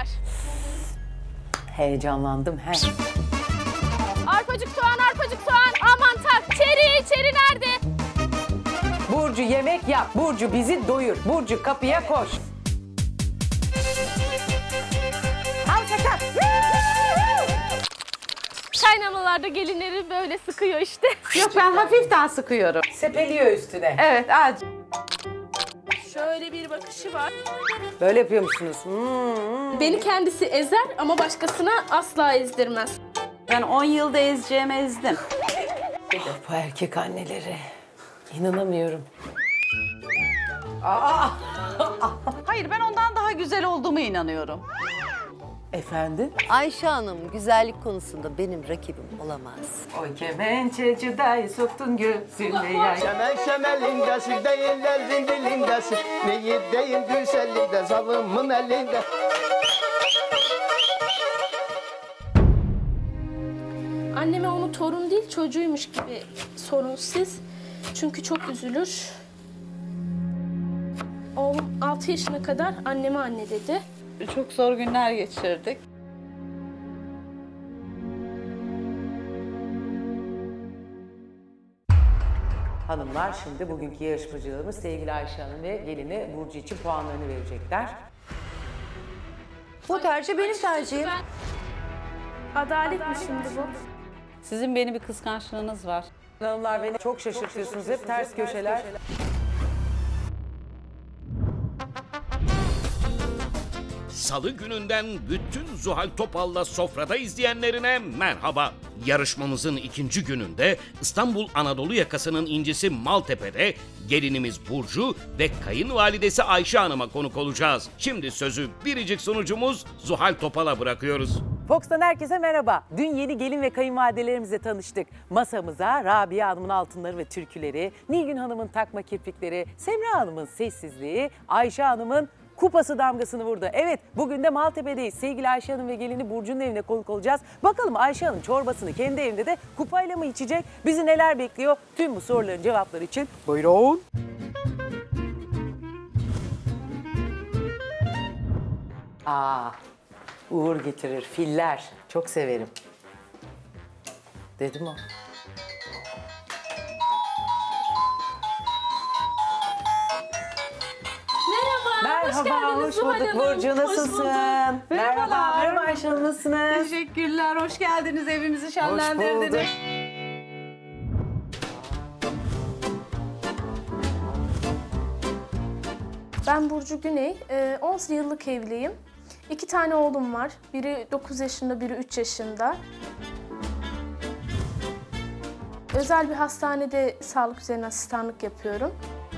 gelir. Heyecanlandım. Arpacık soğan, arpacık soğan. Aman tak. Çeri nerede? Burcu yemek yap. Burcu bizi doyur. Burcu kapıya koş. Al çakal. Kaynamalarda gelinleri böyle sıkıyor işte. Yok, ben hafiften sıkıyorum. Sepeliyor üstüne. Evet, azıcık. Şöyle bir bakışı var. Böyle yapıyor musunuz? Beni kendisi ezer ama başkasına asla ezdirmez. Ben 10 yılda ezeceğimi ezdim. Bu erkek anneleri. İnanamıyorum. Hayır, ben ondan daha güzel olduğuma inanıyorum. Efendim? Ayşe Hanım güzellik konusunda benim rakibim olamaz. Oy kemençeci dayı soktun göğsüne yay. Şemel şemelindesi değillerin dilindesi. Neyi değil güzelliğinde zalımın elinde. Anneme onu torun değil çocuğuymuş gibi sorunsuz. Çünkü çok üzülür. Oğlum 6 yaşına kadar anneme anne dedi. Çok zor günler geçirdik. Hanımlar şimdi bugünkü yarışmacılarımız sevgili Ayşe Hanım ve gelini Burcu için puanlarını verecekler. Bu tercih benim tercihim. Adalet mi şimdi bu? Sizin beni bir kıskançlığınız var. Hanımlar beni çok şaşırtıyorsunuz. Hep ters köşeler. Salı gününden bütün Zuhal Topal'la Sofra'da izleyenlerine merhaba. Yarışmamızın ikinci gününde İstanbul Anadolu yakasının incisi Maltepe'de gelinimiz Burcu ve kayınvalidesi Ayşe Hanım'a konuk olacağız. Şimdi sözü biricik sunucumuz Zuhal Topal'a bırakıyoruz. Fox'tan herkese merhaba. Dün yeni gelin ve kayınvalidelerimizle tanıştık. Masamıza Rabia Hanım'ın altınları ve türküleri, Nilgün Hanım'ın takma kirpikleri, Semra Hanım'ın sessizliği, Ayşe Hanım'ın kupası damgasını vurdu. Evet, bugün de Maltepe'deyiz. Sevgili Ayşe Hanım ve gelini Burcu'nun evine konuk olacağız. Bakalım Ayşe Hanım çorbasını kendi evinde de kupayla mı içecek? Bizi neler bekliyor? Tüm bu soruların cevapları için buyurun. Uğur getirir, filler. Çok severim. Dedim o. Merhaba, hoş bulduk Burcu, nasılsın? Merhaba Ayşe Hanım, nasılsınız? Teşekkürler, hoş geldiniz. Evimizi şenlendirdiniz. bulduk. Ben Burcu Güney, 10 yıllık evliyim. 2 tane oğlum var. Biri 9 yaşında, biri 3 yaşında. Özel bir hastanede sağlık üzerine asistanlık yapıyorum.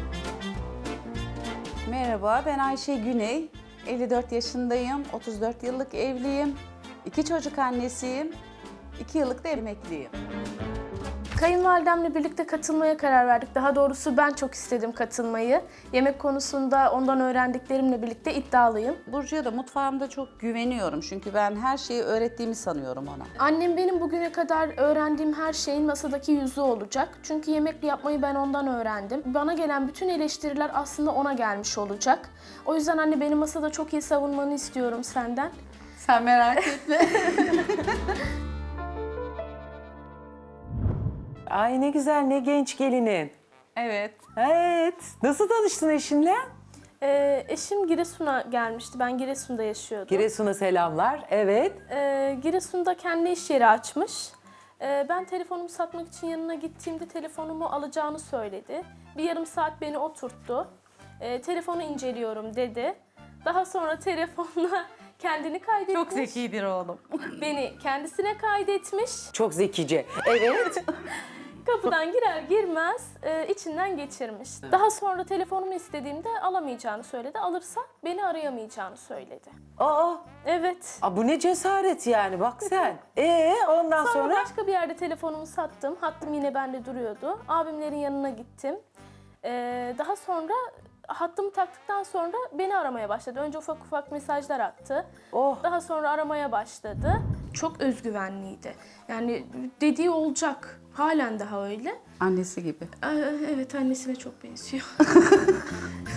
Merhaba, ben Ayşe Güney. 54 yaşındayım, 34 yıllık evliyim. 2 çocuk annesiyim, 2 yıllık da emekliyim. Kayınvalidemle birlikte katılmaya karar verdik. Daha doğrusu ben çok istedim katılmayı. Yemek konusunda ondan öğrendiklerimle birlikte iddialıyım. Burcu'ya da mutfağımda çok güveniyorum çünkü ben her şeyi öğrettiğimi sanıyorum ona. Annem benim bugüne kadar öğrendiğim her şeyin masadaki yüzü olacak. Çünkü yemek yapmayı ben ondan öğrendim. Bana gelen bütün eleştiriler aslında ona gelmiş olacak. O yüzden anne beni masada çok iyi savunmanı istiyorum senden. Sen merak etme. Ay ne güzel, ne genç gelinin. Evet. Evet. Nasıl tanıştın eşinle? Eşim Giresun'a gelmişti. Ben Giresun'da yaşıyordum. Giresun'a selamlar. Evet. Giresun'da kendi iş yeri açmış. Ben telefonumu satmak için yanına gittiğimde telefonumu alacağını söyledi. Bir yarım saat beni oturttu. Telefonu inceliyorum dedi. Daha sonra telefonla kendini kaydetmiş. Çok zekidir oğlum. Beni kendisine kaydetmiş. Çok zekice. Evet. Kapıdan girer girmez içinden geçirmiş. Daha sonra telefonumu istediğimde alamayacağını söyledi. Alırsa beni arayamayacağını söyledi. Evet. Bu ne cesaret yani, bak sen. Ondan Sonra sonra? başka bir yerde telefonumu sattım. Hattım yine bende duruyordu. Abimlerin yanına gittim. Daha sonra hattımı taktıktan sonra beni aramaya başladı. Önce ufak ufak mesajlar attı. Daha sonra aramaya başladı. Çok özgüvenliydi. Yani dediği olacak. Halen daha öyle. Annesi gibi. Evet, annesine çok benziyor.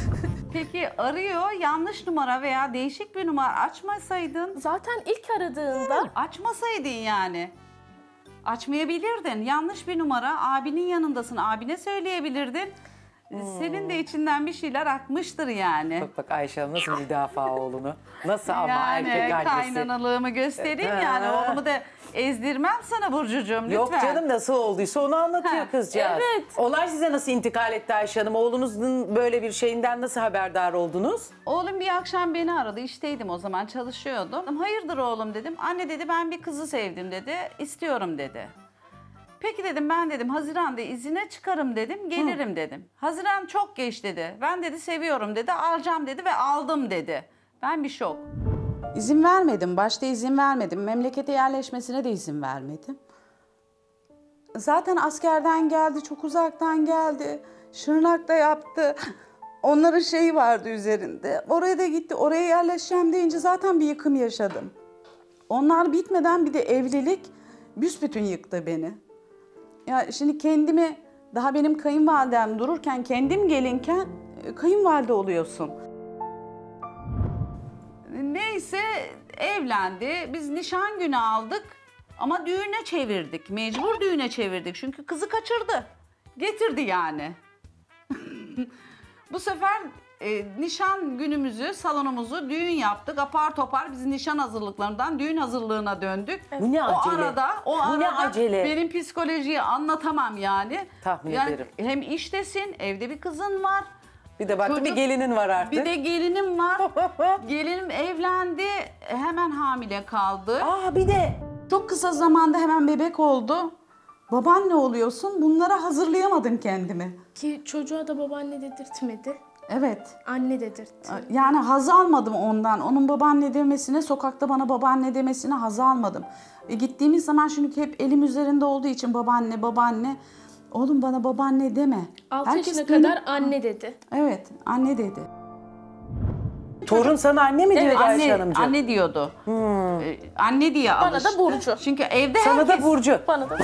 Peki arıyor, yanlış numara veya değişik bir numara açmasaydın, Zaten ilk aradığında açmasaydın yani. Açmayabilirdin. Yanlış bir numara, abinin yanındasın, abine söyleyebilirdin. Senin de içinden bir şeyler akmıştır yani. Bak Ayşe Hanım nasıl müdafaa oğlunu. Nasıl ama Yani erkek annesi. kaynanalığımı göstereyim yani. Oğlumu da ezdirmem sana Burcucuğum, lütfen. Yok canım, nasıl olduysa onu anlatıyor Ha, kızcağız. evet. Olay size nasıl intikal etti Ayşe Hanım? Oğlunuzun böyle bir şeyinden nasıl haberdar oldunuz? Oğlum bir akşam beni aradı. İşteydim o zaman, çalışıyordum. Hayırdır oğlum dedim. Anne dedi, ben bir kızı sevdim dedi. İstiyorum dedi. Peki dedim, ben dedim Haziran'da izine çıkarım dedim. Gelirim dedim. Haziran çok geç dedi. Ben dedi seviyorum dedi. Alacağım dedi ve aldım dedi. Ben bir şok. İzin vermedim. Başta izin vermedim. Memlekete yerleşmesine de izin vermedim. Zaten askerden geldi, çok uzaktan geldi. Şırnak'ta yaptı. Onların şeyi vardı üzerinde. Oraya da gitti. Oraya yerleşeceğim deyince zaten bir yıkım yaşadım. Onlar bitmeden bir de evlilik büsbütün yıktı beni. Ya şimdi kendimi, daha benim kayınvalidem dururken, kendim gelinken kayınvalide oluyorsun. Neyse evlendi. Biz nişan günü aldık ama düğüne çevirdik. Mecbur düğüne çevirdik çünkü kızı kaçırdı. Getirdi yani. Bu sefer nişan günümüzü, salonumuzu düğün yaptık. Apar topar biz nişan hazırlıklarından düğün hazırlığına döndük. Bu ne acele? O Bu ne arada acele? benim psikolojiyi anlatamam yani. Tahmin yani ederim. Hem iştesin, evde bir kızın var. Bir de baktım bir Çocuk- gelinin var artık. Bir de gelinim var. Gelinim evlendi, hemen hamile kaldı. Aa bir de. Çok kısa zamanda hemen bebek oldu. Babaanne oluyorsun, bunlara hazırlayamadım kendimi. ki çocuğa da babaanne dedirtmedi. Evet. Anne dedirtti. Yani haz almadım ondan. Onun babaanne demesine, sokakta bana babaanne demesine haz almadım. Gittiğimiz zaman çünkü hep elim üzerinde olduğu için babaanne, babaanne. Oğlum bana babaanne deme. 6 Herkes yaşına benim- kadar anne dedi. Evet, anne dedi. Torun sana anne mi diyor Evet, Ayşe Hanımcığım? anne diyordu. Anne diye Bana alıştı. da Burcu. Çünkü evde Sana herkes... da Burcu. Bana da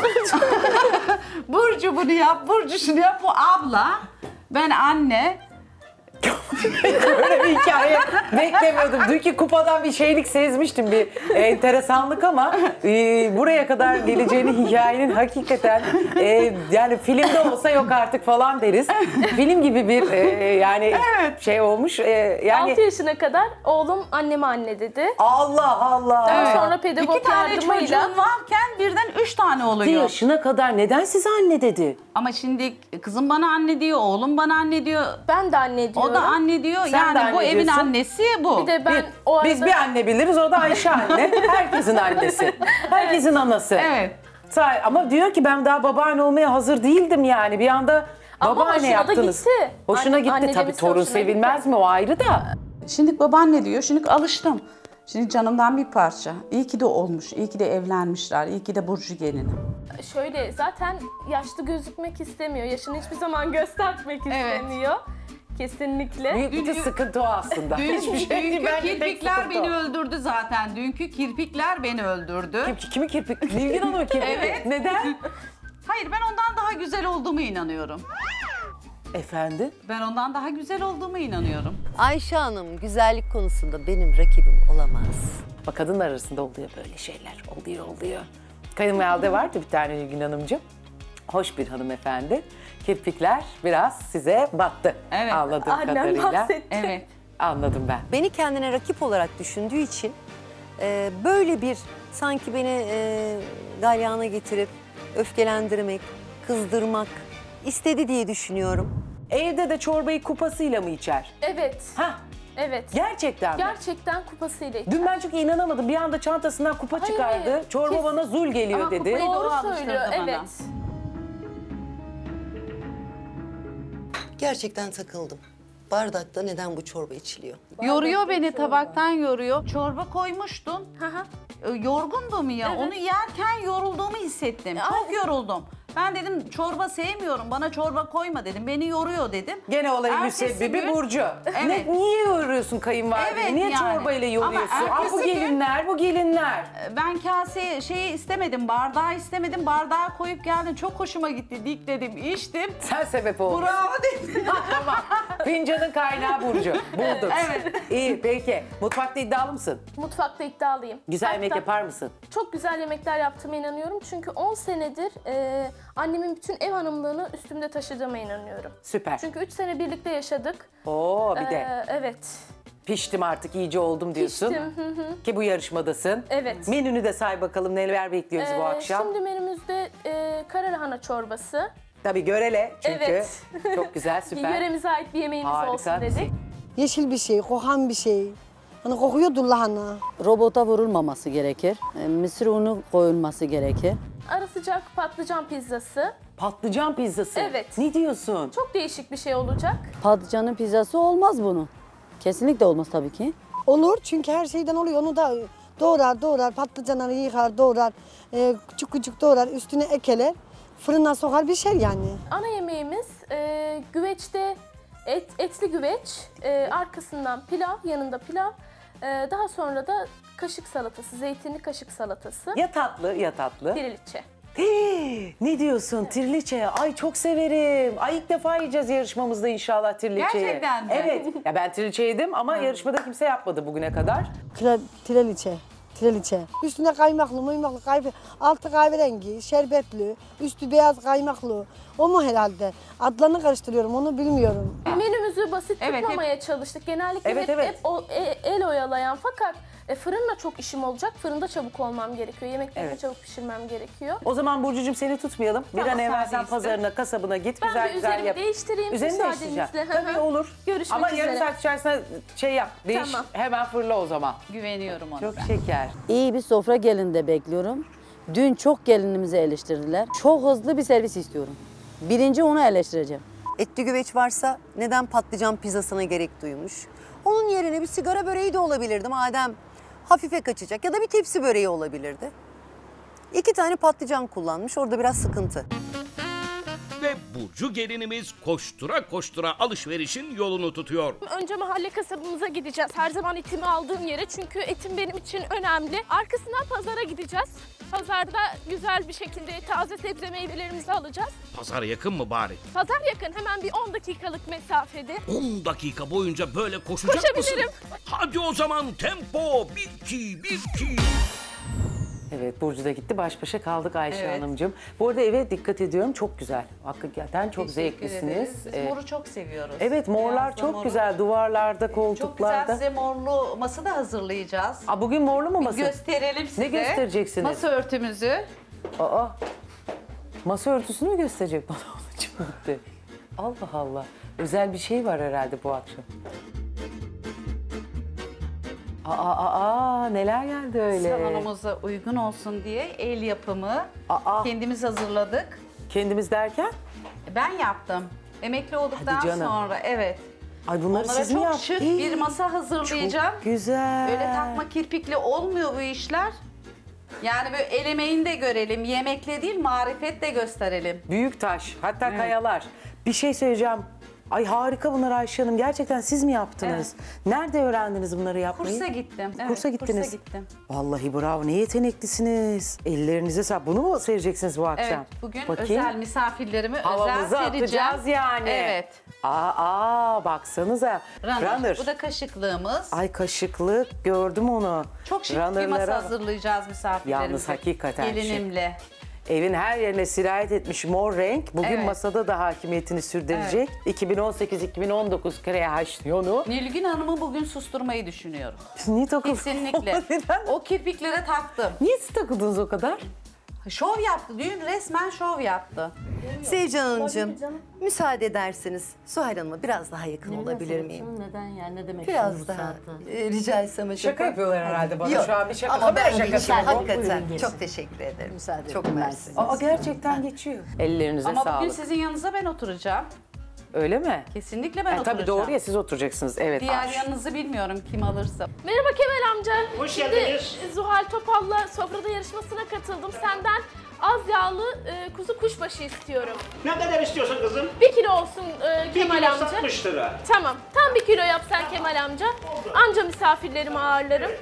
Burcu bunu yap, Burcu şunu yap. Bu abla, ben anne. Böyle bir hikaye beklemiyordum. Dünkü kupadan bir şeylik sezmiştim, bir enteresanlık ama buraya kadar geleceğini hikayenin hakikaten yani filmde olsa yok artık falan deriz. Film gibi bir yani şey olmuş. Yani 6 yaşına kadar oğlum anneme anne dedi. Allah Allah. Daha sonra 2 pedagog tane yardımıyla çocuğun varken birden 3 tane 6 oluyor. yaşına kadar neden size anne dedi? Ama şimdi kızım bana anne diyor, oğlum bana anne diyor. ben de anne diyorum. O da anne diyor. Sen de yani anne bu evin diyorsun. annesi bu. Bir de ben o arada Biz bir anne biliriz, o da Ayşe anne. Herkesin annesi. Herkesin anası. Evet. Ama diyor ki ben daha babaanne olmaya hazır değildim yani. Bir anda Ama babaanne hoşuna da yaptınız. gitti. Hoşuna Anne gitti tabii, demesi torun hoşuna sevilmez mi, o ayrı da. Şimdi babaanne diyor. Şimdi alıştım. Şimdi canımdan bir parça. İyi ki de olmuş. İyi ki de evlenmişler. İyi ki de Burcu gelinim. şöyle zaten yaşlı gözükmek istemiyor. Yaşını hiçbir zaman göstermek Evet. istemiyor. Kesinlikle. Büyük bir sıkıntı o aslında. Dünkü Bence tek kirpikler sıkıntı beni o. öldürdü zaten. Dünkü kirpikler beni öldürdü. Kimi kirpik? Nilgün Hanım kirpik. Evet. Neden? Hayır, ben ondan daha güzel olduğumu inanıyorum. Efendim? Ben ondan daha güzel olduğumu inanıyorum. Ayşe Hanım güzellik konusunda benim rakibim olamaz. Bak kadınlar arasında oluyor böyle şeyler. Oluyor. Kayınvalide vardı bir tane Nilgün Hanımcığım. Hoş bir hanımefendi. Kirpikler biraz size battı. Evet. Anladığım Annem kadarıyla. bahsetti. Evet. Anladım ben. Beni kendine rakip olarak düşündüğü için böyle bir sanki beni galyana getirip öfkelendirmek, kızdırmak istedi diye düşünüyorum. Evde de çorbayı kupasıyla mı içer? Evet. Hah, Evet. gerçekten mi? Gerçekten kupasıyla içer. Dün ben çünkü inanamadım. Bir anda çantasından kupa Hayır, çıkardı. hayır. Çorba Kes- bana zul geliyor Ama dedi. kupayı- Doğru Doğru alıştırdı söylüyor. bana. Evet. Gerçekten takıldım. Bardakta neden bu çorba içiliyor? Yoruyor beni, tabaktan yoruyor. Çorba koymuştun. Hı hı. Yorgundum ya. Evet. Onu yerken yorulduğumu hissettim. Çok Aynen. yoruldum. Ben dedim çorba sevmiyorum. Bana çorba koyma dedim. Beni yoruyor dedim. Gene olayın Ertesi müsebbibi gün- Burcu. Evet. Niye yoruyorsun kayınvalideni? Evet Niye yani. çorbayla Ama yoruyorsun? ertesi Bu gün- gelinler. Kimler? Ben kaseye şeyi istemedim, bardağı istemedim. Bardağı koyup geldin. Çok hoşuma gitti. Dikledim, içtim. Sen sebep oldun. Bravo dedim. Tamam. Fincanın kaynağı Burcu. Bulduk. Evet. İyi peki. Mutfakta iddialı mısın? Mutfakta iddialıyım. Güzel yemek Hatta yapar mısın? Çok güzel yemekler yaptığıma inanıyorum. Çünkü 10 senedir annemin bütün ev hanımlığını üstümde taşıdığıma inanıyorum. Süper. Çünkü 3 sene birlikte yaşadık. Oo bir de Evet. piştim artık iyice oldum diyorsun. Piştim. Hı. Ki bu yarışmadasın. Evet. Menünü de say bakalım neler bekliyoruz bu akşam. Şimdi menümüzde kara lahana çorbası. Tabii görele çünkü. Evet. Çok güzel süper. Yöremize ait bir yemeğimiz Harika. olsun dedik. Yeşil bir şey, kokan bir şey. Hani kokuyordur lahana. Robota vurulmaması gerekir. Mısır unu koyulması gerekir. Ara sıcak patlıcan pizzası. Patlıcan pizzası. Evet. Ne diyorsun? Çok değişik bir şey olacak. Patlıcanın pizzası olmaz bunun. Kesinlikle olmaz tabii ki. Olur çünkü her şeyden oluyor. Onu da doğrar, patlıcanları yıkar, doğrar. Küçük küçük doğrar, üstüne ekeler. Fırına sokar bir şey yani. Ana yemeğimiz güveçte etli güveç, arkasından pilav, yanında pilav. Daha sonra da kaşık salatası, zeytinli kaşık salatası. Ya tatlı ya tatlı. Triliçe. Ne diyorsun? Tirliçe. Ay çok severim. Ay ilk defa yiyeceğiz yarışmamızda inşallah tirliçeyi. Gerçekten mi? Evet. Ya ben tirliçe yedim ama yarışmada kimse yapmadı bugüne kadar. Treliçe. Üstüne kaymaklı, muymaklı, altı kahverengi, şerbetli, üstü beyaz kaymaklı. O mu herhalde? Adlarını karıştırıyorum, onu bilmiyorum. Menümüzü basit Evet, tutmamaya çalıştık. Genellikle Evet, hep, evet. hep el oyalayan fakat fırınla çok işim olacak. Fırında çabuk olmam gerekiyor. Yemeklerimi Evet. çabuk pişirmem gerekiyor. O zaman Burcucuğum seni tutmayalım. Bir Tamam, an evvel müsaade sen iste. pazarına, kasabına git. Ben güzel bir güzel üzerimi yap. değiştireyim Üzerini müsaadenizle. değiştireceğim. Hı hı. Tabii olur. Görüşmek Ama yarım üzere. saat içerisinde şey yap. Değiş. Tamam. Hemen fırla o zaman. Güveniyorum ona Çok ben. şeker. İyi bir sofra gelinde bekliyorum. Dün çok gelinimizi eleştirdiler. Çok hızlı bir servis istiyorum. Birinci onu eleştireceğim. Etli güveç varsa neden patlıcan pizzasına gerek duymuş? Onun yerine bir sigara böreği de olabilirdi madem hafife kaçacak ya da bir tepsi böreği olabilirdi. 2 tane patlıcan kullanmış, orada biraz sıkıntı. Ve Burcu gelinimiz koştura koştura alışverişin yolunu tutuyor. Önce mahalle kasabımıza gideceğiz. Her zaman etimi aldığım yere çünkü etim benim için önemli. Arkasından pazara gideceğiz. Pazarda güzel bir şekilde taze sebze meyvelerimizi alacağız. Pazar yakın mı bari? Pazar yakın, hemen bir 10 dakikalık mesafede. 10 dakika boyunca böyle koşacak Koşabilirim. mısın? Hadi o zaman tempo 1-2-1-2. Evet Burcu da gitti. Baş başa kaldık Ayşe Evet. Hanımcığım. Bu arada eve dikkat ediyorum. Çok güzel. Hakikaten çok Teşekkür zevklisiniz. ederiz. Biz moru çok seviyoruz. Evet morlar Beyazla çok moru. güzel. Duvarlarda, Çok güzel, koltuklarda. size morlu masa da hazırlayacağız. Aa, bugün morlu mu masa? Gösterelim size. Ne göstereceksiniz? Masa örtümüzü. Aa, masa örtüsünü mü gösterecek bana? Onu çıktı. Allah Allah. Özel bir şey var herhalde bu akşam. Neler geldi öyle? Salonumuza uygun olsun diye el yapımı Aa. kendimiz hazırladık. Kendimiz derken? Ben yaptım. Emekli olduktan Hadi canım. sonra evet. Ay bunları Onlara siz mi çok yaptınız? şık bir masa hazırlayacağım. Çok güzel. Öyle takma kirpikle olmuyor bu işler. Yani böyle el emeğini de görelim. Yemekle değil marifet de gösterelim. Büyük taş, hatta kayalar. Bir şey söyleyeceğim. Ay harika bunlar Ayşe Hanım. Gerçekten siz mi yaptınız? Nerede öğrendiniz bunları yapmayı? Kursa gittim. Evet, Kursa gittiniz. Kursa gittim. Vallahi bravo. Ne yeteneklisiniz. Ellerinize sağlık. Bunu mu sereceksiniz bu akşam? Evet, bugün Bakayım. özel misafirlerimi Havamızı özel sereceğim. atacağız yani. Evet. Baksanıza. Runner. Bu da kaşıklığımız. Ay kaşıklık gördüm onu. Çok şık bir Runner'lara masa bak. hazırlayacağız misafirlerimize. Yalnız hakikaten şık. Gelinimle. Evin her yerine sirayet etmiş mor renk. Bugün Evet. masada da hakimiyetini sürdürecek. 2018-2019 kreasyonu. Nilgün Hanım'ı bugün susturmayı düşünüyorum. Niye takıldın? Kesinlikle. Neden? O kirpiklere taktım. Niye siz takıldınız o kadar? Şov yaptı. Düğün resmen şov yaptı. Sevcan Hanımcığım, müsaade ederseniz Suhal Hanım'a biraz daha yakın olabilir miyim? Neden yani ne demek? Biraz daha rica etsem acaba. Şaka yapıyorlar herhalde bana. Yok. Şu an bir şaka. Ama Kamera ben şakası şakası bu. hakikaten Buyurun, geçin. çok teşekkür ederim. Müsaade Çok edin, ben mersi. size. Aa gerçekten geçiyor. Ellerinize Ama sağlık. bugün sizin yanınıza ben oturacağım. Öyle mi? Kesinlikle ben oturacağım. Tabii doğru ya siz oturacaksınız. Evet. Diğer yanınızı bilmiyorum kim alırsa. Merhaba Kemal amca. Hoş Şimdi geldiniz. Zuhal Topal'la sofrada yarışmasına katıldım. Senden az yağlı kuzu kuşbaşı istiyorum. Ne kadar istiyorsun kızım? 1 kilo olsun Kemal 1 kilo amca. 60 lira. Tamam. Tam 1 kilo yap sen Kemal amca. Anca misafirlerimi ağırlarım.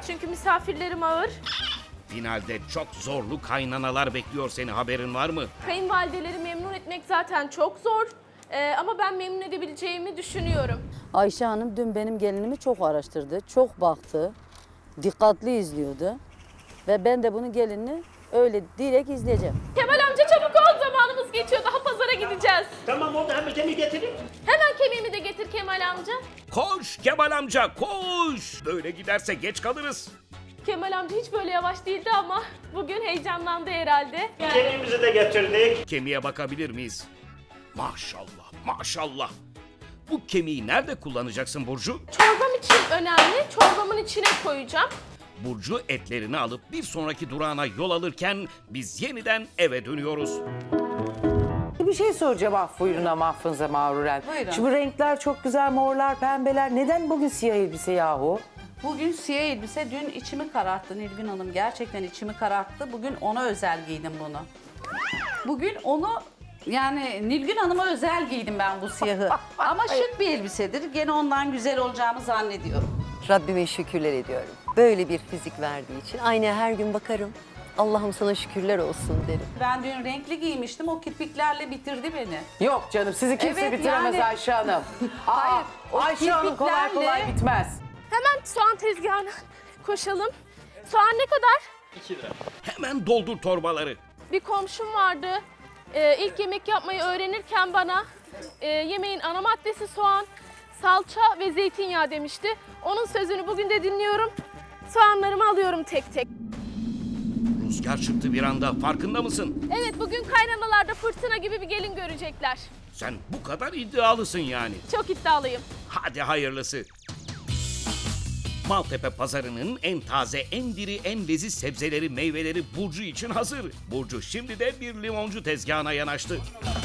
Çünkü misafirlerim ağır. Finalde çok zorlu kaynanalar bekliyor seni, haberin var mı? Kayınvalideleri memnun etmek zaten çok zor. Ama ben memnun edebileceğimi düşünüyorum. Ayşe Hanım dün benim gelinimi çok araştırdı, çok baktı, dikkatli izliyordu. Ve ben de bunun gelinini öyle direkt izleyeceğim. Kemal amca çabuk ol, zamanımız geçiyor. Daha pazara gideceğiz. Tamam oldu, hemen kemiği getireyim. Hemen kemiğimi de getir Kemal amca. Koş Kemal amca koş! Böyle giderse geç kalırız. Kemal amca hiç böyle yavaş değildi ama bugün heyecanlandı herhalde. Kemiğimizi de getirdik. Kemiğe bakabilir miyiz? Maşallah maşallah. Bu kemiği nerede kullanacaksın Burcu? Çorbam için önemli. Çorbamın içine koyacağım. Burcu etlerini alıp bir sonraki durağına yol alırken biz yeniden eve dönüyoruz. Bir şey soracağım, buyurun ama affınıza mağruren. Buyurun. Şimdi bu renkler çok güzel, morlar, pembeler. Neden bugün siyah elbise yahu? Bugün siyah elbise, dün içimi kararttı Nilgün Hanım. Gerçekten içimi kararttı. Bugün ona özel giydim bunu. Bugün onu, yani Nilgün Hanım'a özel giydim ben bu siyahı. Ama şık bir elbisedir. Gene ondan güzel olacağımı zannediyorum. Rabbime şükürler ediyorum. Böyle bir fizik verdiği için aynaya her gün bakarım. Allah'ım sana şükürler olsun derim. Ben dün renkli giymiştim. O kirpiklerle bitirdi beni. Yok canım, sizi kimse Evet, bitiremez yani- Ayşe Hanım. Hayır, o Ayşe Hanım kolay kolay kirpiklerle- bitmez. Hemen soğan tezgahına koşalım. Soğan ne kadar? Hemen doldur torbaları. Bir komşum vardı. İlk yemek yapmayı öğrenirken bana yemeğin ana maddesi soğan, salça ve zeytinyağı demişti. Onun sözünü bugün de dinliyorum. Soğanlarımı alıyorum tek tek. Rüzgar çıktı bir anda, farkında mısın? Evet, bugün kaynanalarda fırtına gibi bir gelin görecekler. Sen bu kadar iddialısın yani. Çok iddialıyım. Hadi hayırlısı. Maltepe pazarının en taze, en diri, en leziz sebzeleri, meyveleri Burcu için hazır. Burcu şimdi de bir limoncu tezgahına yanaştı.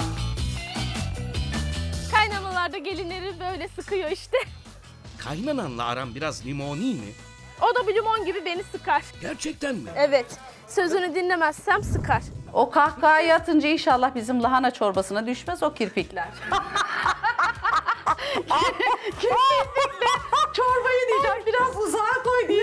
Kaynanalarda gelinleri böyle sıkıyor işte. Kaynananla aran biraz limoni mi? O da bir limon gibi beni sıkar. Gerçekten mi? Evet, sözünü dinlemezsem sıkar. O kahkahayı atınca inşallah bizim lahana çorbasına düşmez o kirpikler. Kirpikle çorbayı diyeceğim, biraz uzağa koy diye.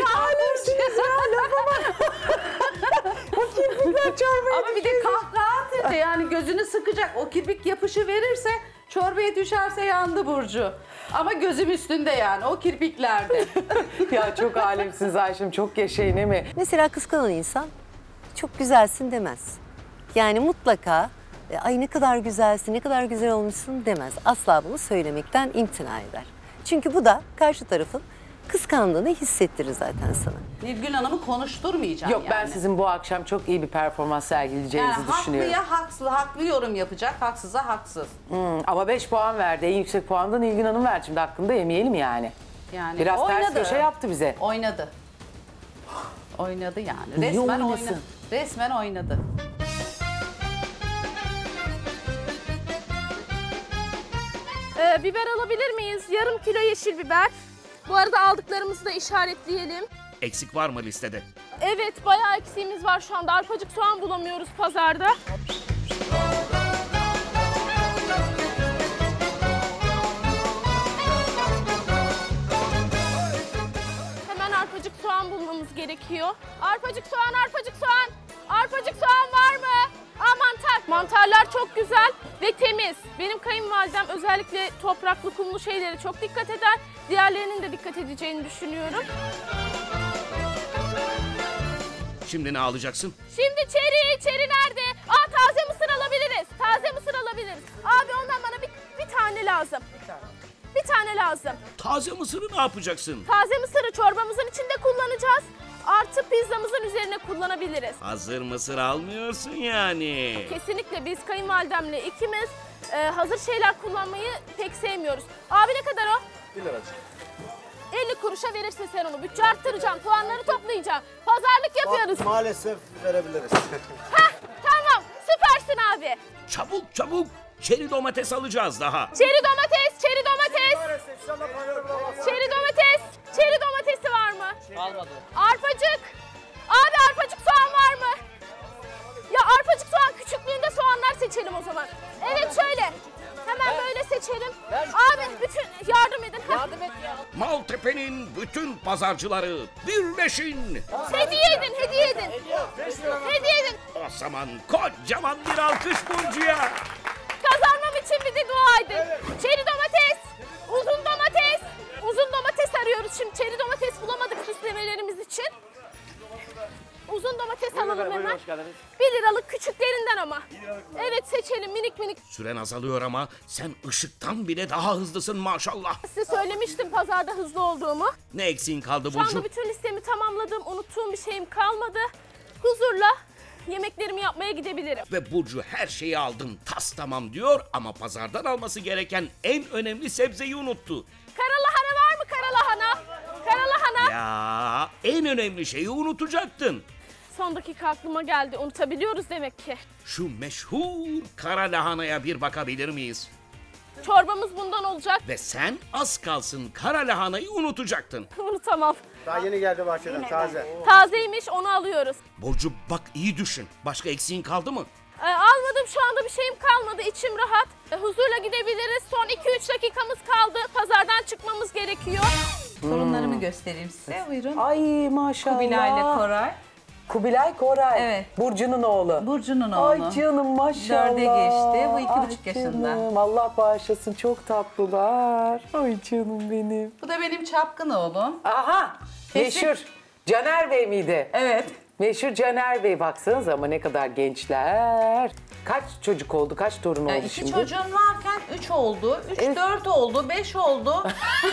Ama bir de kahkaha atınca yani gözünü sıkacak. O kirpik yapışı verirse, çorbaya düşerse yandı Burcu. Ama gözüm üstünde yani, o kirpiklerde. Ya çok alemsiniz Ayşem, çok yaşayın değil mi? Mesela kıskanan insan çok güzelsin demez. Yani mutlaka ay ne kadar güzelsin, ne kadar güzel olmuşsun demez. Asla bunu söylemekten imtina eder. Çünkü bu da karşı tarafın kıskandığını hissettirir zaten sana. Nilgün Hanım'ı konuşturmayacağım Yok, yani. ben sizin bu akşam çok iyi bir performans sergileyeceğinizi Yani düşünüyorum. haklıya haksız, haklı yorum yapacak, haksıza haksız. Ama 5 puan verdi. En yüksek puanı da Nilgün Hanım verdi. Şimdi hakkında yemeyelim yani. Yani Biraz ters köşe yaptı bize. Oynadı. Oynadı yani. Niye Resmen oynasın? oynadı. Resmen oynadı. Biber alabilir miyiz? Yarım kilo yeşil biber. Bu arada aldıklarımızı da işaretleyelim. Eksik var mı listede? Evet, bayağı eksiğimiz var şu anda. Arpacık soğan bulamıyoruz pazarda. Hemen arpacık soğan bulmamız gerekiyor. Arpacık soğan, arpacık soğan. Arpacık soğan var mı? Aa, mantar. Mantarlar çok güzel ve temiz. Benim kayınvalidem özellikle topraklı, kumlu şeylere çok dikkat eder. Diğerlerinin de dikkat edeceğini düşünüyorum. Şimdi ne alacaksın? Şimdi çeri nerede? Aa, taze mısır alabiliriz. Taze mısır alabiliriz. Abi ondan bana bir tane lazım. Bir tane lazım. Taze mısırı ne yapacaksın? Taze mısırı çorbamızın içinde kullanacağız. Artı pizzamızın üzerine kullanabiliriz. Hazır mısır almıyorsun yani. Kesinlikle biz kayınvalidemle ikimiz hazır şeyler kullanmayı pek sevmiyoruz. Abi ne kadar o? 1 liracık. 50 kuruşa verirsin sen onu. Bütçe arttıracağım, puanları toplayacağım. Pazarlık yapıyoruz. Maalesef verebiliriz. Heh, tamam, süpersin abi. Çabuk çabuk. Çeri domates alacağız daha. Çeri domates, çeri domates. Çeri domates, çeri domatesi var mı? Almadı. Arpacık. Abi arpacık soğan var mı? Ya arpacık soğan küçüklüğünde soğanlar seçelim o zaman. Evet şöyle. Hemen böyle seçelim. Abi bütün yardım edin. Yardım et ya. Maltepe'nin bütün pazarcıları birleşin. Hediye edin, hediye edin. Hediye edin. O zaman kocaman bir alkış Burcu'ya. Kazanmam için bir de dua edin. Çeri domates, uzun domates. Uzun domates arıyoruz şimdi. Çeri domates bulamadık süslemelerimiz için. Uzun domates alalım hemen. 1 liralık küçüklerinden ama. Evet seçelim minik minik. Süren azalıyor ama sen ışıktan bile daha hızlısın maşallah. Size söylemiştim pazarda hızlı olduğumu. Ne eksiğin kaldı Şu anda Burcu? bütün listemi tamamladım. Unuttuğum bir şeyim kalmadı. Huzurla yemeklerimi yapmaya gidebilirim. Ve Burcu her şeyi aldım tas tamam diyor ama pazardan alması gereken en önemli sebzeyi unuttu. Karalahana var mı karalahana? Karalahana. Ya en önemli şeyi unutacaktın. Son dakika aklıma geldi. Unutabiliyoruz demek ki. Şu meşhur kara lahanaya bir bakabilir miyiz? Çorbamız bundan olacak. Ve sen az kalsın kara lahanayı unutacaktın. Unutamam. Daha yeni geldi bahçeden taze. Tazeymiş onu alıyoruz. Burcu bak iyi düşün. Başka eksiğin kaldı mı? Almadım şu anda bir şeyim kalmadı. İçim rahat. Huzurla gidebiliriz. Son 2-3 dakikamız kaldı. Pazardan çıkmamız gerekiyor. Torunlarımı göstereyim size. Buyurun. Ay maşallah. Kubilay ile Koray. Kubilay Koray. Evet. Burcu'nun oğlu. Burcu'nun oğlu. Ay canım maşallah. 4'e geçti. Bu 2,5 Ay yaşında. canım, Allah bağışlasın çok tatlılar. Ay canım benim. Bu da benim çapkın oğlum. Aha Kesin. meşhur. Caner Bey miydi? Evet. Meşhur Caner Bey baksanız ama ne kadar gençler. Kaç çocuk oldu, kaç torun oldu İki şimdi? çocuğum varken 3 oldu, 3 Evet. 4 oldu, 5 oldu.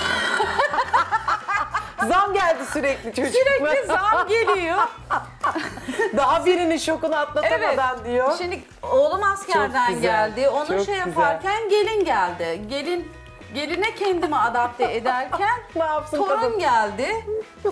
Zam geldi sürekli çocuk. Sürekli zam geliyor. Daha birinin şokunu atlatamadan diyor. Şimdi oğlum Çok askerden güzel, geldi. Onu çok güzel. yaparken gelin geldi. Geline kendimi adapte ederken Ne yapsın torun kadın? geldi.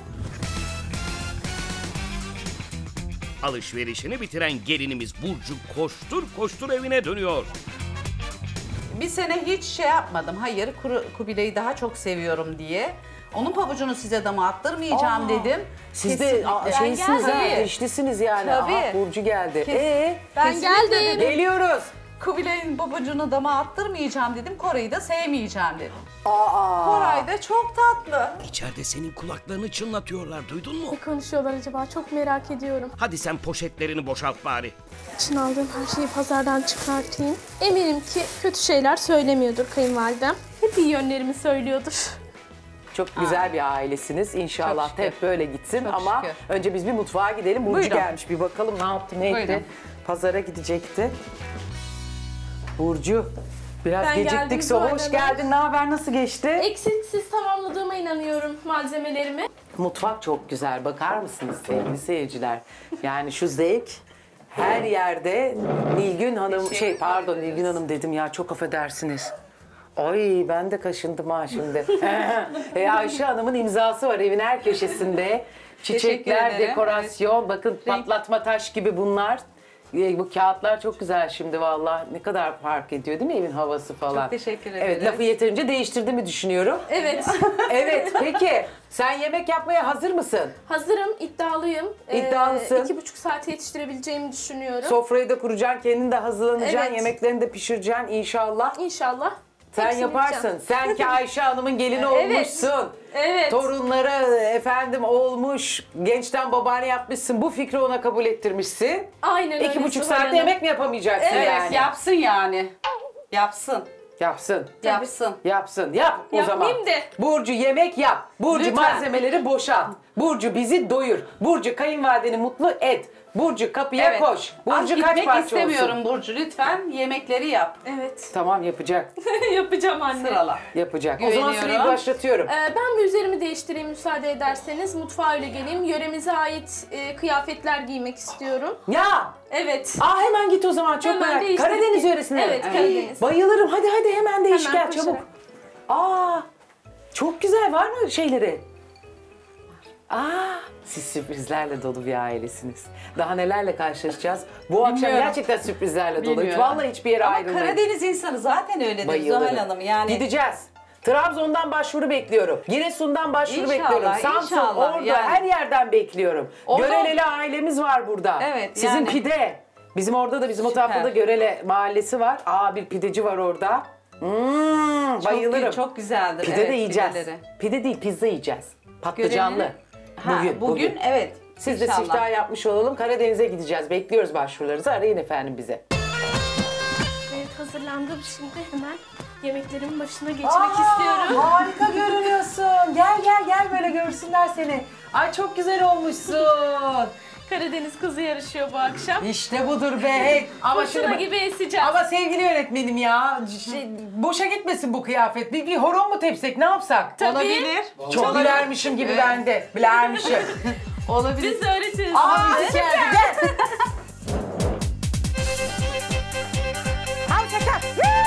Alışverişini bitiren gelinimiz Burcu koştur koştur evine dönüyor. Bir sene hiç şey yapmadım. Hayır, Kubilay'ı daha çok seviyorum diye. Onun pabucunu size dama attırmayacağım dedim. Siz de Kesinlikle. şeysiniz ha, Tabii. eşlisiniz yani. Tabii. Aha, Burcu geldi. Kes- Ben Kesinlikle geldim. dedim. Geliyoruz. Kubilay'ın pabucunu dama attırmayacağım dedim. Koray'ı da sevmeyeceğim dedim. Aa. Koray da çok tatlı. İçeride senin kulaklarını çınlatıyorlar duydun mu? Ne konuşuyorlar acaba? Çok merak ediyorum. Hadi sen poşetlerini boşalt bari. İçine aldığım her şeyi pazardan çıkartayım. Eminim ki kötü şeyler söylemiyordur kayınvalidem. Hep iyi yönlerimi söylüyordur. Çok güzel bir ailesiniz. İnşallah Çok şükür. hep böyle gitsin Çok ama şükür. önce biz bir mutfağa gidelim. Burcu Buyurun. gelmiş bir bakalım ne yaptı ne etti. Buyurun. Pazara gidecekti. Burcu biraz Ben geciktik. geldim Sonra hoş Zuhal geldin. Ne haber? Nasıl geçti? Eksiksiz tamamladığıma inanıyorum malzemelerimi. Mutfak çok güzel. Bakar mısınız sevgili seyirciler? Yani şu zevk her yerde. Nilgün Hanım, Nilgün Hanım dedim ya, çok affedersiniz. Ay ben de kaşındım ha şimdi. Ayşe Hanım'ın imzası var evin her köşesinde. Teşekkür Çiçekler, ederim. dekorasyon, bakın patlatma taş gibi bunlar. Bu kağıtlar çok güzel şimdi vallahi. Ne kadar fark ediyor değil mi evin havası falan. Çok teşekkür ederim. Evet, lafı yeterince değiştirdiğimi düşünüyorum. Evet. Evet, peki sen yemek yapmaya hazır mısın? Hazırım, iddialıyım. İddialısın. 2,5 saate yetiştirebileceğimi düşünüyorum. Sofrayı da kuracaksın, kendin de hazırlanacaksın, Evet. yemeklerini de pişireceksin inşallah. İnşallah. Sen hepsini yaparsın. yapacağım. Sen ki Ayşe Hanım'ın gelini Evet. olmuşsun. Evet. Torunları efendim olmuş. Gençten babaanne yapmışsın. Bu fikri ona kabul ettirmişsin. Aynen öyle. 2,5 Zuhal saatte Hanım. yemek mi yapamayacaksın Evet, yani? yapsın yani. Yapsın. Yapsın. Yapsın. Yapsın. Yap o zaman. Yapmayayım de. Burcu yemek yap. Burcu Lütfen. malzemeleri boşalt. Burcu bizi doyur. Burcu kayınvalideni mutlu et. Burcu kapıya koş. Burcu kaç gitmek parça istemiyorum olsun? Burcu. Lütfen yemekleri yap. Evet. Tamam yapacak. Yapacağım anne. Sırala. Yapacak. O zaman Güveniyorum. süreyi başlatıyorum. Ben bir üzerimi değiştireyim müsaade ederseniz. Mutfağa öyle geleyim. Yöremize ait kıyafetler giymek istiyorum. Ya! Evet. Hemen git o zaman, çok Hemen merak. değiştirip Karadeniz git. yöresine. Evet, Karadeniz. Bayılırım. Hadi hemen değiş Hemen gel çabuk. koşarak. Çok güzel, var mı şeyleri? Siz sürprizlerle dolu bir ailesiniz. Daha nelerle karşılaşacağız? Bu akşam Bilmiyorum. gerçekten sürprizlerle dolu. Bilmiyorum. Vallahi hiçbir yere Ama ayrılmayın. Karadeniz insanı zaten öyledir Bayılırım. Zuhal Hanım. Yani Gideceğiz. Trabzon'dan başvuru bekliyorum. Giresun'dan başvuru İnşallah, bekliyorum. Samsun, inşallah. Ordu, Yani. her yerden bekliyorum. Orada- Göreleli ailemiz var burada. Evet, Sizin yani. pide. Bizim orada da, bizim o Süper. tarafta da Görele mahallesi var. Bir pideci var orada. Bayılırım. Çok güzeldir. Pide evet, de yiyeceğiz. pideleri. Pide değil, pizza yiyeceğiz. Patlıcanlı. Görenini- bugün evet. Siz de İnşallah. siftah yapmış olalım. Karadeniz'e gideceğiz. Bekliyoruz başvurularınızı. Arayın efendim bize. Evet, hazırlandım. Şimdi hemen yemeklerimin başına geçmek istiyorum. Harika görünüyorsun. Gel böyle görsünler seni. Ay çok güzel olmuşsun. Karadeniz kızı yarışıyor bu akşam. İşte budur be. Ama Fırtına şimdi gibi eseceğim. ama sevgili yönetmenim ya, boşa gitmesin bu kıyafet. Bir horon mu tepsek, ne yapsak? Tabii. Olabilir. Çok bilermişim gibi ben de. Bilermişim. Olabilir. Biz de öğretiriz. Aa, size. geldi, gel. Al sakar.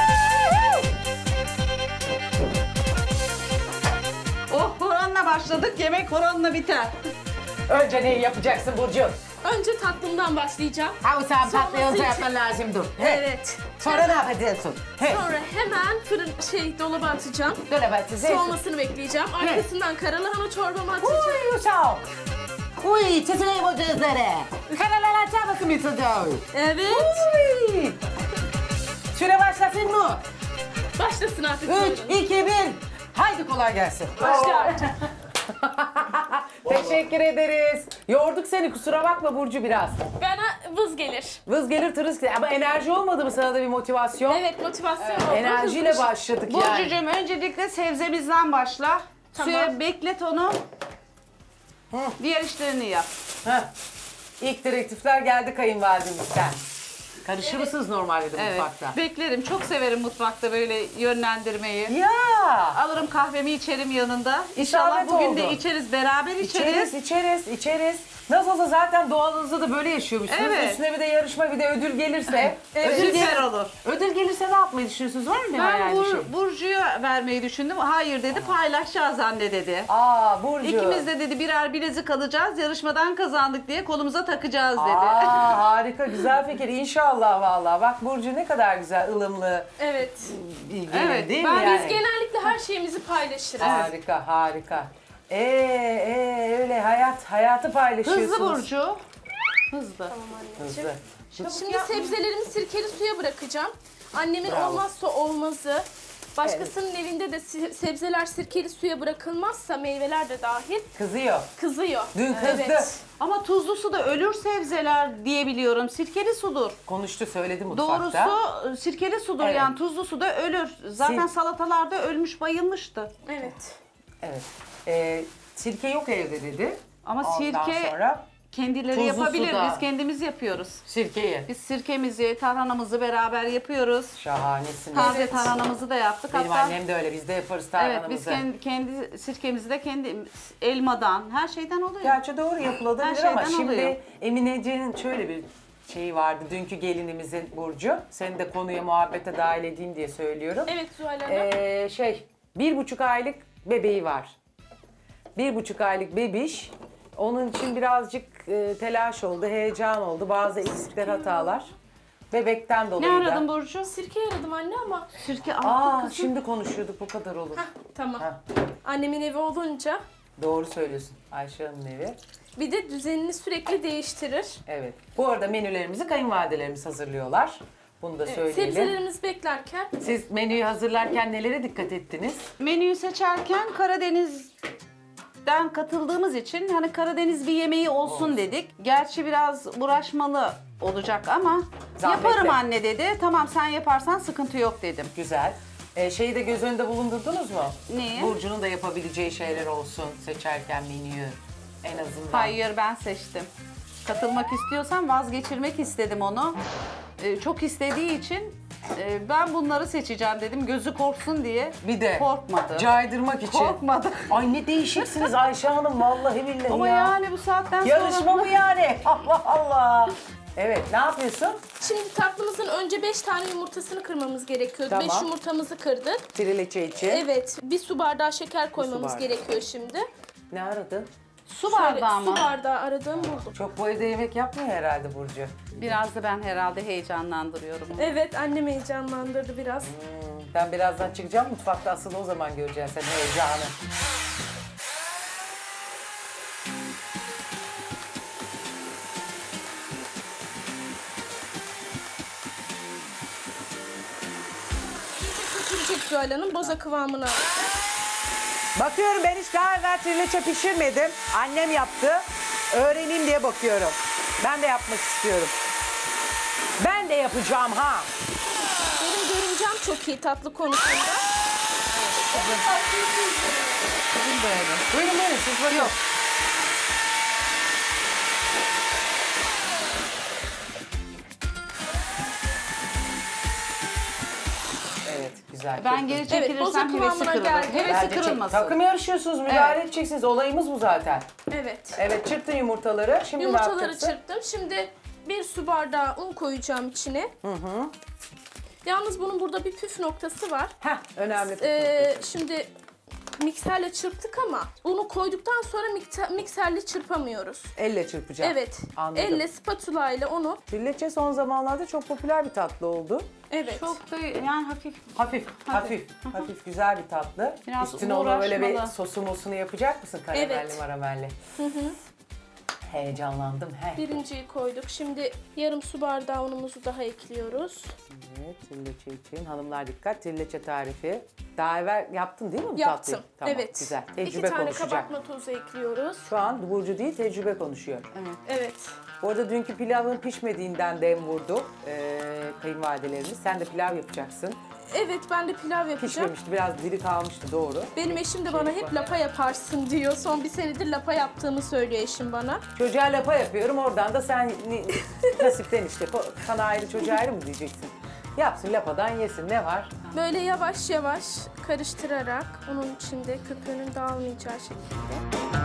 Oh, horonla başladık, yemek horonla biter. Önce neyi yapacaksın Burcu? Önce tatlımdan başlayacağım. Ha sen Sonrası patlayınca için- yapman lazım, dur. He. Evet. Sonra ne yapacaksın? He. Sonra hemen dolaba atacağım. Dolaba atacaksın. Soğumasını bekleyeceğim. Arkasından karalahana çorbamı atacağım. Uy, sağ ol. Uy, çeşmeyi bu gözlere. Karalar açar mı çocuğu? Evet. Uy. Süre başlasın mı? Başlasın artık. 3, 2, 1. Haydi kolay gelsin. Başla. Teşekkür ederiz. Yorduk seni, kusura bakma Burcu biraz. Bana vız gelir. Vız gelir tırıs gelir. Ama enerji olmadı mı sana da bir motivasyon? Evet, motivasyon oldu. Enerjiyle Hızlı- başladık yani. Burcucuğum öncelikle sebzemizden başla. Tamam. Suya beklet onu. Diğer işlerini yap. Heh. İlk direktifler geldi kayınvalidemizden. Karışır mısınız normalde de Evet. mutfakta? Beklerim. Çok severim mutfakta böyle yönlendirmeyi. Ya! Alırım kahvemi içerim yanında. İsabet İnşallah bugün oldu. de içeriz, beraber içeriz. İçeriz. Nasıl olsa zaten doğalınızda da böyle yaşıyormuşsunuz. Evet. Üstüne bir de yarışma, bir de ödül gelirse. Süper olur. Ödül gelirse ne yapmayı düşünüyorsunuz? Var mı bir Ben hayal bir şey? Burcu'ya vermeyi düşündüm. Hayır dedi, paylaşacağız anne dedi. Aa Burcu. İkimiz de dedi birer bilezik alacağız, yarışmadan kazandık diye kolumuza takacağız dedi. Aa harika, güzel fikir. İnşallah vallahi. Bak Burcu ne kadar güzel, ılımlı, Evet. bilgili Evet, değil mi ben- yani? Biz genellikle her şeyimizi paylaşırız. Harika. Öyle hayatı paylaşıyorsunuz. Hızlı Burcu. Hızlı. Hızlı. Şimdi sebzelerimi sirkeli suya bırakacağım. Annemin Bravo. olmazsa olmazı. Başkasının evinde de sebzeler sirkeli suya bırakılmazsa, meyveler de dahil, Kızıyor. kızıyor. Dün kızdı. Evet. Ama tuzlu suda ölür sebzeler diye biliyorum. Sirkeli sudur. Konuştu, söyledi mutfakta. Doğrusu sirkeli sudur Evet. yani tuzlu suda ölür. Zaten salatalarda ölmüş, bayılmıştı. Evet. Evet. Sirke yok evde dedi. Ama Ondan sirke sonra kendileri tuzlu yapabilir. suda. Biz kendimiz yapıyoruz. sirkeyi. Biz sirkemizi, tarhanamızı beraber yapıyoruz. Şahanesiniz. Taze tarhanamızı da yaptık. Benim Hatta annem de öyle. Biz de yaparız evet tarhanamızı. biz kendi sirkemizi de kendi elmadan, her şeyden oluyor. Gerçi doğru yapılabilir Her ama şeyden şimdi oluyor. Emineciğin şöyle bir şeyi vardı. Dünkü gelinimizin Burcu. Seni de konuya, muhabbete dahil edeyim diye söylüyorum. Evet Zuhal Hanım. 1,5 aylık bebeği var. 1,5 aylık bebiş. Onun için birazcık telaş oldu, heyecan oldu. Bazı eksikler, hatalar. Bebekten Ne dolayı da. aradın Burcu? Sirke aradım anne ama. Sirke Aa, aldık kızım. şimdi konuşuyorduk, bu kadar olur. Tamam. Heh. Annemin evi olunca Doğru söylüyorsun. Ayşe Hanım'ın evi. bir de düzenini sürekli değiştirir. Evet. Bu arada menülerimizi kayınvalidelerimiz hazırlıyorlar. Bunu da söyleyelim. Sebzelerimiz beklerken Siz menüyü hazırlarken nelere dikkat ettiniz? Menüyü seçerken Karadeniz'den katıldığımız için hani Karadeniz bir yemeği olsun dedik. Gerçi biraz uğraşmalı olacak ama Zahmetli. yaparım anne dedi. Tamam sen yaparsan sıkıntı yok dedim. Güzel. Şeyi de göz önünde bulundurdunuz mu? Neyi? Burcu'nun da yapabileceği şeyler olsun seçerken menüyü en azından. Hayır ben seçtim. Katılmak istiyorsan vazgeçirmek istedim onu. Çok istediği için ben bunları seçeceğim dedim. Gözü korksun diye. Bir de Korkmadı. caydırmak için. Korkmadı. Ay ne değişiksiniz Ayşe Hanım, vallahi billahi Ama ya. yani bu saatten sonra... Yarışma mı yani? Allah Allah. Evet, ne yapıyorsun? şimdi tatlımızın önce 5 tane yumurtasını kırmamız gerekiyordu. Tamam. 5 yumurtamızı kırdık. Trileçe için. Evet, bir su bardağı şeker koymamız bardağı. gerekiyor şimdi. Ne aradın? Su Şöyle bardağı mı? su bardağı aradığım buldum. Çok bu evde yemek yapmıyor herhalde Burcu. Biraz da ben herhalde heyecanlandırıyorum onu. Evet, annem heyecanlandırdı biraz. Ben birazdan çıkacağım mutfakta, asıl o zaman göreceksin sen heyecanı. Köpürecek Zuhal Hanım, boza kıvamına. Bakıyorum, ben hiç daha evvel trileçe pişirmedim. Annem yaptı. Öğreneyim diye bakıyorum. Ben de yapmak istiyorum. Ben de yapacağım ha. Benim görümcem çok iyi tatlı konusunda. Buyurun buyurun, siz bakın. Yok. Evet, güzel. Ben geri boza çekilirsem hevesi kıvamına kırılır. geldi. Hevesi Bence kırılmasın. takım yarışıyorsunuz, müdahale edeceksiniz. Olayımız bu zaten. Evet. Evet, çırptın yumurtaları. Şimdi ne Yumurtaları yapacaksın? çırptım. Şimdi bir su bardağı un koyacağım içine. Yalnız bunun burada bir püf noktası var. Heh, önemli. Şimdi mikserle çırptık ama unu koyduktan sonra mikserle çırpamıyoruz. Elle çırpacağım. Evet. Anladım. Elle spatula ile onu. Trileçe son zamanlarda çok popüler bir tatlı oldu. Evet. Çok da yani hafif. Hafif güzel bir tatlı. Biraz Üstüne ona böyle bir uğraşmalı. sosunu yapacak mısın? Karamelli Evet. maramelli. Heyecanlandım. Birinciyi koyduk. Şimdi yarım su bardağı unumuzu daha ekliyoruz. Evet, trileçe için. Hanımlar dikkat, trileçe tarifi. Daha evvel yaptın değil mi bu Yaptım. tatlıyı? Tamam, Evet. güzel. 2 Tecrübe tane konuşacak. kabartma tozu ekliyoruz. Şu an Burcu değil, tecrübe konuşuyor. Evet. Bu arada dünkü pilavın pişmediğinden dem vurdu kayınvalidelerimiz. Sen de pilav yapacaksın. Evet, ben de pilav yapacağım. Pişmemişti, biraz diri kalmıştı, doğru. Benim eşim de bana hep lapa yaparsın diyor. Son bir senedir lapa yaptığımı söylüyor eşim bana. Çocuğa lapa yapıyorum, oradan da sen nasipten işte, sana ayrı çocuğa ayrı mı diyeceksin? Yapsın, lapadan yesin, ne var? Böyle yavaş yavaş karıştırarak onun içinde köpüğünün dağılmayacağı şekilde.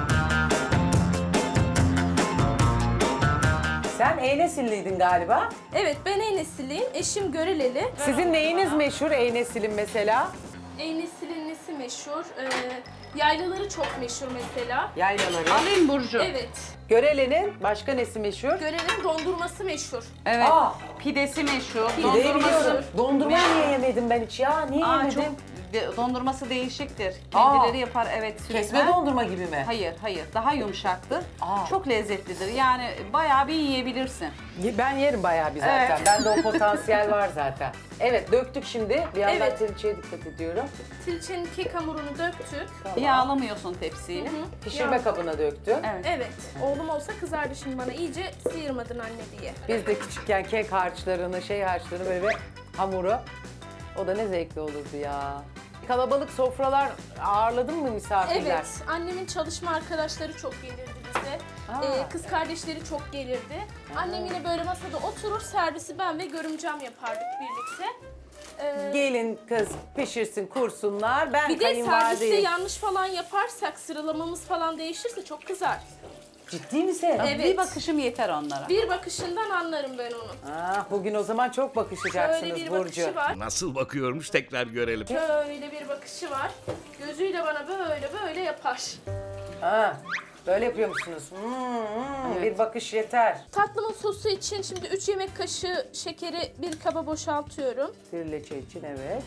Sen Eynesilliydin galiba. Evet, ben Eynesiliyim. Eşim Göreleli. Sizin neyiniz meşhur Eynesil'in mesela? Eynesil'in nesi meşhur? Yaylaları çok meşhur mesela. Yaylaları. Alayım Burcu. Evet. Görele'nin başka nesi meşhur? Görele'nin dondurması meşhur. Evet. Aa, Pidesi meşhur. pideyi Dondurması. biliyorum. Dondurma niye yemedim ben hiç ya? Niye yemedim? Dondurması değişiktir. Kendileri yapar evet sürekli. Kesme dondurma gibi mi? Hayır. Daha yumuşaktır. Aa. Çok lezzetlidir. Yani bayağı bir yiyebilirsin. Ben yerim bayağı bir zaten. Evet. Bende o potansiyel var zaten. Evet, döktük şimdi. Bir yandan Evet. trilçeye dikkat ediyorum. Tilçenin kek hamurunu döktük. Yağlamıyorsun tepsiyi. Pişirme kabına döktüm. Evet. Evet. Oğlum olsa kızardı şimdi bana. İyice sıyırmadın anne diye. Biz de küçükken kek harçlarını, harçlarını böyle bir hamuru. O da ne zevkli olurdu ya. Kalabalık sofralar ağırladın mı misafirler? Evet. Annemin çalışma arkadaşları çok gelirdi bize. Kız kardeşleri çok gelirdi. Annem yine böyle masada oturur, servisi ben ve görümcem yapardık birlikte. Gelin kız pişirsin, kursunlar. Ben Bir de serviste kayınvalideyim. yanlış falan yaparsak, sıralamamız falan değişirse çok kızar. Ciddi misin? Evet. Bir bakışım yeter onlara. Bir bakışından anlarım ben onu. Bugün o zaman çok bakışacaksınız Şöyle bir Burcu. bakışı var. Nasıl bakıyormuş tekrar görelim. Şöyle bir bakışı var. Gözüyle bana böyle yapar. Böyle yapıyor musunuz? Bir bakış yeter. Tatlımın sosu için şimdi 3 yemek kaşığı şekeri bir kaba boşaltıyorum. Trileçe için evet.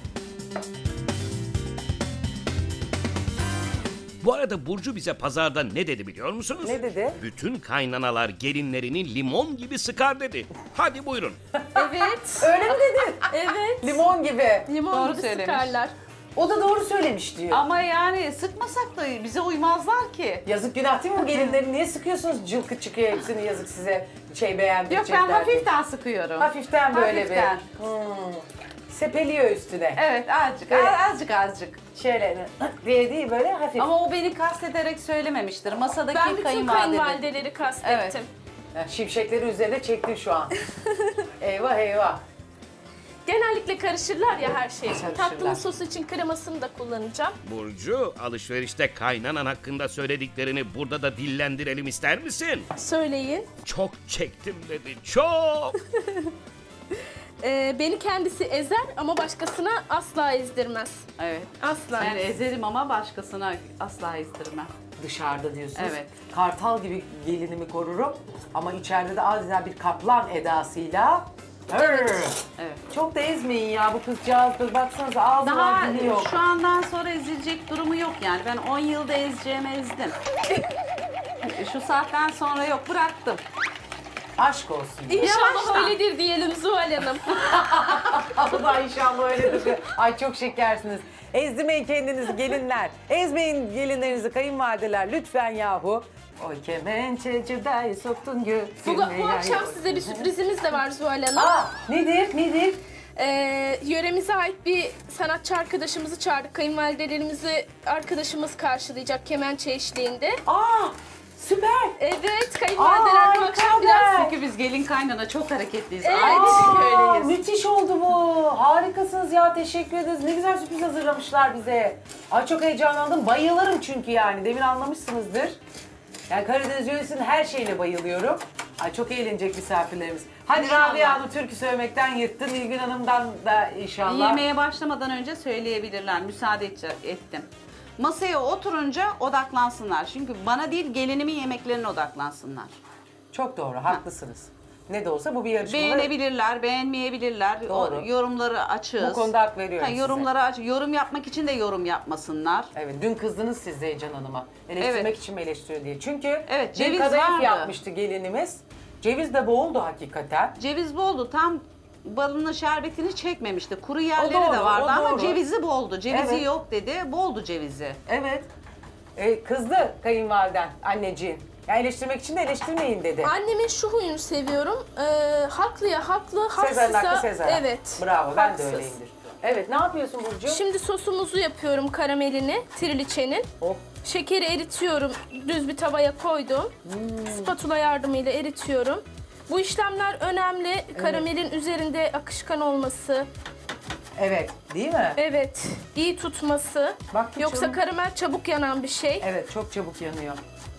Bu arada Burcu bize pazarda ne dedi biliyor musunuz? Ne dedi? Bütün kaynanalar gelinlerini limon gibi sıkar dedi. Hadi buyurun. Evet. Öyle mi dedi? Evet. Limon gibi. Limon Doğru gibi söylemiş. sıkarlar. O da doğru söylemiş diyor. Ama yani sıkmasak da bize uymazlar ki. Yazık günah değil mi bu gelinleri? Niye sıkıyorsunuz? Cılkı çıkıyor hepsini yazık size. Beğendikçe. Yok ben hafiften sıkıyorum. Hafiften böyle Hafiften. bir. Sepeliyor üstüne. Evet azıcık. Evet. Azıcık. Şöyle diye değil böyle hafif. Ama o beni kastederek söylememiştir. Masadaki Ben bütün kayınvalideleri. kayınvalideleri kastettim. Ya, şimşekleri üzerine çektin şu an. Eyvah. Genellikle karışırlar ya her şey. Karışırlar. Tatlının sosu için kremasını da kullanacağım. Burcu, alışverişte kaynanan hakkında söylediklerini burada da dillendirelim ister misin? Söyleyin. Çok çektim dedi, çok. Beni kendisi ezer ama başkasına asla ezdirmez. Evet. Asla. Ben ezerim ama başkasına asla ezdirmem. Dışarıda diyorsunuz. Evet. Kartal gibi gelinimi korurum ama içeride de adeta bir kaplan edasıyla. Evet. Çok da ezmeyin ya bu kızcağız. Baksanıza ağzı Daha var dili yok. şu andan sonra ezilecek durumu yok yani. Ben 10 yılda ezeceğimi ezdim. Şu saatten sonra yok bıraktım. Aşk olsun. İnşallah öyledir diyelim Zuhal Hanım. Allah inşallah öyledir. Ay çok şekersiniz. Ezdirmeyin kendinizi gelinler. Ezmeyin gelinlerinizi kayınvalideler lütfen yahu. Oy kemençeciday soktun göğsüme. Bu akşam size bir sürprizimiz de var Zuhal Hanım. Aa, nedir? Yöremize ait bir sanatçı arkadaşımızı çağırdık. Kayınvalidelerimizi arkadaşımız karşılayacak kemençe eşliğinde. Aa, süper. Evet, kayınvalideler bu akşam biraz... Çünkü biz gelin kaynana çok hareketliyiz. Evet. Aa, müthiş oldu bu. Harikasınız ya, teşekkür ederiz. Ne güzel sürpriz hazırlamışlar bize. Ay çok heyecanlandım. Bayılırım çünkü yani. Demin anlamışsınızdır. Yani Karadeniz yöresinin her şeyine bayılıyorum. Ay çok eğlenecek misafirlerimiz. Hadi Rabia Hanım türkü söylemekten yırttı. Nilgün Hanım'dan da inşallah. Yemeğe başlamadan önce söyleyebilirler. Müsaade ettim. Masaya oturunca odaklansınlar. Çünkü bana değil gelinimin yemeklerine odaklansınlar. Çok doğru, haklısınız. Ne de olsa bu bir yarışma. Beğenebilirler, beğenmeyebilirler. Doğru. O yorumları açığız. Bu konuda hak veriyorum size. Yorumları aç. Yorum yapmak için de yorum yapmasınlar. Evet, dün kızdınız siz Zeycan Hanım'a. Eleştirmek Evet. için mi eleştiriyor diye. Çünkü Evet, bir ceviz kadayıf vardı. yapmıştı gelinimiz. Ceviz de boldu hakikaten. Ceviz boldu. Tam balını şerbetini çekmemişti. Kuru yerleri doğru, de vardı o ama doğru. cevizi boldu. Cevizi Evet. yok dedi. Boldu cevizi. Evet. Kızdı kayınvaliden, anneciğin. Ya eleştirmek için de eleştirmeyin dedi. Annemin şu huyunu seviyorum. Haklıya haklı, Sezar'ın haksızsa... hakkı Sezar. Evet. Bravo, ben de haksız. öyleyimdir. Evet, ne yapıyorsun Burcu? Şimdi sosumuzu yapıyorum, karamelini, triliçenin. Oh. Şekeri eritiyorum, düz bir tavaya koydum. Spatula yardımıyla eritiyorum. Bu işlemler önemli. Karamelin üzerinde akışkan olması, Evet, değil mi? evet, iyi tutması. Baktım Yoksa canım. karamel çabuk yanan bir şey. Evet, çok çabuk yanıyor.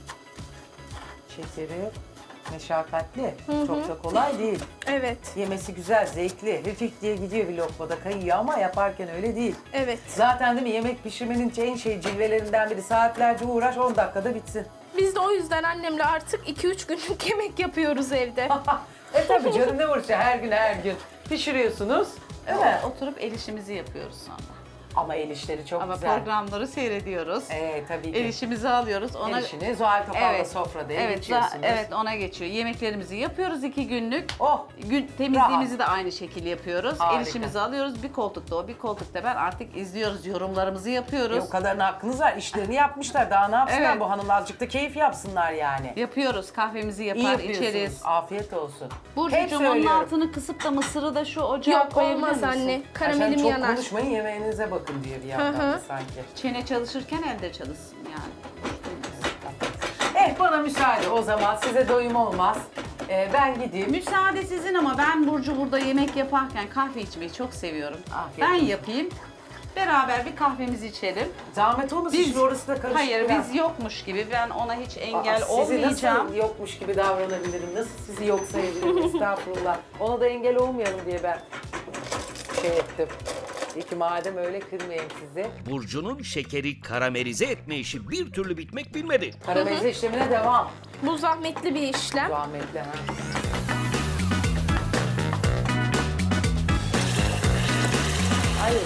Şekeri meşakkatli. Çok da kolay değil. Evet, Yemesi güzel, zevkli. Hafif diye gidiyor bir lokmada kayıyor ama yaparken öyle değil. evet. Zaten değil mi yemek pişirmenin en cilvelerinden biri saatlerce uğraş 10 dakikada bitsin. Biz de o yüzden annemle artık 2-3 günlük yemek yapıyoruz evde. Tabii canım ne uğraşıyor her gün pişiriyorsunuz. Değil mi? Oturup el işimizi yapıyoruz sonra. Ama el işleri çok Ama güzel. programları seyrediyoruz. Tabii ki. El işimizi alıyoruz. Ona... El işini Zuhal Topal'la sofrada geçiyorsunuz. Evet ona geçiyor. Yemeklerimizi yapıyoruz 2 günlük. Oh! Temizliğimizi de aynı şekilde yapıyoruz. Harika. El işimizi alıyoruz. Bir koltukta o, bir koltukta ben artık izliyoruz. Yorumlarımızı yapıyoruz. O kadarına hakkınız var. İşlerini yapmışlar. Daha ne yapsınlar Evet. bu hanımlar? Azıcık da keyif yapsınlar yani. Yapıyoruz. Kahvemizi İyi yapar, yapıyorsunuz. içeriz. Afiyet olsun. Hep Burcucuğum onun söylüyorum. altını kısıp da mısırı da şu ocağa Yok koyabilir olmaz misin? anne, Ay sen karamelim çok yanar. konuşmayın yemeğinize bakın diye bir yandan da sanki. Çene çalışırken elde çalışsın yani. Bana müsaade o zaman. Size doyum olmaz. Ben gideyim. Müsaade sizin ama ben Burcu burada yemek yaparken kahve içmeyi çok seviyorum. Afiyet Ben olsun. yapayım. Beraber bir kahvemizi içelim. Zahmet olmasın şimdi orası da karışık. Hayır biraz. biz yokmuş gibi ben ona hiç engel Sizi olmayacağım. nasıl yokmuş gibi davranabilirim? Nasıl sizi yok sayabilirim? Estağfurullah. Ona da engel olmayalım diye ben şey ettim. İki madem öyle kırmayayım sizi. Burcu'nun şekeri karamelize etme işi bir türlü bitmek bilmedi. Karamelize işlemine devam. Bu zahmetli bir işlem. Zahmetli ha. Hayır.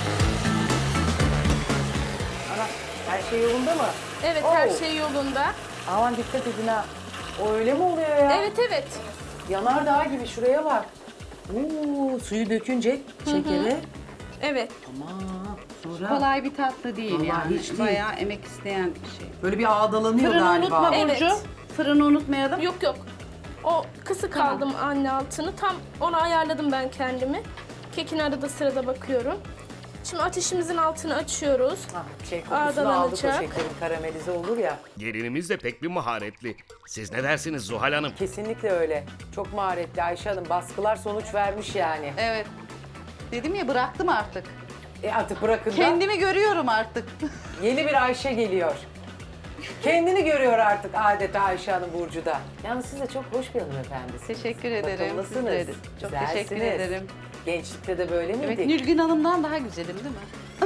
Ana her şey yolunda mı? Evet, Oo. her şey yolunda. Aman dikkat edin ha. O öyle mi oluyor ya? Evet, evet. Yanardağ gibi şuraya bak. Suyu dökünce şekeri. Evet. Aman sonra Kolay bir tatlı değil Vallahi yani. hiç değil. Bayağı emek isteyen bir şey. böyle bir ağdalanıyor Fırını galiba. unutma Evet. Burcu. Fırını unutmayalım. Yok yok. O kısık aldım anne altını. Tam onu ayarladım ben kendimi. Kekin arada sırada bakıyorum. Şimdi ateşimizin altını açıyoruz. Şey kokusunu aldık o Ağdalanacak. şekerin karamelize olur ya. Gelinimiz de pek bir maharetli. Siz ne dersiniz Zuhal Hanım? Kesinlikle öyle. Çok maharetli Ayşe Hanım. Baskılar sonuç vermiş yani. Evet. Dedim ya bıraktım artık. Artık bırakın da Kendimi görüyorum artık. yeni bir Ayşe geliyor. Kendini görüyor artık adeta Ayşe Hanım Burcu'da. Yalnız siz de çok hoş bir hanımefendisiniz. Teşekkür ederim. Bakımlısınız. Siz de. Çok teşekkür güzelsiniz. ederim. Gençlikte de böyle miydik? Evet, Nilgün Hanım'dan daha güzelim değil mi?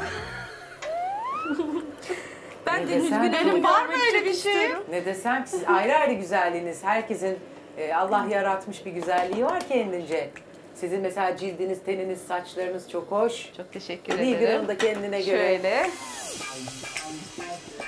Ben de Ne desem? Nilgün Hanım Var mı öyle bir şey? Ne desem ki siz ayrı ayrı güzelliğiniz. Herkesin Allah yaratmış bir güzelliği var kendince. Sizin mesela cildiniz, teniniz, saçlarınız çok hoş. Çok teşekkür Nilgün ederim. Hanım da kendine göre. Şöyle.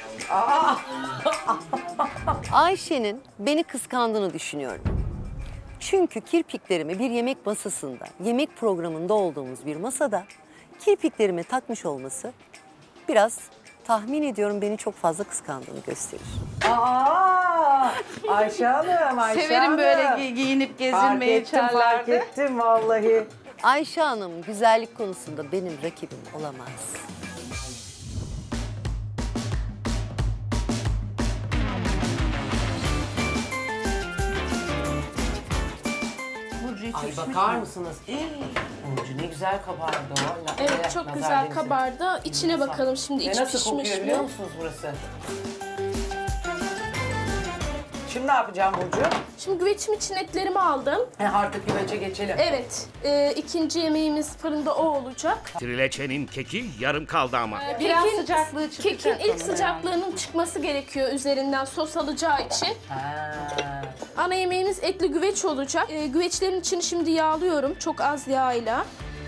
Ayşe'nin beni kıskandığını düşünüyorum. Çünkü kirpiklerimi bir yemek masasında, yemek programında olduğumuz bir masada kirpiklerimi takmış olması biraz tahmin ediyorum beni çok fazla kıskandığını gösterir. Aa, Ayşe Hanım, Ayşe Severim Hanım. böyle giyinip gezilmeyi Fark içerlerde. ettim vallahi. Ayşe Hanım güzellik konusunda benim rakibim olamaz. Burcu hiç Ay pişmiş bakar mi? mısınız? Burcu ne güzel kabardı o. Evet, çok güzel kabardı. İçine bakalım şimdi iç Nasıl pişmiş kokuyor biliyor mi? musunuz burası? Şimdi ne yapacağım Burcu? Şimdi güvecim için etlerimi aldım. Artık güvece geçelim. Evet, ikinci yemeğimiz fırında o olacak. Trileçenin keki yarım kaldı ama. Biraz sıcaklığı çıkacak Kekin ilk ama sıcaklığının çıkması gerekiyor üzerinden sos alacağı için. Ha. Ana yemeğimiz etli güveç olacak. Güveçlerin içini şimdi yağlıyorum çok az yağıyla.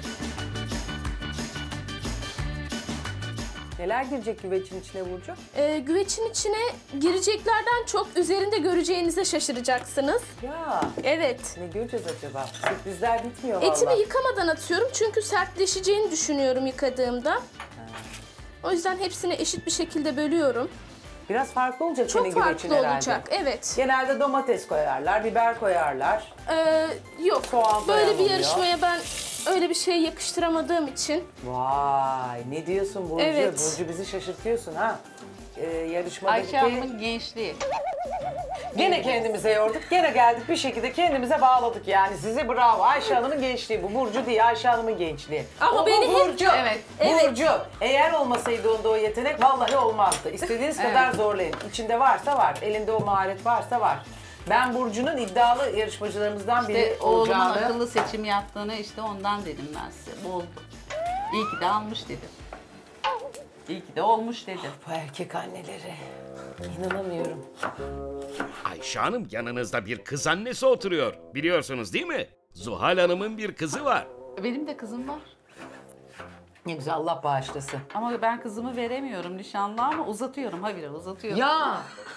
Neler girecek güvecin içine Burcu? Güvecin içine gireceklerden çok üzerinde göreceğinize şaşıracaksınız. Ya Evet. ne göreceğiz acaba? Sürprizler bitmiyor vallahi. Etimi yıkamadan atıyorum çünkü sertleşeceğini düşünüyorum yıkadığımda. O yüzden hepsini eşit bir şekilde bölüyorum. Biraz farklı olacak Çok senin güvecin farklı herhalde. olacak, evet. Genelde domates koyarlar, biber koyarlar. Yok, Soğan böyle falan bir oluyor. yarışmaya ben öyle bir şey yakıştıramadığım için. Vay ne diyorsun Burcu? Evet. Burcu bizi şaşırtıyorsun ha. Yarışmadaki... Ayşe Hanım'ın gençliği. Gene kendimize yorduk, gene geldik bir şekilde kendimize bağladık yani. Size bravo. Ayşe Hanım'ın gençliği bu. Burcu değil, Ayşe Hanım'ın gençliği. Ama O beni hep- Burcu. Evet. Burcu. Eğer olmasaydı onda o yetenek vallahi olmazdı. İstediğiniz kadar zorlayın. İçinde varsa var, elinde o maharet varsa var. Ben Burcu'nun iddialı yarışmacılarımızdan biri İşte oğlumun olacağını... akıllı seçim yaptığını işte ondan dedim ben size. Oldu. İyi ki de almış dedim. İyi ki de olmuş dedim. Bu erkek anneleri. İnanamıyorum. Ayşe Hanım yanınızda bir kız annesi oturuyor. Biliyorsunuz değil mi? Zuhal Hanım'ın bir kızı var. Benim de kızım var. Ne güzel Allah bağışlasın. Ama ben kızımı veremiyorum nişanlı ama uzatıyorum. Habire uzatıyorum. Ya!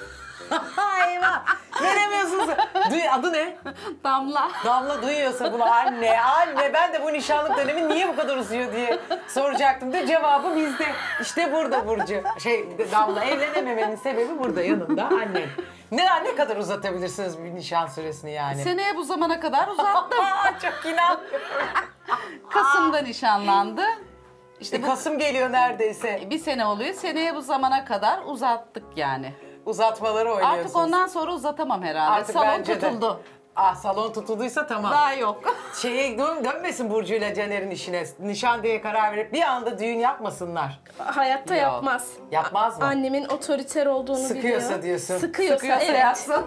Eyvah! Veremiyorsunuz. Adı ne? Damla. Damla duyuyorsa bunu anne ben de bu nişanlık dönemi niye bu kadar uzuyor diye soracaktım da cevabı bizde. İşte burada Burcu. Damla evlenememenin sebebi burada yanında annem. Ne kadar uzatabilirsiniz bir nişan süresini yani? Seneye bu zamana kadar uzattım. Çok inanmıyorum. Kasım'da nişanlandı. İşte bu Kasım geliyor neredeyse. bir sene oluyor. Seneye bu zamana kadar uzattık yani. Uzatmaları oynuyorsunuz. Artık ondan sonra uzatamam herhalde. Artık Salon bence de. tutuldu. Salon tutulduysa tamam. Daha yok. Dönmesin Burcu ile Caner'in işine. Nişan diye karar verip bir anda düğün yapmasınlar. Hayatta Yok. yapmaz. Yapmaz mı? Annemin otoriter olduğunu Sıkıyorsa biliyor. diyorsun. Sıkıyorsa evet. yapsın.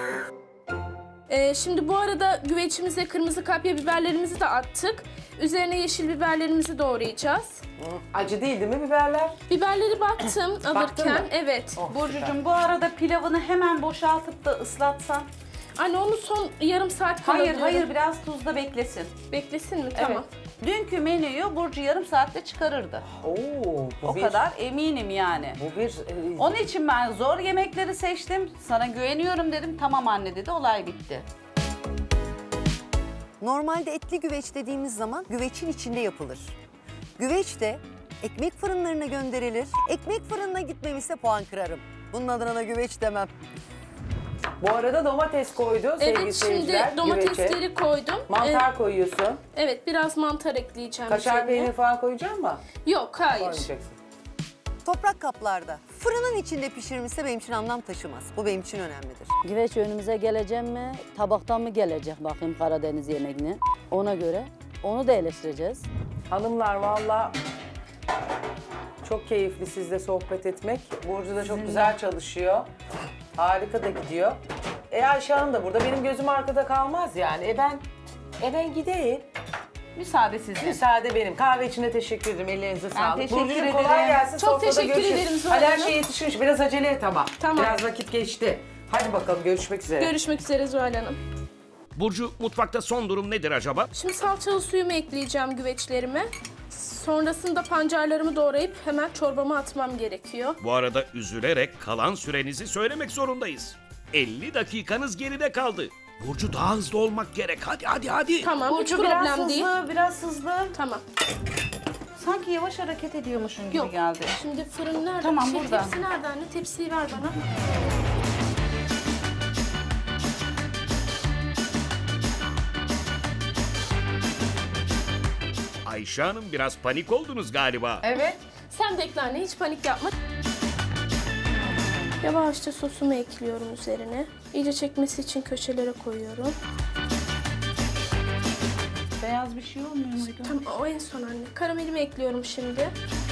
Şimdi bu arada güvecimize kırmızı kapya biberlerimizi de attık. Üzerine yeşil biberlerimizi doğrayacağız. Acı değil mi biberler? Biberleri baktım alırken. mı? Evet. Oh, Burcucuğum bu arada pilavını hemen boşaltıp da ıslatsan. Anne onu son yarım saat kala Hayır diyorum. biraz tuzda beklesin. Beklesin mi? Tamam. Dünkü menüyü Burcu yarım saatte çıkarırdı. Oo, bu O kadar eminim yani. Bu bir... Onun için ben zor yemekleri seçtim. Sana güveniyorum dedim. Tamam anne dedi. Olay bitti. Normalde etli güveç dediğimiz zaman güveçin içinde yapılır. Güveç de ekmek fırınlarına gönderilir. Ekmek fırınına gitmemişse puan kırarım. Bunun adına da güveç demem. Bu arada domates koydu sevgili Evet, seyirciler. şimdi domatesleri güvece. koydum. Mantar koyuyorsun. Evet, biraz mantar ekleyeceğim. Kaşar üzerine. peynir falan koyacak mı? Yok, hayır. Koymayacaksın. Toprak kaplarda fırının içinde pişirmişse benim için anlam taşımaz. Bu benim için önemlidir. Güveç önümüze gelecek mi, tabaktan mı gelecek bakayım Karadeniz yemeğine. Ona göre onu da eleştireceğiz. Hanımlar valla çok keyifli sizle sohbet etmek. Burcu da çok güzel çalışıyor. Harika da gidiyor. Ayşe Hanım da burada. Benim gözüm arkada kalmaz yani. Ben gideyim. Müsaade sizin. Müsaade benim. Kahve için de teşekkür ederim. Ellerinize sağlık. teşekkür Burcucuğum, kolay ederim. gelsin. Çok Sofrada teşekkür görüşürüz. ederim Zuhal Hadi her Hanım. şey yetişmiş. Biraz acele et ama. Tamam. Biraz vakit geçti. Hadi bakalım görüşmek üzere. Görüşmek üzere Zuhal Hanım. Burcu mutfakta son durum nedir acaba? Şimdi salçalı suyumu ekleyeceğim güveçlerime. Sonrasında pancarlarımı doğrayıp hemen çorbama atmam gerekiyor. Bu arada üzülerek kalan sürenizi söylemek zorundayız. 50 dakikanız geride kaldı. Burcu daha hızlı olmak gerek. Hadi. Tamam, hiç Burcu biraz problem değil. hızlı, biraz hızlı. Tamam. Sanki yavaş hareket ediyormuşsun gibi Yok. geldi. Şimdi fırın nerede? Tamam, Şey, burada. Tepsi nerede anne? Tepsiyi ver bana. Ayşe Hanım biraz panik oldunuz galiba. Evet. Sen bekle anne, hiç panik yapma. Yavaşça sosumu ekliyorum üzerine. İyice çekmesi için köşelere koyuyorum. Beyaz bir şey olmuyor muydu? Tamam, o en son anne. Karamelimi ekliyorum şimdi.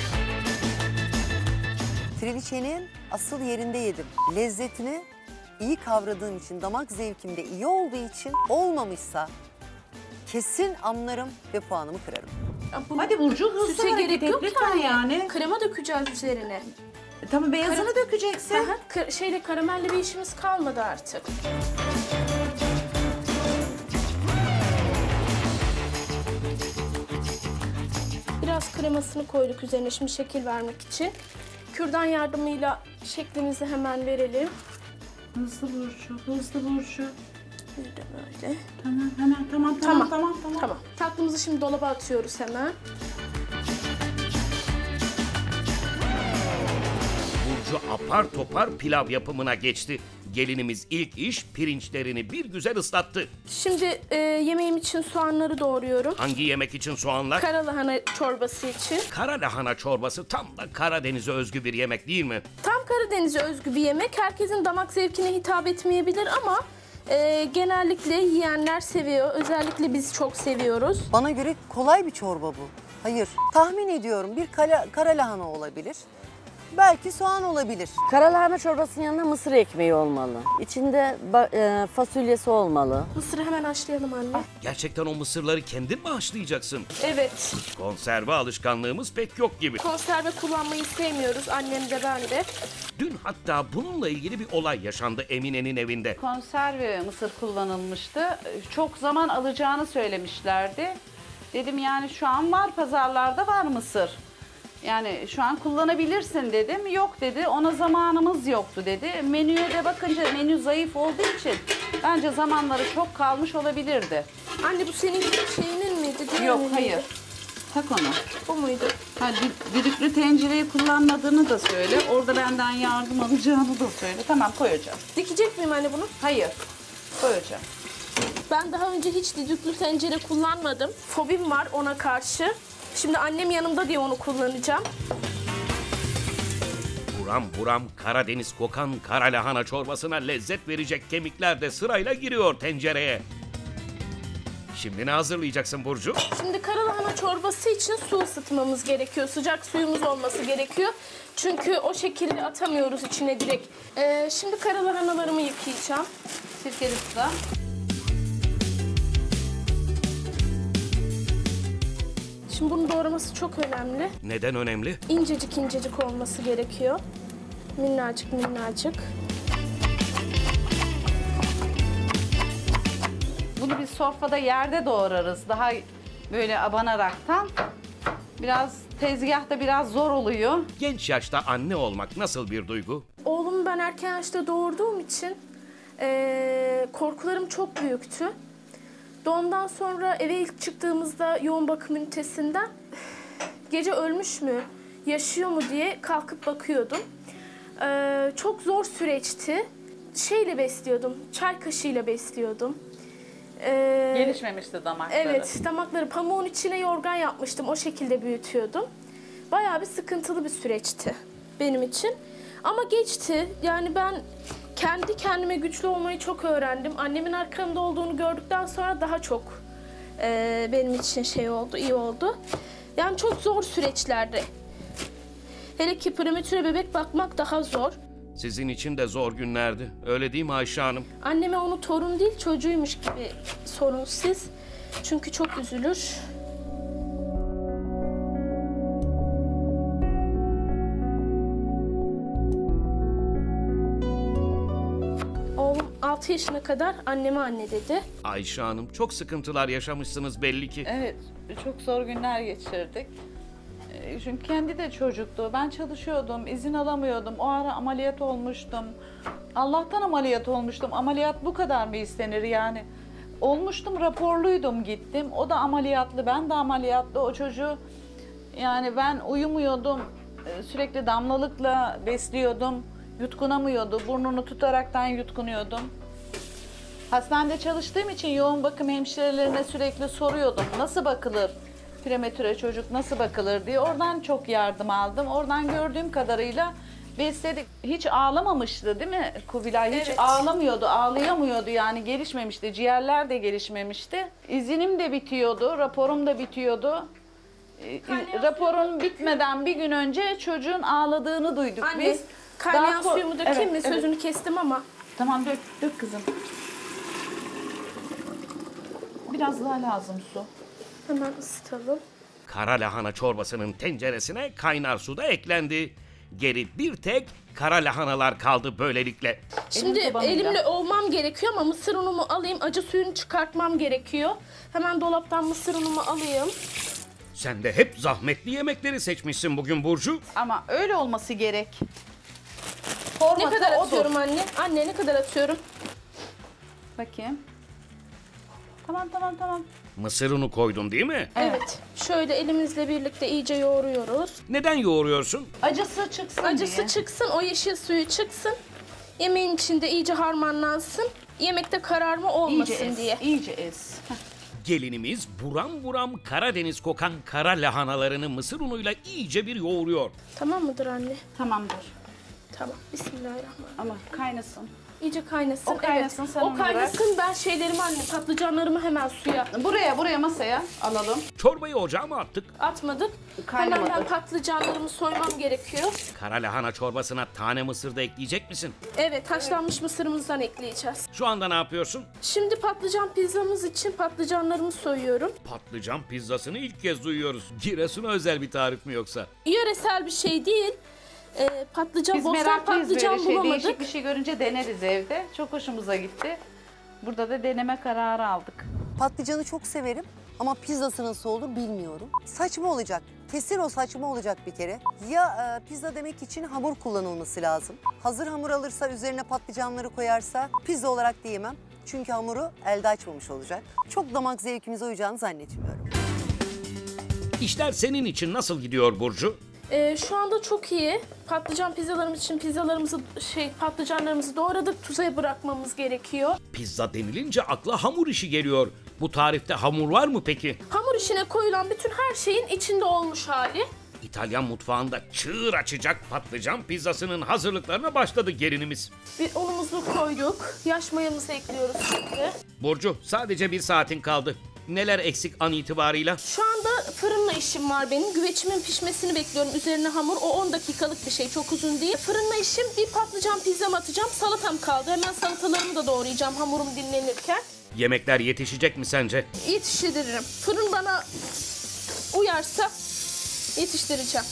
Trileçenin asıl yerinde yedim. Lezzetini iyi kavradığım için, damak zevkimde iyi olduğu için olmamışsa kesin anlarım ve puanımı kırarım. Ya bunu Hadi Burcu hızlı süse hareket gerek et yok lütfen yani. Krema dökeceğiz üzerine. Tamam beyazını dökeceksin. Aha, karamelli bir işimiz kalmadı artık. Biraz kremasını koyduk üzerine şimdi şekil vermek için. Kürdan yardımıyla şeklimizi hemen verelim. Hızlı Burcu, hızlı Burcu. Bir de böyle. Tamam. Tamam. Tatlımızı şimdi dolaba atıyoruz hemen. Burcu apar topar pilav yapımına geçti. Gelinimiz ilk iş pirinçlerini bir güzel ıslattı. Şimdi yemeğim için soğanları doğruyorum. Hangi yemek için soğanlar? Karalahana çorbası için. Kara lahana çorbası tam da Karadeniz'e özgü bir yemek değil mi? Tam Karadeniz'e özgü bir yemek. Herkesin damak zevkine hitap etmeyebilir ama genellikle yiyenler seviyor. Özellikle biz çok seviyoruz. Bana göre kolay bir çorba bu. Hayır, tahmin ediyorum bir kara lahana olabilir. Belki soğan olabilir. Karalahana çorbasının yanında mısır ekmeği olmalı. İçinde fasulyesi olmalı. Mısırı hemen haşlayalım anne. Gerçekten o mısırları kendin mi haşlayacaksın? Evet. Konserve alışkanlığımız pek yok gibi. Konserve kullanmayı sevmiyoruz. Annem de ben de. Dün hatta bununla ilgili bir olay yaşandı Emine'nin evinde. Konserve mısır kullanılmıştı. Çok zaman alacağını söylemişlerdi. Dedim yani şu an var, pazarlarda var mısır. Yani şu an kullanabilirsin dedim. Yok dedi, ona zamanımız yoktu dedi. Menüye de bakınca menü zayıf olduğu için bence zamanları çok kalmış olabilirdi. Anne bu senin şeyinin miydi? Diğerinin Yok miydi? hayır. Tak onu. Bu muydu? Ha, düdüklü tencereyi kullanmadığını da söyle. Orada benden yardım alacağını da söyle. Tamam koyacağım. Dikecek miyim anne bunu? Hayır. Koyacağım. Ben daha önce hiç düdüklü tencere kullanmadım. Fobim var ona karşı. Şimdi annem yanımda diye onu kullanacağım. Buram buram Karadeniz kokan kara lahana çorbasına lezzet verecek kemikler de sırayla giriyor tencereye. Şimdi ne hazırlayacaksın Burcu? Şimdi karalahana çorbası için su ısıtmamız gerekiyor. Sıcak suyumuz olması gerekiyor. Çünkü o şekilde atamıyoruz içine direkt. Şimdi karalahanalarımı yıkayacağım. Sirkeli suda. Şimdi bunun doğraması çok önemli. Neden önemli? İncecik incecik olması gerekiyor. Minnacık minnacık. Bunu biz sofrada yerde doğrarız. Daha böyle abanaraktan. Biraz tezgahta biraz zor oluyor. Genç yaşta anne olmak nasıl bir duygu? Oğlumu ben erken yaşta doğurduğum için korkularım çok büyüktü. Doğumdan sonra eve ilk çıktığımızda yoğun bakım ünitesinden gece ölmüş mü, yaşıyor mu diye kalkıp bakıyordum. Çok zor süreçti. Şeyle besliyordum, çay kaşığıyla besliyordum. Gelişmemişti damakları. Evet, damakları pamuğun içine yorgan yapmıştım, o şekilde büyütüyordum. Bayağı bir sıkıntılı bir süreçti benim için. Ama geçti, yani ben kendi kendime güçlü olmayı çok öğrendim. Annemin arkamda olduğunu gördükten sonra daha çok benim için şey oldu, iyi oldu. Yani çok zor süreçlerdi. Hele ki prematüre bebek bakmak daha zor. Sizin için de zor günlerdi. Öyle değil mi Ayşe Hanım? Anneme onu torun değil çocuğuymuş gibi sorun siz. Çünkü çok üzülür. Oğlum 6 yaşına kadar anneme anne dedi. Ayşe Hanım çok sıkıntılar yaşamışsınız belli ki. Evet, çok zor günler geçirdik. Çünkü kendi de çocuktu. Ben çalışıyordum, izin alamıyordum. O ara ameliyat olmuştum. Allah'tan ameliyat olmuştum. Ameliyat bu kadar mı istenir yani? Olmuştum, raporluydum, gittim. O da ameliyatlı, ben de ameliyatlı. O çocuğu yani ben uyumuyordum. Sürekli damlalıkla besliyordum. Yutkunamıyordu. Burnunu tutaraktan yutkunuyordum. Hastanede çalıştığım için yoğun bakım hemşirelerine sürekli soruyordum. Nasıl bakılır? Prematüre çocuk nasıl bakılır diye. Oradan çok yardım aldım. Oradan gördüğüm kadarıyla besledik. Hiç ağlamamıştı değil mi Kubilay? Hiç Evet. ağlamıyordu, ağlayamıyordu yani gelişmemişti. Ciğerler de gelişmemişti. İzinim de bitiyordu, raporum da bitiyordu. Raporun bitmeden bir gün önce çocuğun ağladığını duyduk Anne, biz. kaynayan Daha suyumu dökeyim mi? Evet, evet. Sözünü kestim ama. Tamam dök kızım. Biraz daha lazım su. Hemen ısıtalım. Kara lahana çorbasının tenceresine kaynar su da eklendi. Geri bir tek kara lahanalar kaldı böylelikle. Şimdi tabanıyla. elimle olmam gerekiyor ama mısır unumu alayım. Acı suyunu çıkartmam gerekiyor. Hemen dolaptan mısır unumu alayım. Sen de hep zahmetli yemekleri seçmişsin bugün Burcu. Ama öyle olması gerek. Ne Formatı kadar odur. atıyorum anne? Anne ne kadar atıyorum? Bakayım. Tamam. Mısır unu koydun değil mi? Evet. Şöyle elimizle birlikte iyice yoğuruyoruz. Neden yoğuruyorsun? Acısı çıksın Acısı diye. çıksın, o yeşil suyu çıksın. Yemeğin içinde iyice harmanlansın. Yemekte kararma olmasın İyice ez, diye. iyice ez. Gelinimiz buram buram Karadeniz kokan kara lahanalarını mısır unuyla iyice bir yoğuruyor. Tamam mıdır anne? Tamamdır. Tamam. Bismillahirrahmanirrahim. Ama kaynasın. İyice kaynasın. O kaynasın, sen O onu kaynasın, ben şeylerimi anne, patlıcanlarımı hemen suya Buraya masaya alalım. Çorbayı ocağa mı attık? atmadık. Kaynamadı. Hemen ben patlıcanlarımı soymam gerekiyor. Kara lahana çorbasına tane mısır da ekleyecek misin? Evet, haşlanmış mısırımızdan ekleyeceğiz. Şu anda ne yapıyorsun? Şimdi patlıcan pizzamız için patlıcanlarımı soyuyorum. Patlıcan pizzasını ilk kez duyuyoruz. Giresun'a özel bir tarif mi yoksa? Yöresel bir şey değil. Patlıcan, Biz bostan meraklıyız patlıcan böyle şey. bulamadık. Değişik bir şey görünce deneriz evde. Çok hoşumuza gitti. Burada da deneme kararı aldık. Patlıcanı çok severim ama pizzası nasıl olur bilmiyorum. Saçma olacak. Kesin o saçma olacak bir kere. Ya pizza demek için hamur kullanılması lazım. Hazır hamur alırsa üzerine patlıcanları koyarsa pizza olarak diyemem. Çünkü hamuru elde açmamış olacak. Çok damak zevkimize uyacağını zannetmiyorum. İşler senin için nasıl gidiyor Burcu? Şu anda çok iyi. Patlıcan pizzalarımız için patlıcanlarımızı doğradık. Tuza bırakmamız gerekiyor. Pizza denilince akla hamur işi geliyor. Bu tarifte hamur var mı peki? Hamur işine koyulan bütün her şeyin içinde olmuş hali. İtalyan mutfağında çığır açacak patlıcan pizzasının hazırlıklarına başladı gelinimiz. Bir unumuzu koyduk. Yaş mayamızı ekliyoruz şimdi. Burcu sadece 1 saatin kaldı. Neler eksik an itibarıyla? Şu anda fırınla işim var benim. Güvecimin pişmesini bekliyorum. Üzerine hamur. O 10 dakikalık bir şey. Çok uzun değil. Fırınla işim, bir patlıcan pizzam atacağım. Salatam kaldı. Hemen salatalarımı da doğrayacağım hamurum dinlenirken. Yemekler yetişecek mi sence? Yetiştiririm. Fırın bana uyarsa yetiştireceğim.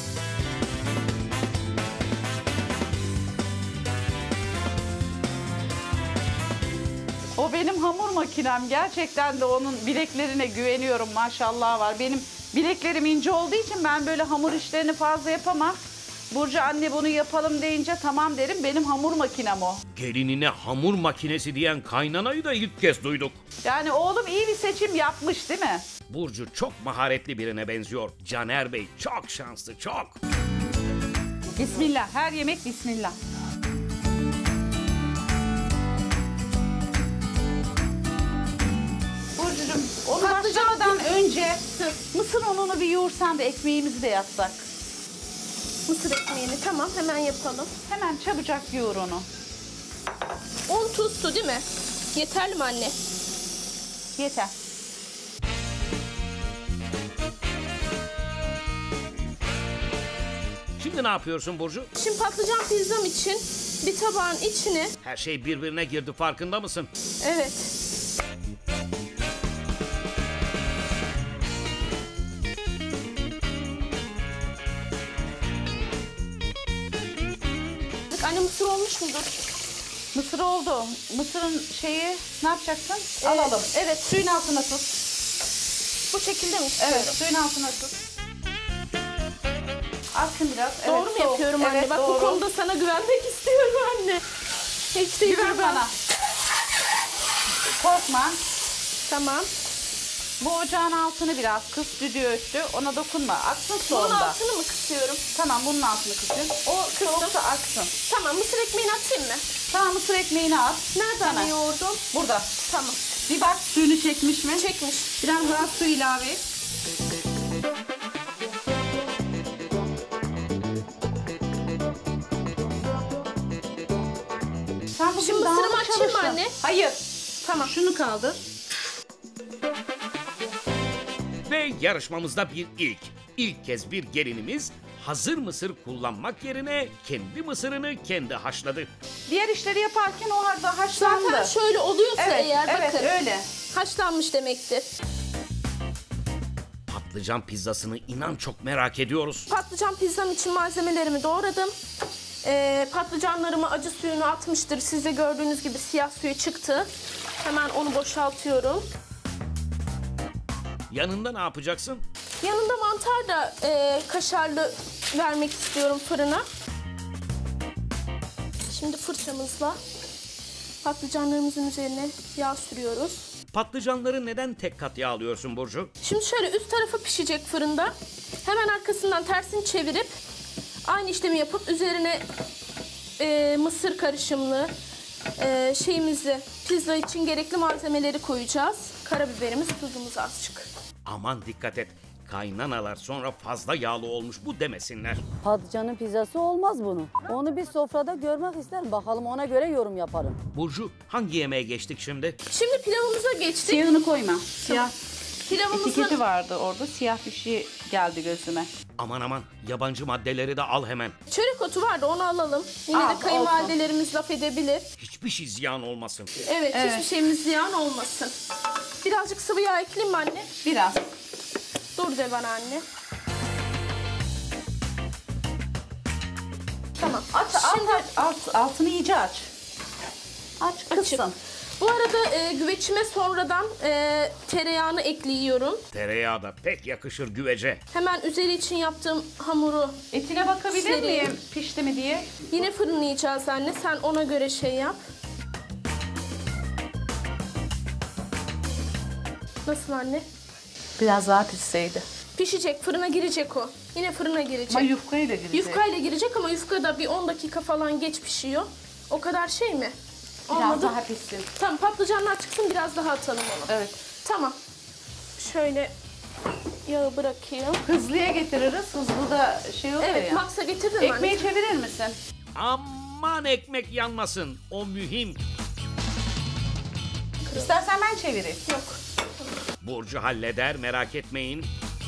O benim hamur makinem. Gerçekten de onun bileklerine güveniyorum. Maşallah var. Benim bileklerim ince olduğu için ben böyle hamur işlerini fazla yapamam. Burcu anne bunu yapalım deyince tamam derim. Benim hamur makinem o. Gelinine hamur makinesi diyen kaynanayı da ilk kez duyduk. Yani oğlum iyi bir seçim yapmış değil mi? Burcu çok maharetli birine benziyor. Caner Bey çok şanslı, çok. Bismillah. Her yemek bismillah. Burcucuğum onu başlamadan önce mısır ununu bir yoğursan da ekmeğimizi de yapsak. Mısır ekmeğini tamam hemen yapalım. Hemen çabucak yoğur onu. Un, tuz, su değil mi? Yeterli mi anne? Yeter. Şimdi ne yapıyorsun Burcu? Şimdi patlıcan pizzam için bir tabağın içine, Her şey birbirine girdi, farkında mısın? evet, anne mısır olmuş mudur? Mısır oldu. Mısırın şeyi ne yapacaksın? Alalım. Evet suyun altına tut. Bu şekilde mi Evet istiyorum? suyun altına tut. Açın biraz. Doğru Evet, mu soğuk. yapıyorum anne? Evet, Bak doğru. bu konuda sana güvenmek istiyorum anne. Hiç değil Güven bana. Korkma. Tamam. Bu ocağın altını biraz kıs, düdüğü öttü. Ona dokunma. Aksın Bunun soğunda. altını mı kısıyorum? Tamam, bunun altını kısıyorsun. O soğuksa aksın. Tamam, mısır ekmeğini atayım mı? Tamam, mısır ekmeğini at. Nereden Hemen. yoğurdum? Burada. Tamam. Bir bak suyunu çekmiş mi? Çekmiş. Biraz daha su ilave et. Sen bugün Şimdi daha mısırımı mı açayım mı çalıştın? anne? Hayır. Tamam. Şunu kaldır. Ve yarışmamızda bir ilk. İlk kez bir gelinimiz hazır mısır kullanmak yerine kendi mısırını kendi haşladı. Diğer işleri yaparken o arada haşlandı. Zaten şöyle oluyorsa Evet, eğer evet, bakın. öyle. Haşlanmış demektir. Patlıcan pizzasını inan çok merak ediyoruz. Patlıcan pizzam için malzemelerimi doğradım. Patlıcanlarımı acı suyunu atmıştır. Siz de gördüğünüz gibi siyah suyu çıktı. Hemen onu boşaltıyorum. Yanında ne yapacaksın? Yanında mantar da kaşarlı vermek istiyorum fırına. Şimdi fırçamızla patlıcanlarımızın üzerine yağ sürüyoruz. Patlıcanları neden tek kat yağlıyorsun Burcu? Şimdi şöyle üst tarafı pişecek fırında. Hemen arkasından tersini çevirip aynı işlemi yapıp üzerine mısır karışımlı şeyimizi, pizza için gerekli malzemeleri koyacağız. Karabiberimiz, tuzumuz azıcık. Aman dikkat et. Kaynanalar sonra fazla yağlı olmuş bu demesinler. Patlıcanın pizzası olmaz bunun. Onu bir sofrada görmek isterim. Bakalım ona göre yorum yaparım. Burcu hangi yemeğe geçtik şimdi? Şimdi pilavımıza geçtik. Siyahını koyma. Siyah Pilavımızın etiketi vardı orada. Siyah bir şey geldi gözüme. Aman aman yabancı maddeleri de al hemen. çörek otu vardı, onu alalım. Yine Al, de kayınvalidelerimiz laf edebilir. Hiçbir şey ziyan olmasın. Evet, Evet. hiçbir şeyimiz ziyan olmasın. Birazcık sıvı yağ ekleyeyim mi anne? Biraz. Dur de bana anne. Tamam. Şimdi Altını iyice aç. Aç, açık. kızsın. Bu arada güveçime sonradan tereyağını ekliyorum. Tereyağı da pek yakışır güvece. Hemen üzeri için yaptığım hamuru Etine bakabilir Sereyim. miyim pişti mi diye? yine fırınlayacağız anne. Sen ona göre şey yap. Nasıl anne? Biraz daha pişseydi. Pişecek, fırına girecek o. Yine fırına girecek. Ama yufkayla girecek. Yufkayla girecek ama yufka da bir 10 dakika falan geç pişiyor. O kadar şey mi? Biraz Olmadı. daha pişsin. Tamam, patlıcanlar çıksın, biraz daha atalım onu. Evet. Tamam. Şöyle yağı bırakayım. Hızlıya getiririz. Hızlı da şey oluyor Evet, ya. maksa getirdin mi Ekmeği anne? çevirir misin? Aman ekmek yanmasın. O mühim. İstersen ben çevireyim. Yok. Burcu halleder merak etmeyin.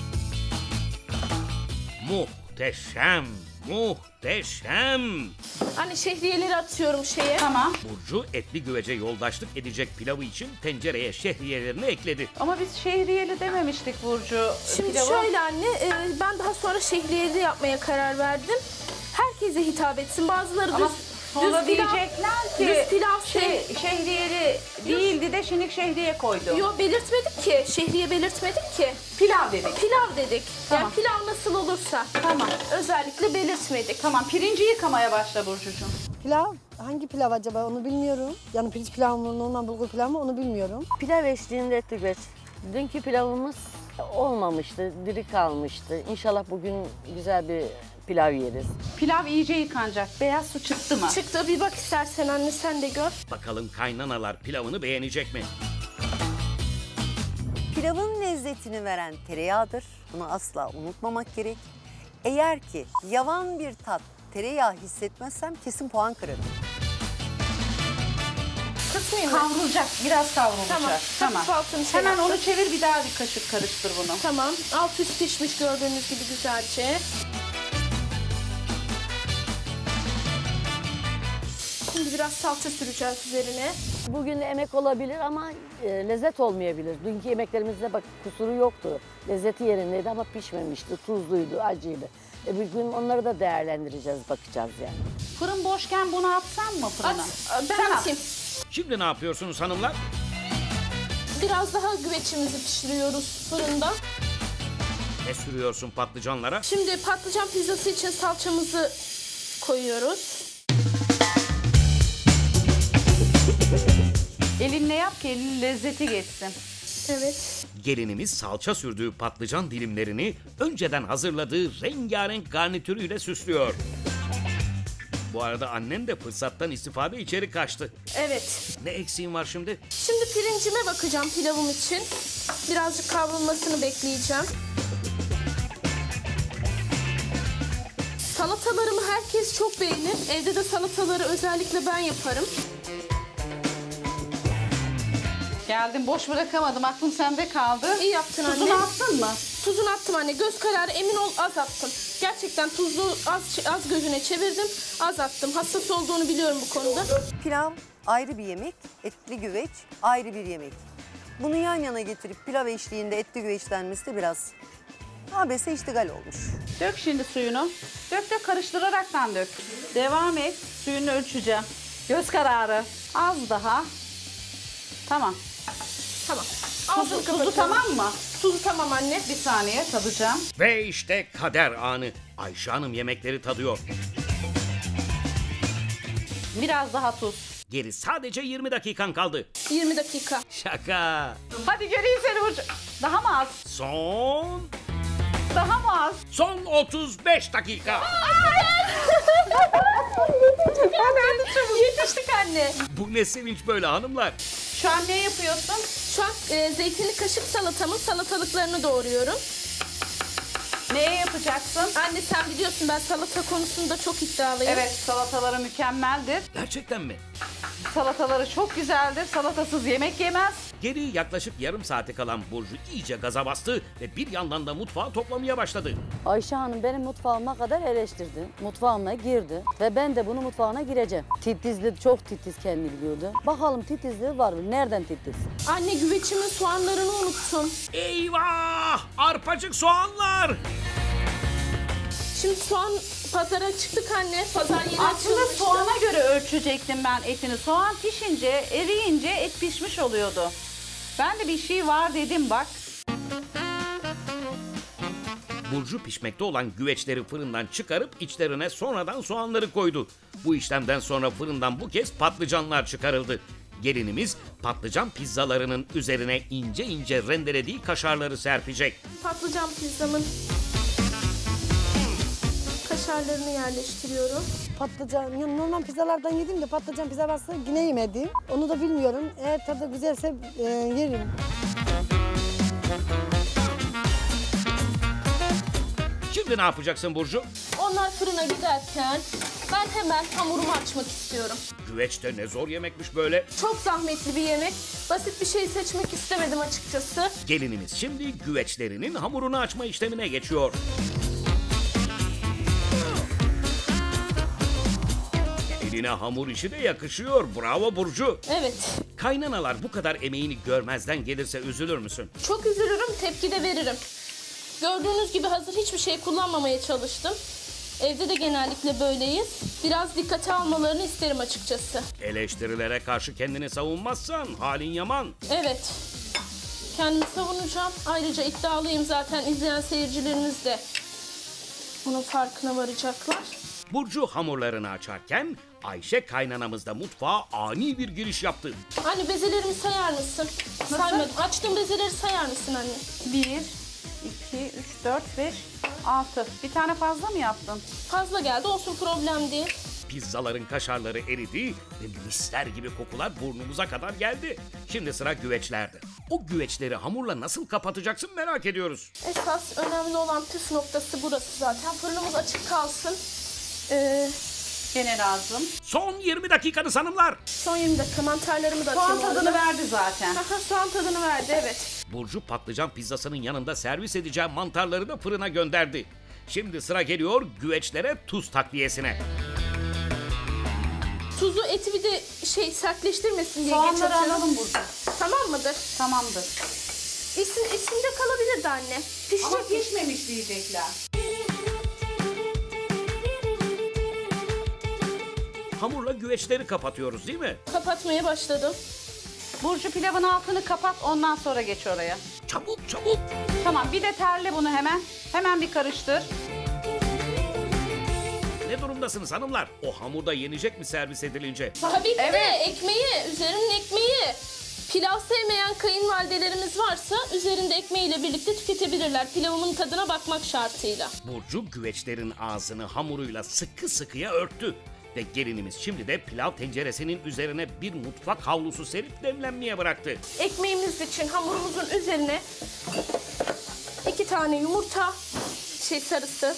Muhteşem. Muhteşem. Anne şehriyeleri atıyorum şeye. Tamam. Burcu etli güvece yoldaşlık edecek pilavı için tencereye şehriyelerini ekledi. Ama biz şehriyeli dememiştik Burcu. Şimdi Pilavı. şöyle anne, ben daha sonra şehriyeli yapmaya karar verdim. Herkese hitap etsin. Bazıları Ama sonra düz pilav, diyecekler ki düz pilav şehriyeli değildi de şinik şehriye koydu. Yo, belirtmedik ki. Şehriye belirtmedik ki. Pilav dedik. Pilav dedik. Tamam. Yani pilav nasıl olursa. Tamam. Özellikle belirtmedik. Tamam, pirinci yıkamaya başla Burcucuğum. Pilav, hangi pilav acaba onu bilmiyorum. Yani pirinç pilav mı, normal bulgur pilav mı onu bilmiyorum. Pilav eşliğinde etli güveç. Dünkü pilavımız olmamıştı, diri kalmıştı. İnşallah bugün güzel bir pilav yeriz. Pilav iyice yıkanacak. Beyaz su çıktı mı? Çıktı, bir bak istersen anne, sen de gör. Bakalım kaynanalar pilavını beğenecek mi? Pilavın lezzetini veren tereyağıdır. Bunu asla unutmamak gerek. Eğer ki yavan bir tat, tereyağı hissetmezsem kesin puan kırarım. Kısmayayım mı? Kavrulacak, biraz kavrulacak. Tamam. Hafif altını şey Hemen yaptım. onu çevir, bir daha bir kaşık karıştır bunu. Tamam. Alt üst pişmiş gördüğünüz gibi güzelce. Şimdi biraz salça süreceğiz üzerine. Bugün de emek olabilir ama lezzet olmayabilir. Dünkü yemeklerimizde bak kusuru yoktu. Lezzeti yerindeydi ama pişmemişti, tuzluydu, acıydı. Bugün onları da değerlendireceğiz, bakacağız yani. Fırın boşken bunu atsam mı fırına? Ben Sen at. atayım. Şimdi ne yapıyorsunuz hanımlar? Biraz daha güveçimizi pişiriyoruz fırında. Ne sürüyorsun patlıcanlara? Şimdi patlıcan pizzası için salçamızı koyuyoruz. Elinle yap ki elin lezzeti geçsin. Evet. Gelinimiz salça sürdüğü patlıcan dilimlerini önceden hazırladığı rengarenk garnitürüyle süslüyor. Bu arada annen de fırsattan istifade içeri kaçtı. Evet. Ne eksiğin var şimdi? Şimdi pirincime bakacağım pilavım için. Birazcık kavrulmasını bekleyeceğim. Salatalarımı herkes çok beğenir. Evde de salataları özellikle ben yaparım. Geldim boş bırakamadım. Aklım sende kaldı. İyi yaptın anne. Tuzunu attın mı? Tuzunu attım anne. Göz kararı emin ol az attım. Gerçekten tuzlu az gözüne çevirdim. Az attım. Hassas olduğunu biliyorum bu konuda. Pilav ayrı bir yemek, etli güveç ayrı bir yemek. Bunu yan yana getirip pilav eşliğinde etli güveçlenmesi de biraz abese iştigal olmuş. Dök şimdi suyunu. Dök karıştıraraktan dök. Devam et. Suyunu ölçeceğim. Göz kararı. Az daha. Tamam. Tamam. Tuzu tamam mı? Tuzu tamam anne. Bir saniye tadacağım. Ve işte kader anı. Ayşe Hanım yemekleri tadıyor. Biraz daha tuz. Geri sadece 20 dakikan kaldı. 20 dakika. Şaka. Hadi göreyim seni Burcu. Daha mı az? Son Daha mı az? 35 dakika. Yetiştik anne. Bu ne sevinç böyle hanımlar. Şu an ne yapıyorsun? Şu an zeytinli kaşık salatamın salatalıklarını doğruyorum. Neye yapacaksın? Anne sen biliyorsun ben salata konusunda çok iddialıyım. Evet, salataları mükemmeldir. Gerçekten mi? Salataları çok güzeldir. Salatasız yemek yemez. Geri yaklaşık yarım saate kalan Burcu iyice gaza bastı ve bir yandan da mutfağı toplamaya başladı. Ayşe Hanım benim mutfağıma kadar eleştirdi. Mutfağıma girdi ve ben de bunun mutfağına gireceğim. Titizli, çok titiz kendi biliyordu. Bakalım titizliği var mı? Nereden titiz? Anne güvecimin soğanlarını unuttum. Eyvah! Arpacık soğanlar! Şimdi soğan pazara çıktık anne. Pazar yeri Aslında açılmıştı. soğana göre ölçecektim ben etini. Soğan pişince, eriyince et pişmiş oluyordu. Ben de bir şey var dedim bak. Burcu pişmekte olan güveçleri fırından çıkarıp içlerine sonradan soğanları koydu. Bu işlemden sonra fırından bu kez patlıcanlar çıkarıldı. Gelinimiz patlıcan pizzalarının üzerine ince ince rendelediği kaşarları serpecek. Patlıcan pizzamın kaşarlarını yerleştiriyorum. Patlıcan, ya normal pizzalardan yedim de patlıcan pizzası yine yemedim. Onu da bilmiyorum. Eğer tadı güzelse yerim. Şimdi ne yapacaksın Burcu? Onlar fırına giderken ben hemen hamurumu açmak istiyorum. Güveç de ne zor yemekmiş böyle. Çok zahmetli bir yemek. Basit bir şey seçmek istemedim açıkçası. Gelinimiz şimdi güveçlerinin hamurunu açma işlemine geçiyor. Eline hamur işi de yakışıyor. Bravo Burcu. Evet. Kaynanalar bu kadar emeğini görmezden gelirse üzülür müsün? Çok üzülürüm, tepki de veririm. Gördüğünüz gibi hazır hiçbir şey kullanmamaya çalıştım. Evde de genellikle böyleyiz. Biraz dikkate almalarını isterim açıkçası. Eleştirilere karşı kendini savunmazsan halin yaman. Evet. Kendimi savunacağım. Ayrıca iddialıyım zaten. İzleyen seyircilerimiz de bunun farkına varacaklar. Burcu hamurlarını açarken Ayşe kaynanamız da mutfağa ani bir giriş yaptı. Anne bezelerimi sayar mısın? Saymadım. Açtığım bezeleri sayar mısın anne? 1, 2, 3, 4, 5, 6. Bir tane fazla mı yaptın? Fazla geldi olsun problem değil. Pizzaların kaşarları eridi ve misler gibi kokular burnumuza kadar geldi. Şimdi sıra güveçlerde. O güveçleri hamurla nasıl kapatacaksın merak ediyoruz. Esas önemli olan püf noktası burası zaten. Fırınımız açık kalsın. Gene lazım. Son 20 dakikanız hanımlar. Son 20 dakika mantarlarımı da Soğan atayım tadını orada. verdi zaten. Aha, soğan tadını verdi evet. Burcu patlıcan pizzasının yanında servis edeceği mantarları da fırına gönderdi. Şimdi sıra geliyor güveçlere tuz takviyesine. Tuzu eti bir de sertleştirmesin diye Soğanları geçiyorum. alalım burada. Tamam mıdır? Tamamdır. İçinde kalabilirdi anne. Pişecek. Ama pişmemiş diyecekler. Hamurla güveçleri kapatıyoruz değil mi? Kapatmaya başladım. Burcu pilavın altını kapat, ondan sonra geç oraya. Çabuk çabuk. Tamam, bir de terle bunu hemen. Hemen bir karıştır. Ne durumdasınız hanımlar? O hamurda yenecek mi servis edilince? Tabii ki Evet. de ekmeği, üzerinin ekmeği. Pilav sevmeyen kayınvalidelerimiz varsa üzerinde ekmeğiyle birlikte tüketebilirler. Pilavımın tadına bakmak şartıyla. Burcu güveçlerin ağzını hamuruyla sıkı sıkıya örttü. Ve gelinimiz şimdi de pilav tenceresinin üzerine bir mutfak havlusu serip demlenmeye bıraktı. Ekmeğimiz için hamurumuzun üzerine 2 tane yumurta sarısı.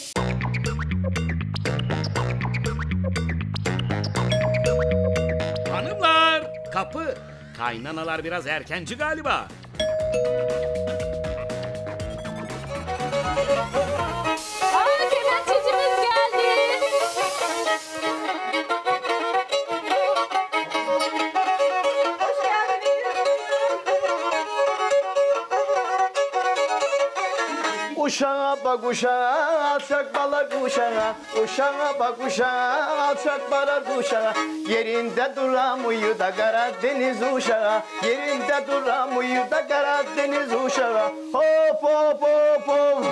Hanımlar, kapı. Kaynanalar biraz erkenci galiba. Kemençecimiz geldi. Uşağa bak uşağa, alçak balar kuşağa. Uşağa bak uşağa, alçak balar kuşağa. Yerinde duramıyor da Karadeniz uşağı. Yerinde duramıyor da Karadeniz uşağı. Hop hop hop hop.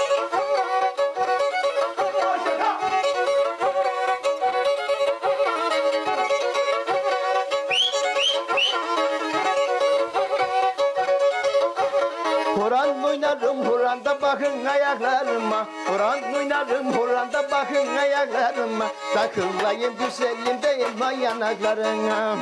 Horan oynarım horanda bakın ayaklarıma. Horan oynarım horanda bakın ayaklarıma. Takılayım güzelim değme yanaklarına.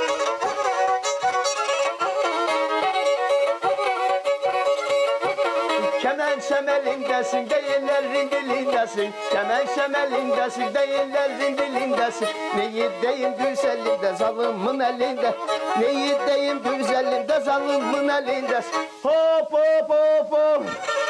Kemençem elindesin değillerin dilindesin. Kemençem elindesin değillerin dilindesin. Ne yiyeyim güzelim de zalımın elinde. Ne yiyeyim güzelim de zalımın elinde. Hop hop hop hop.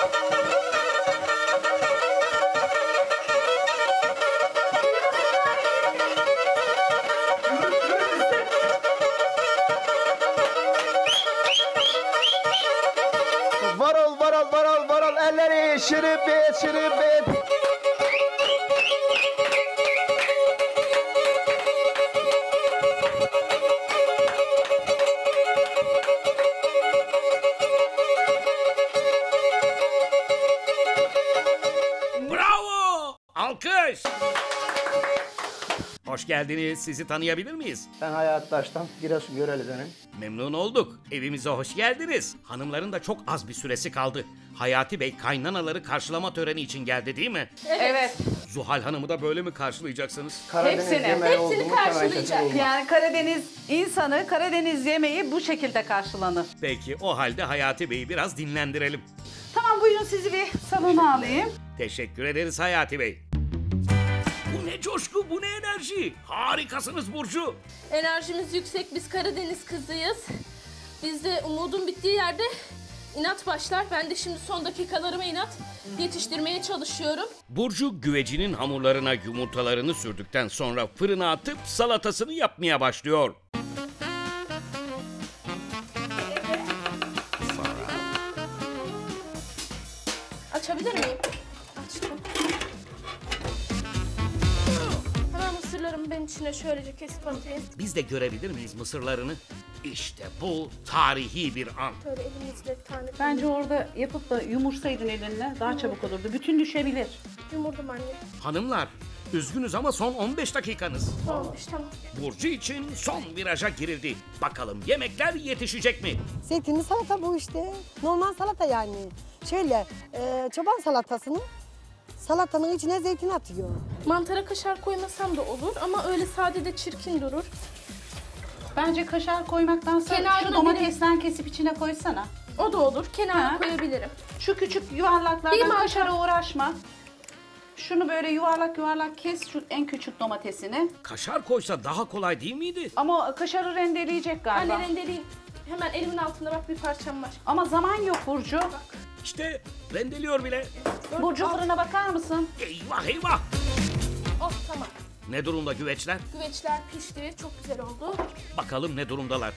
Varol varol varol varol elleri şırıbet şırıbet. Bravo! Alkış! Hoş geldiniz. Sizi tanıyabilir miyiz? Ben Hayat Taş'tan Giresun Göreli'denim. Memnun olduk. Evimize hoş geldiniz. Hanımların da çok az bir süresi kaldı. Hayati Bey kaynanaları karşılama töreni için geldi değil mi? Evet. Zuhal Hanım'ı da böyle mi karşılayacaksınız? Karadeniz Hepsini, yemeği hepsini oldu mu kemençesi karşılayacak. olmaz. Yani Karadeniz insanı, Karadeniz yemeği bu şekilde karşılanır. Peki o halde Hayati Bey'i biraz dinlendirelim. Tamam, buyurun sizi bir salona alayım. Teşekkür ederiz Hayati Bey. Bu ne coşku, bu ne enerji. Harikasınız Burcu. Enerjimiz yüksek. Biz Karadeniz kızıyız. Bizde umudun bittiği yerde inat başlar. Ben de şimdi son dakikalarıma inat yetiştirmeye çalışıyorum. Burcu güvecinin hamurlarına yumurtalarını sürdükten sonra fırına atıp salatasını yapmaya başlıyor. Açabilir miyim? Açtım. Hemen mısırlarımı ben içine şöylece kesip atayım. Biz de görebilir miyiz mısırlarını? İşte bu tarihi bir an. Şöyle elimizle bir tane. Bence orada yapıp da yumursaydın elinle daha çabuk olurdu. Bütün düşebilir. Yumurdum anne. Hanımlar, üzgünüz ama son 15 dakikanız. Olmuş tamam. Burcu için son viraja girildi. Bakalım yemekler yetişecek mi? Zeytinli salata bu işte. Normal salata yani. Şöyle çoban salatasını salatanın içine zeytin atıyor. Mantara kaşar koymasam da olur ama öyle sade de çirkin durur. Bence kaşar koymaktansa Kenarına şu domatesten kesip içine koysana. O da olur. Kenara Ha. koyabilirim. Şu küçük Bir yuvarlaklardan mantar- kaşara uğraşma. Şunu böyle yuvarlak yuvarlak kes, şu en küçük domatesini. Kaşar koysa daha kolay değil miydi? Ama o kaşarı rendeleyecek galiba. Anne rendeleyeyim. Hemen elimin altında bak bir parçam var. Ama zaman yok Burcu. İşte rendeliyor bile. Burcu fırına bakar mısın? Eyvah eyvah. Oh tamam. Ne durumda güveçler? Güveçler pişti. Çok güzel oldu. Bakalım ne durumdalar.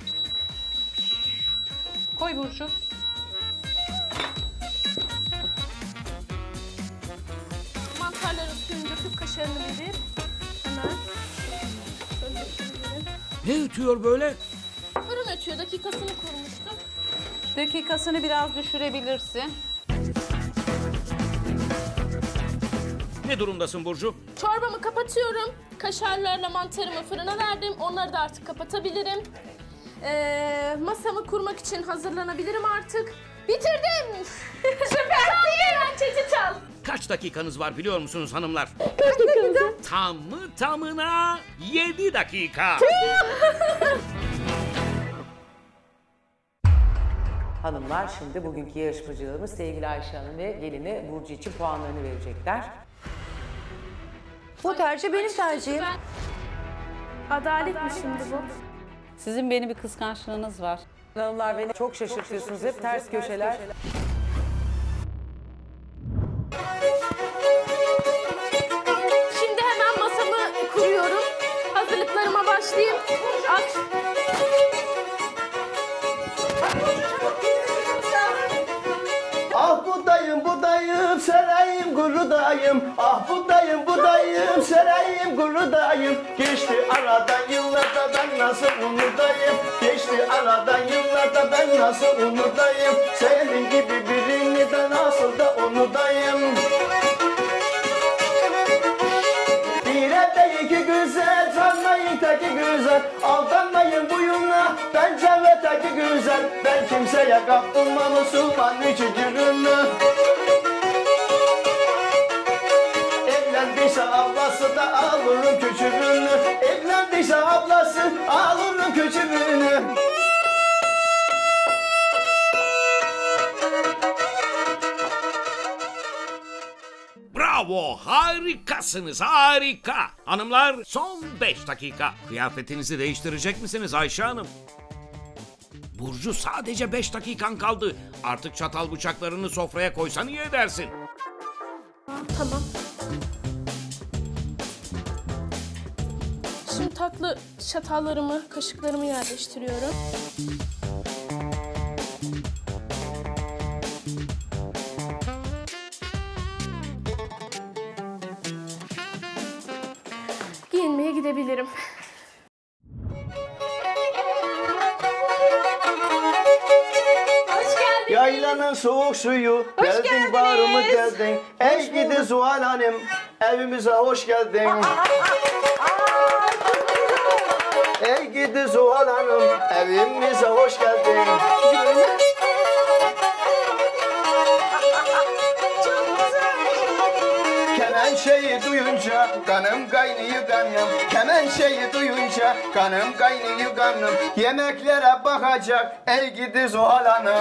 Koy Burcu. Mantarların suyunu döküp kaşarını verip hemen şöyle dökebilirim. Ne ötüyor böyle? Fırın yatıyor. Dakikasını kurmuştuk. Dakikasını biraz düşürebilirsin. Ne durumdasın Burcu? Çorbamı kapatıyorum. Kaşarlarla mantarımı fırına verdim. Onları da artık kapatabilirim. Masamı kurmak için hazırlanabilirim artık. Bitirdim. Süpersin. Çeçi çal. Kaç dakikanız var biliyor musunuz hanımlar? Kaç dakika? Tamına 7 dakika. Hanımlar şimdi bugünkü yarışmacılarımız sevgili Ayşe Hanım ve gelini Burcu için puanlarını verecekler. Bu tercih benim tercihim. Adalet mi şimdi bu? Sizin beni bir kıskançlığınız var. Hanımlar beni çok şaşırtıyorsunuz. Hep ters köşeler. Şimdi hemen masamı kuruyorum. Hazırlıklarıma başlayayım. Ah budayım serayım gurudayım. Ah budayım serayım gurudayım. Geçti aradan yıllarda ben nasıl unutayım. Geçti aradan yıllarda ben nasıl unutayım. Senin gibi birini de nasıl da unutayım. İki güzel, sanmayın teki güzel. Aldanmayın buyuna, bence ve teki güzel. Ben kimseye kaptırmam Müslüman içicirini. Evlendiyse ablası da alırım küçüğünü. Evlendiyse ablası alırım küçüğünü. Bravo, harikasınız, harika. Hanımlar son 5 dakika. Kıyafetinizi değiştirecek misiniz Ayşe Hanım? Burcu sadece 5 dakikan kaldı. Artık çatal bıçaklarını sofraya koysan iyi edersin. Tamam. Şimdi tatlı çatallarımı, kaşıklarımı yerleştiriyorum. Giyinmeye gidebilirim. Hoş geldiniz. Yaylanın soğuk suyu, geldin bağrımı geldin. Ey gidi Zuhal Hanım, evimize hoş geldin. Ey gidi Zuhal Hanım, evimize hoş geldin. Kemençeyi duyunca kanım kaynıyor kanım. Kemençeyi duyunca kanım kaynıyor kanım. Yemeklere bakacak ey gidi Zuhal Hanım.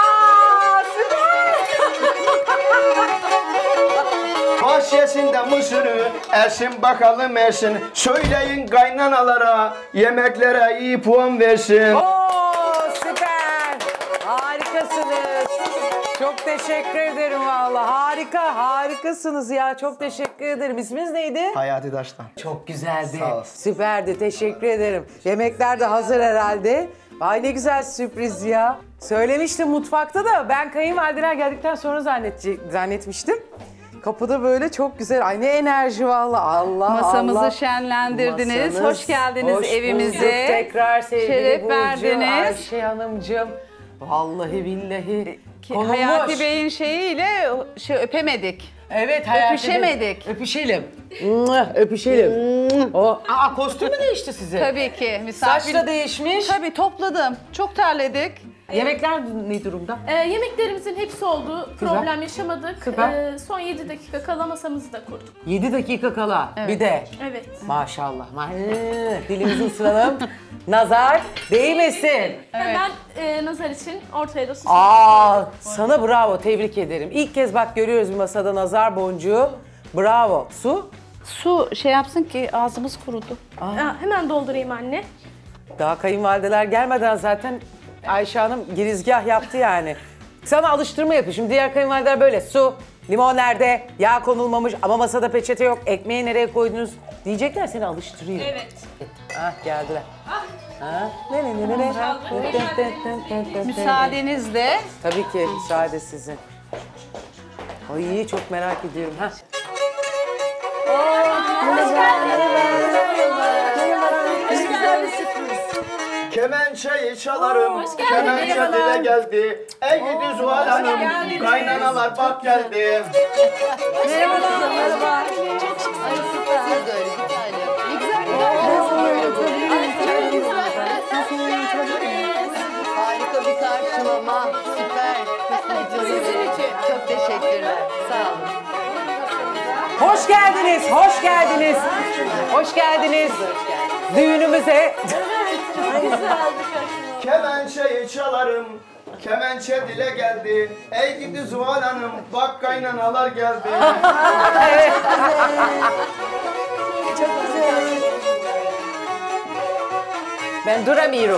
Bahçesinde mısırı ersin bakalım ersin. Söyleyin kaynanalara yemeklere iyi puan versin. Oo süper. Harikasınız. Çok teşekkür ederim vallahi. Harikasınız ya. Çok teşekkür ederim. İsminiz neydi? Hayati Daş'tan. Çok güzeldi. Sağ olasın. Süperdi. Teşekkür ederim. Yemekler de hazır herhalde. Ay ne güzel sürpriz ya. Söylemiştim mutfakta da ben kayınvalideler geldikten sonra zannetmiştim. Kapıda böyle çok güzel. Ay ne enerji vallahi. Allah Masamızı Allah. şenlendirdiniz. Masanız, Hoş geldiniz hoş evimize. bulduk. Tekrar sevgili Şeref Burcu, verdiniz. Ayşe Hanımcığım. Vallahi billahi. Konulmuş. Hayati Bey'in şeyiyle öpemedik. Evet Hayati Bey. Öpüşemedik. Öpüşelim. Öpüşelim. Kostüm mü değişti sizin? Tabii ki. Saç da değişmiş. Tabii topladım. Çok terledik. Yemekler ne durumda? Yemeklerimizin hepsi oldu. Güzel. Problem yaşamadık. Süper. Son 7 dakika kala masamızı da kurduk. 7 dakika kala. Bir de. Evet. Maşallah. Dilimizi ısıralım. Nazar değmesin. Hemen nazar için ortaya da su. Sana bravo. Tebrik ederim. İlk kez bak görüyoruz bir masada nazar boncuğu. Bravo. Su? Su şey yapsın ki ağzımız kurudu. Hemen doldurayım anne. Daha kayınvalideler gelmeden zaten Ayşe Hanım girizgah yaptı yani. Sana alıştırma yapıyor. Şimdi diğer kayınvalideler böyle su, limon nerede, yağ konulmamış ama masada peçete yok, ekmeği nereye koydunuz diyecekler seni alıştırıyor. Evet. Geldiler. Müsaadenizle. Tabii ki müsaade sizin. Ay çok merak ediyorum. Kemençeyi çalarım, Hoş geldin. kemençe dile geldi. Ey gidi Zuhal Hanım, kaynanalar bak geldi. Merhaba. Siz de öyle bir tane. Ne güzel. Harika bir karşılama. Süper. Çok teşekkürler. Sağ olun. Hoş geldiniz, hoş geldiniz. Hoş geldiniz. Düğünümüze. Kemençeyi çalarım, kemençe dile geldi. Ey gidi Zuhal Hanım, bak kaynanalar geldi. Ben duramıyorum.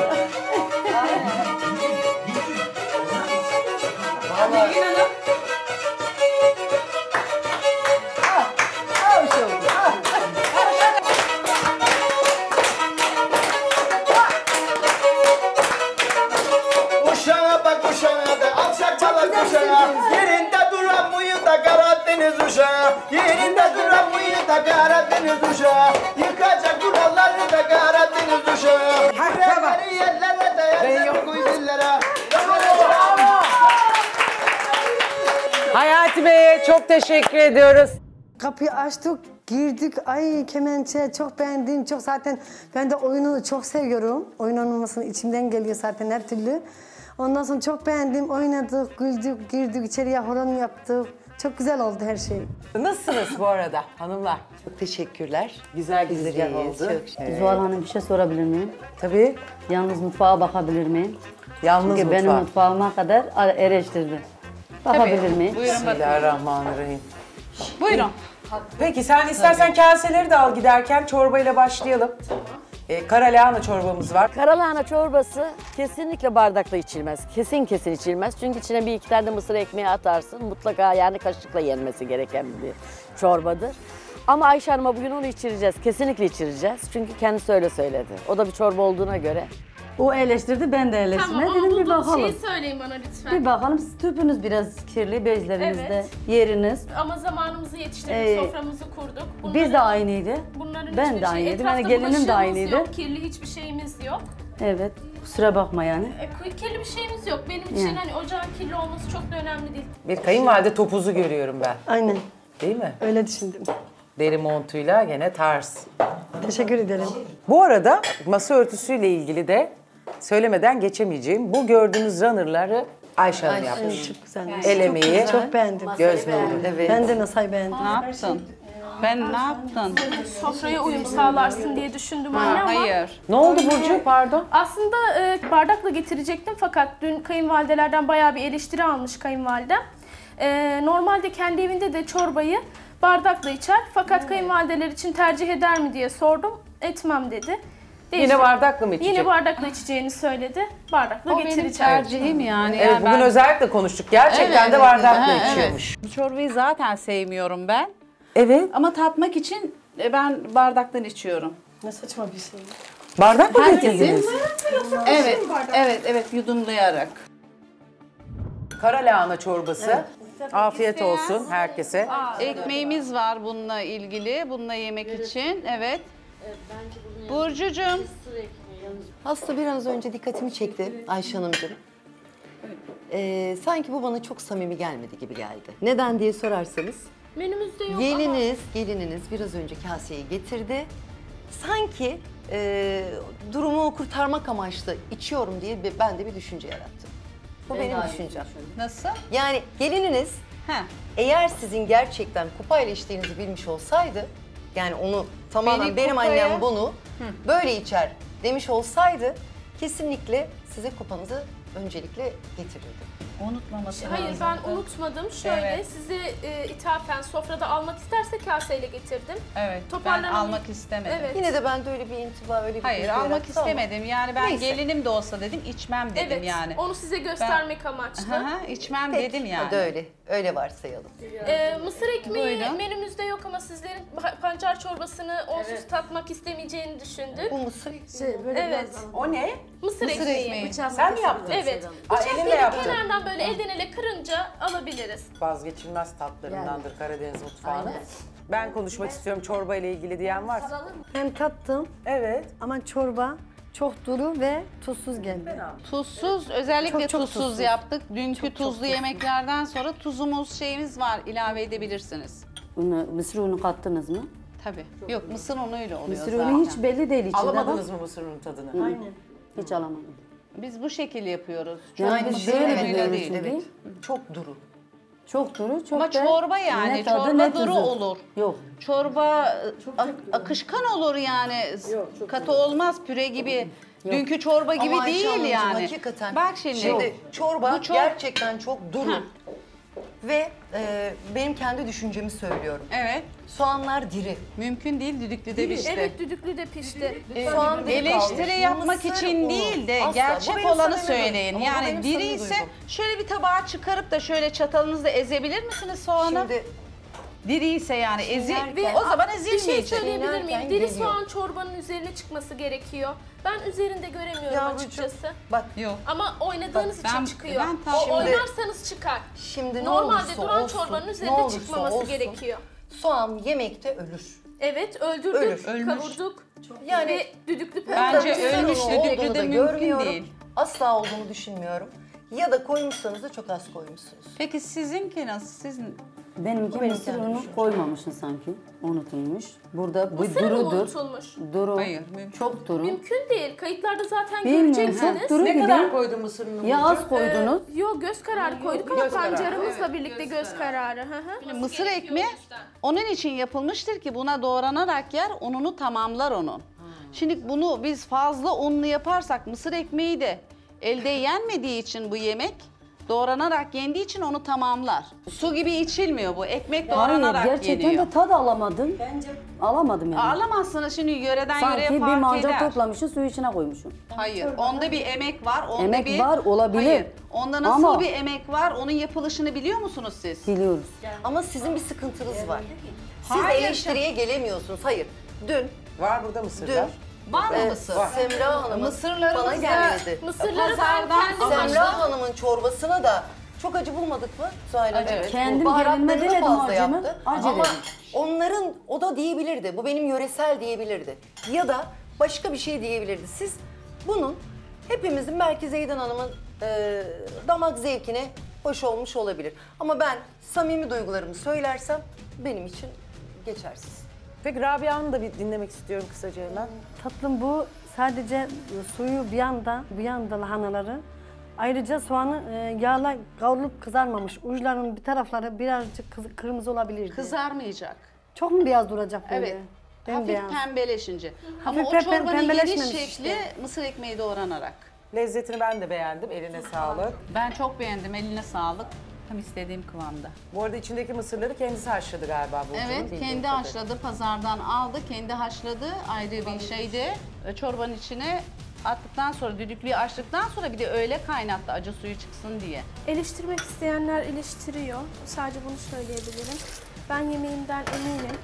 Uşağa bak uşağa da alçak çalar kuşağa. Yerinde duramıyor da Karadeniz uşağı. Yerinde duramıyor da Karadeniz uşağı. Yıkacak buraları da Karadeniz uşağı. Yürekleri yerlere de yerlere koy dillere. Hayati Bey'e çok teşekkür ediyoruz. Kapıyı açtık, girdik. Ay kemençe çok beğendim. Çok zaten ben de oyunu çok seviyorum. Oyun oynamasını içimden geliyor zaten her türlü. Ondan sonra çok beğendim. Oynadık, güldük, girdik içeriye horon yaptık. Çok güzel oldu her şey. Nasılsınız bu arada hanımlar? Çok teşekkürler. Güzel güzel oldu. Çok Zuhal Hanım bir şey sorabilir miyim? Tabii. Yalnız mutfağa bakabilir miyim? Yalnız Çünkü benim mutfağı. mutfağıma kadar eleştirdi. Bakabilir miyim? Buyurun bakın. Bismillahirrahmanirrahim. Buyurun. Peki sen istersen kaseleri de al giderken çorbayla başlayalım. Kara lahana çorbamız var. Karalahana çorbası kesinlikle bardakla içilmez. Kesin içilmez. Çünkü içine bir iki tane de mısır ekmeği atarsın. Mutlaka yani kaşıkla yenmesi gereken bir çorbadır. Ama Ayşe Hanım'a bugün onu içireceğiz. Kesinlikle içireceğiz. Çünkü kendisi öyle söyledi. O da bir çorba olduğuna göre. O eleştirdi, ben de eleştirdim. Tamam ama Dedim bir bulduğunuz bakalım. şeyi söyleyin bana lütfen. Bir bakalım, siz tüpünüz biraz kirli, bezlerinizde, Evet. yeriniz. Ama zamanımızı yetiştirdik, Ee, soframızı kurduk. Biz de aynıydı. Bunların Ben hiçbir de aynıydım. etrafta Yani gelinim de bulaşığımız aynıydı. Yok, kirli hiçbir şeyimiz yok. Evet, kusura bakma yani. Kirli bir şeyimiz yok. Benim için Yani. hani ocağın kirli olması çok da önemli değil. Bir kayınvalide topuzu görüyorum ben. Aynen, Değil mi? öyle düşündüm. Deri montuyla gene tarz. Teşekkür ederim. Bu arada masa örtüsüyle ilgili de söylemeden geçemeyeceğim. Bu gördüğünüz runner'ları Ayşe Hanım yapmış. Çok güzel. El emeği, Çok beğendim. göz nuru. Evet. Ben de nasıl beğendim. Ne yaptın? Ben ne yaptın? Sofraya uyum sağlarsın diye düşündüm anne ama Hayır. Ne oldu Burcu? Pardon. aslında bardakla getirecektim fakat dün kayınvalidelerden bayağı bir eleştiri almış kayınvalidem. Normalde kendi evinde de çorbayı bardakla içer fakat kayınvalideler için tercih eder mi diye sordum. Etmem dedi. Yine bardakla mı içecek? Yine bardakla içeceğini söyledi. Bardakla O benim getireceğim. tercihim yani. Evet, Yani bugün ben- özellikle konuştuk. Gerçekten Evet, de bardakla evet. içiyormuş. Bu çorbayı zaten sevmiyorum ben. Evet. Ama tatmak için ben bardaktan içiyorum. Ne saçma bir şey. Bardak mı Herkesin- getirdiniz? Evet, yudumlayarak. Kara lahana çorbası. Afiyet olsun herkese. Ekmeğimiz var bununla ilgili, bununla yemek için. Evet. Burcucuğum. Aslında biraz önce dikkatimi çekti Ayşe Hanımcığım. Sanki bu bana çok samimi gelmedi gibi geldi. Neden diye sorarsanız, Menümüzde yok ama gelininiz biraz önce kaseyi getirdi. Sanki durumu kurtarmak amaçlı içiyorum diye bende bir düşünce yarattı. Bu benim düşüncem. Nasıl? Yani gelininiz Ha. eğer sizin gerçekten kupayla içtiğinizi bilmiş olsaydı, yani onu tamamen benim kupaya- annem bunu böyle içer demiş olsaydı, kesinlikle size kupanızı öncelikle getirirdi. Unutmaması hayır lazım. ben unutmadım. Şöyle Evet. size ithafen sofrada almak isterse kaseyle getirdim. Evet, ben Toparlanalım. almak istemedim. Evet. Yine de ben de öyle bir intiba, öyle bir Hayır, duygu almak yarattı ama istemedim. Yani ben Neyse. gelinim de olsa dedim, içmem dedim Evet, yani. onu size göstermek amaçlı. Hı hı, içmem Peki, dedim yani. hadi öyle varsayalım. Mısır ekmeği Buyurun. menümüzde yok ama sizlerin pancar çorbasını onsuz tatmak istemeyeceğini düşündük. Bu mısır Evet, O ne? mısır ekmeği. Sen mi yaptın? Evet, Aa, bıçak elinle böyle yaptın. kenardan böyle elden ele kırınca alabiliriz. Vazgeçilmez tatlarındandır Karadeniz mutfağının. Ben konuşmak istiyorum çorba ile ilgili diyen varsa. Ben tattım Evet. ama çorba Çok duru ve tuzsuz geldi. Tuzsuz, özellikle Çok tuzsuz tuzsuz. yaptık. Dünkü tuzlu yemeklerden sonra tuzumuz, şeyimiz var, ilave edebilirsiniz. Mısır unu kattınız mı? Tabii. Yok, mısır unuyla oluyor Mısır zaten. unu hiç belli değil içinde. Alamadınız mı mısır unu tadını? Hiç alamadım. Biz bu şekilde yapıyoruz. Yani Çok biz mısır böyle unuyla biliyoruz değil. çünkü. Çok duru. Çok duru, çok Ama da çorba yani, ne tadı, çorba ne duru tuzu. olur. Yok. Çorba akışkan olur yani. Katı olmaz, püre gibi. Dünkü çorba gibi Ama Ayşe değil Hanımcığım, yani. hakikaten. Bak şimdi. Şimdi çorba Bu gerçekten çok duru. Ha. Ve benim kendi düşüncemi söylüyorum. Evet. Soğanlar diri. Mümkün değil, düdüklüde pişti. Evet, düdüklü de pişti. Soğan diri kalmış. Eleştiri yapmak Mısır için unu. değil de Asla. Bu gerçek benim olanı samimi duygum. söyleyin. Ama bu Yani benim diri samimi ise duygum. şöyle bir tabağa çıkarıp da şöyle çatalınızla ezebilir misiniz soğanı? Şimdi Diri ise yani Ve o zaman bir şey ezilmeyecek. söyleyebilir miyim? Çiğnerken Diri geliyor. soğan çorbanın üzerine çıkması gerekiyor. Ben üzerinde göremiyorum Yavrucuğum, açıkçası. bak Yok. Ama oynadığınız Bak, için ben- çıkıyor. ben tam- Oynarsanız çıkar. şimdi ne Normalde olursa duran olsun, çorbanın ne üzerinde olursa çıkmaması olsun, gerekiyor. soğan yemekte ölür. Evet, öldürdük, Ölür. kavurduk. Yani ve düdüklü Bence patates ölmüş Onun düdüklü olduğunu de da mümkün görmüyorum. değil. Asla olduğunu düşünmüyorum. Ya da koymuşsanız da çok az koymuşsunuz. Peki sizinki nasıl? Siz Benimki benim mısır kendi unu düşüncem. koymamışsın sanki. Unutulmuş. Burada bu Mısır unu durudur. unutulmuş. Duru. Hayır, mümkün. Çok duru. Mümkün değil. Kayıtlarda zaten Bilmiyorum, göreceksiniz. çok duru Ne gibi. kadar koydun mısır ununu? Ya az koydunuz. Yok, göz kararı koyduk ama göz kararı. pancarımızla birlikte göz kararı. Hı hı. Mısır ekmeği onun için yapılmıştır ki buna doğranarak yer, ununu tamamlar onun. Şimdi bunu biz fazla unlu yaparsak mısır ekmeği de elde yenmediği için bu yemek doğranarak yendiği için onu tamamlar. Su gibi içilmiyor bu. Ekmek Hayır, doğranarak gerçekten yeniyor. de tad alamadım. Alamadım yani. Alamazsınız şimdi yöreden Sanki yöreye bir fark mancar eder. toplamışsın, suyu içine koymuşsun. Hayır, onda bir emek var. Onda Emek bir... var, olabilir. Hayır, onda nasıl Ama- bir emek var, onun yapılışını biliyor musunuz siz? Biliyoruz. Ama sizin bir sıkıntınız var. Siz Hayır. eleştiriye gelemiyorsunuz. Hayır. Dün Var burada mısırlar. Var mı e, mısır? Semra Hanım'ın Mısırlarımız bana da- gelmedi. Mısırları ben Pazardan kendim Semra haşladım. Semra Hanım'ın çorbasına da çok acı bulmadık mı Zuhal Hanım? Evet. Kendim Baharatlarını gelinme demedim fazla acımı, yaptı. acı Ama dedim. onların o da diyebilirdi. Bu benim yöresel diyebilirdi. Ya da başka bir şey diyebilirdi. Siz bunun hepimizin belki Zeydan Hanım'ın damak zevkine hoş olmuş olabilir. Ama ben samimi duygularımı söylersem benim için geçersiz. Peki Rabia'nı da bir dinlemek istiyorum kısaca hemen. Tatlım bu sadece suyu bir yanda lahanaları. Ayrıca soğanı yağla kavrulup kızarmamış. Uçlarının bir tarafları birazcık kırmızı olabilirdi. Kızarmayacak. Çok mu beyaz duracak böyle? Evet. Bembeyaz. Hafif pembeleşince. Ama Hafif o çorbanın yeni pembeleşmemiş şekli işte. mısır ekmeği doğranarak. Lezzetini ben de beğendim. Eline sağlık. Ben çok beğendim. Eline sağlık. Tam istediğim kıvamda. Bu arada içindeki mısırları kendisi haşladı galiba Burcu'nun. Evet, bildiğim kendi kadarıyla. haşladı, pazardan aldı, kendi haşladı. Ayrı bir şeydi. Çorbanın içine attıktan sonra, düdüklüyü açtıktan sonra bir de öyle kaynattı acı suyu çıksın diye. Eleştirmek isteyenler eleştiriyor. Sadece bunu söyleyebilirim. Ben yemeğimden eminim.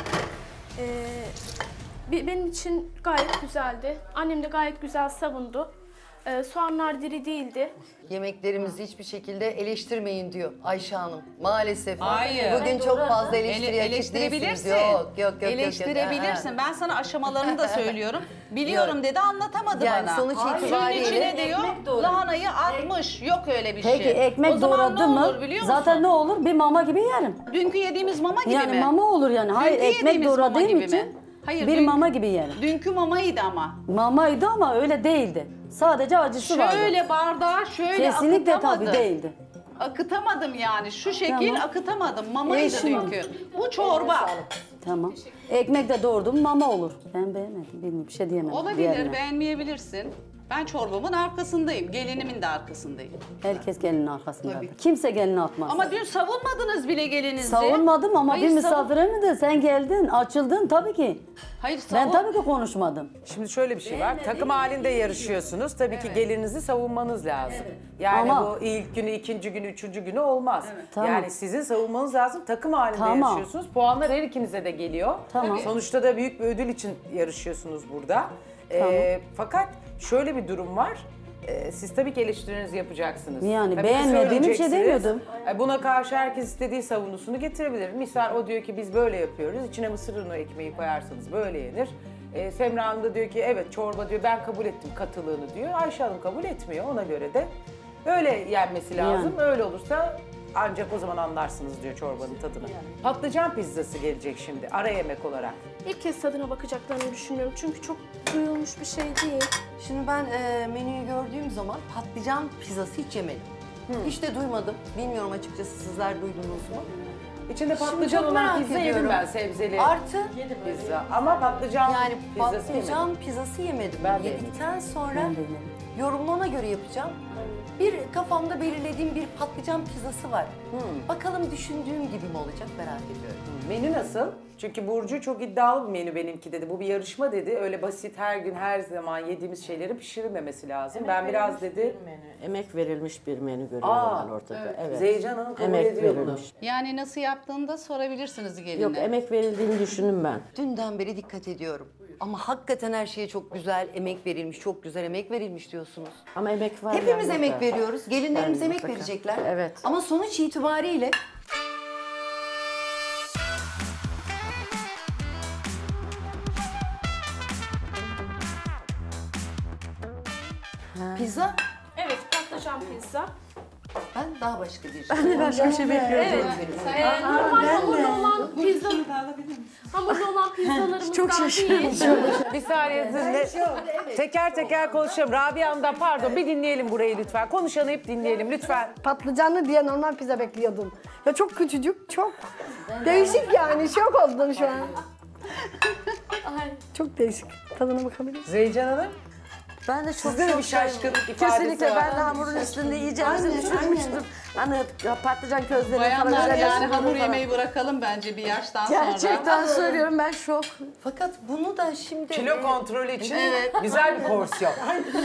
Benim için gayet güzeldi. Annem de gayet güzel savundu. Soğanlar diri değildi. Yemeklerimizi hiçbir şekilde eleştirmeyin diyor Ayşe Hanım. Maalesef. Hayır. Bugün çok fazla eleştiriye açık değilsiniz. Eleştirebilirsin. Yok. Eleştirebilirsin. Ben sana aşamalarını da söylüyorum. Biliyorum Yok. dedi, anlatamadı Yani bana. sonuç Suyun itibariyle- içine diyor, lahanayı atmış. Yok öyle bir şey. Peki ekmek O zaman doğradı ne mı? olur biliyor musun? Zaten ne olur? Bir mama gibi yerim. Dünkü yediğimiz mama gibi Yani mi? mama olur yani. Hayır, Dünkü ekmek yediğimiz mama doğradığım gibi için mi? Hayır, bir mama gibi yerim. Dünkü mamaydı ama. Mamaydı ama öyle değildi. Sadece acısı vardı. Şöyle bardağı şöyle Kesinlikle akıtamadım. tabii değildi. Akıtamadım yani. Şu şekil Tamam. akıtamadım. Mamaydı Eşim. dünkü. Bu çorba. Tamam. Ekmek de doğurdum mama olur. Ben beğenmedim. Bilmiyorum, bir şey diyemem. Olabilir, diğerine. beğenmeyebilirsin. Ben çorbamın arkasındayım. Gelinimin de arkasındayım. Herkes gelinin arkasındadır. Kimse gelini atmaz. Ama dün savunmadınız bile gelinizi. Savunmadım ama Hayır, bir misafire mi de sen geldin, açıldın tabii ki. Hayır, Ben tabii ki konuşmadım. Şimdi şöyle bir şey var. Takım halinde yarışıyorsunuz. Tabii ki gelirinizi savunmanız lazım. Yani Ama- bu ilk günü, ikinci günü, üçüncü günü olmaz. Tamam. Yani sizin savunmanız lazım. Takım halinde Tamam. yarışıyorsunuz. Puanlar her ikinize de geliyor. Tamam. Sonuçta da büyük bir ödül için yarışıyorsunuz burada. Fakat şöyle bir durum var. Siz tabii ki eleştirinizi yapacaksınız. Yani Tabii ki beğenmediğim bir şey söyleyeceksiniz. demiyordum. Buna karşı herkes istediği savunusunu getirebilir. Misal o diyor ki biz böyle yapıyoruz. İçine mısır unu ekmeği koyarsanız böyle yenir. Semra Hanım da diyor ki evet çorba diyor ben kabul ettim katılığını diyor. Ayşe Hanım kabul etmiyor ona göre de öyle yenmesi lazım. Öyle olursa ancak o zaman anlarsınız diyor çorbanın tadını. Patlıcan pizzası gelecek şimdi ara yemek olarak. İlk kez tadına bakacaklarını düşünüyorum çünkü çok duyulmuş bir şey değil. Şimdi ben menüyü gördüğüm zaman patlıcan pizzası hiç yemedim. Hiç de duymadım. Bilmiyorum açıkçası sizler duydunuz mu? İçinde Şimdi patlıcan çok olan merak pizza yedim ediyorum. ben sebzeli Artı pizza ama patlıcan yani pizzası patlıcan yemedim. pizzası yemedim. Ben de Yedikten sonra Ben de yemedim. yorumuna göre yapacağım. Bir kafamda belirlediğim bir patlıcan pizzası var. Bakalım düşündüğüm gibi mi olacak merak ediyorum. Menü nasıl? Çünkü Burcu çok iddialı bir menü benimki dedi. Bu bir yarışma dedi. Öyle basit her gün her zaman yediğimiz şeyleri pişirilmemesi lazım. Ben biraz dedi. Emek verilmiş bir menü görüyorum ben ortada. Evet. Zeycan Hanım kabul Emek ediyor bunu. verilmiş. Yani nasıl yaptığını da sorabilirsiniz geline. Yok emek verildiğini düşündüm ben. Dünden beri dikkat ediyorum. Ama hakikaten her şeye çok güzel emek verilmiş, çok güzel emek verilmiş diyorsunuz. Ama emek var. Hepimiz yani emek orada. veriyoruz. Gelinlerimiz Yani emek mutlaka. verecekler. Evet. Ama sonuç itibariyle pizza Evet, patlıcan pizza. ben daha başka bir şey. Başka bir şey bekliyorum. Evet. Normal hamurlu olan pizza. Hamurlu olan pizzalarımızdan değil. Bir saniye sizinle teker teker konuşalım. Rabia Hanım'dan pardon bir dinleyelim burayı lütfen. Konuşanı hep dinleyelim lütfen. Patlıcanlı diye normal pizza bekliyordum. Ya çok küçücük, çok değişik yani. Şok oldum şu an. Çok değişik. Tadına bakabilir miyim? Zeycan Hanım Ben de çok sizde de bir çok şaşkınlık ifadesi Kesinlikle var. ben de hamurun üstünde yiyeceğimizi düşünmüştüm. Hani patlıcan közlerini falan Bayanlar güzel yani yapıyorlar hamur falan. yemeği bırakalım bence bir yaştan sonra. Gerçekten söylüyorum ben şok. Fakat bunu da şimdi Kilo kontrolü için güzel bir porsiyon.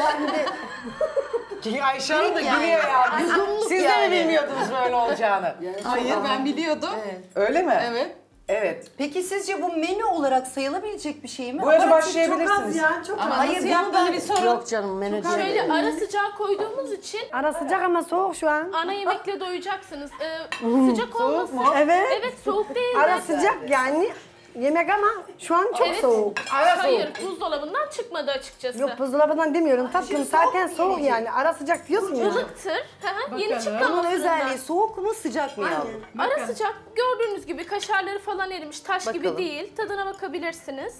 Ayşe Hanım da gülüyor ya. Siz de mi bilmiyordunuz böyle olacağını? Hayır ben biliyordum. Öyle mi? Evet. Evet. Peki sizce bu menü olarak sayılabilecek bir şey mi? Bu arada Çok az başlayabilirsiniz. ya, çok Ama az. Hayır, nasıl bunu yaptığını ben- bir sorun. Yok canım menü değil. Şöyle ara sıcağı koyduğumuz için Ara sıcak ama soğuk şu an. ana yemekle doyacaksınız. Sıcak olmasın. Evet. Evet, soğuk değil. Ara sıcak yani yemek ama şu an çok Evet. soğuk. Hayır, buzdolabından çıkmadı açıkçası. Yok buzdolabından demiyorum tatlım zaten soğuk yani. Ara sıcak diyorsun ya. Ilıktır. Hı hı, Yeni çıkan Bunun o özelliği fırından. soğuk mu sıcak mı yavrum? Ara sıcak gördüğünüz gibi kaşarları falan erimiş, taş gibi Bakalım. değil. Tadına bakabilirsiniz.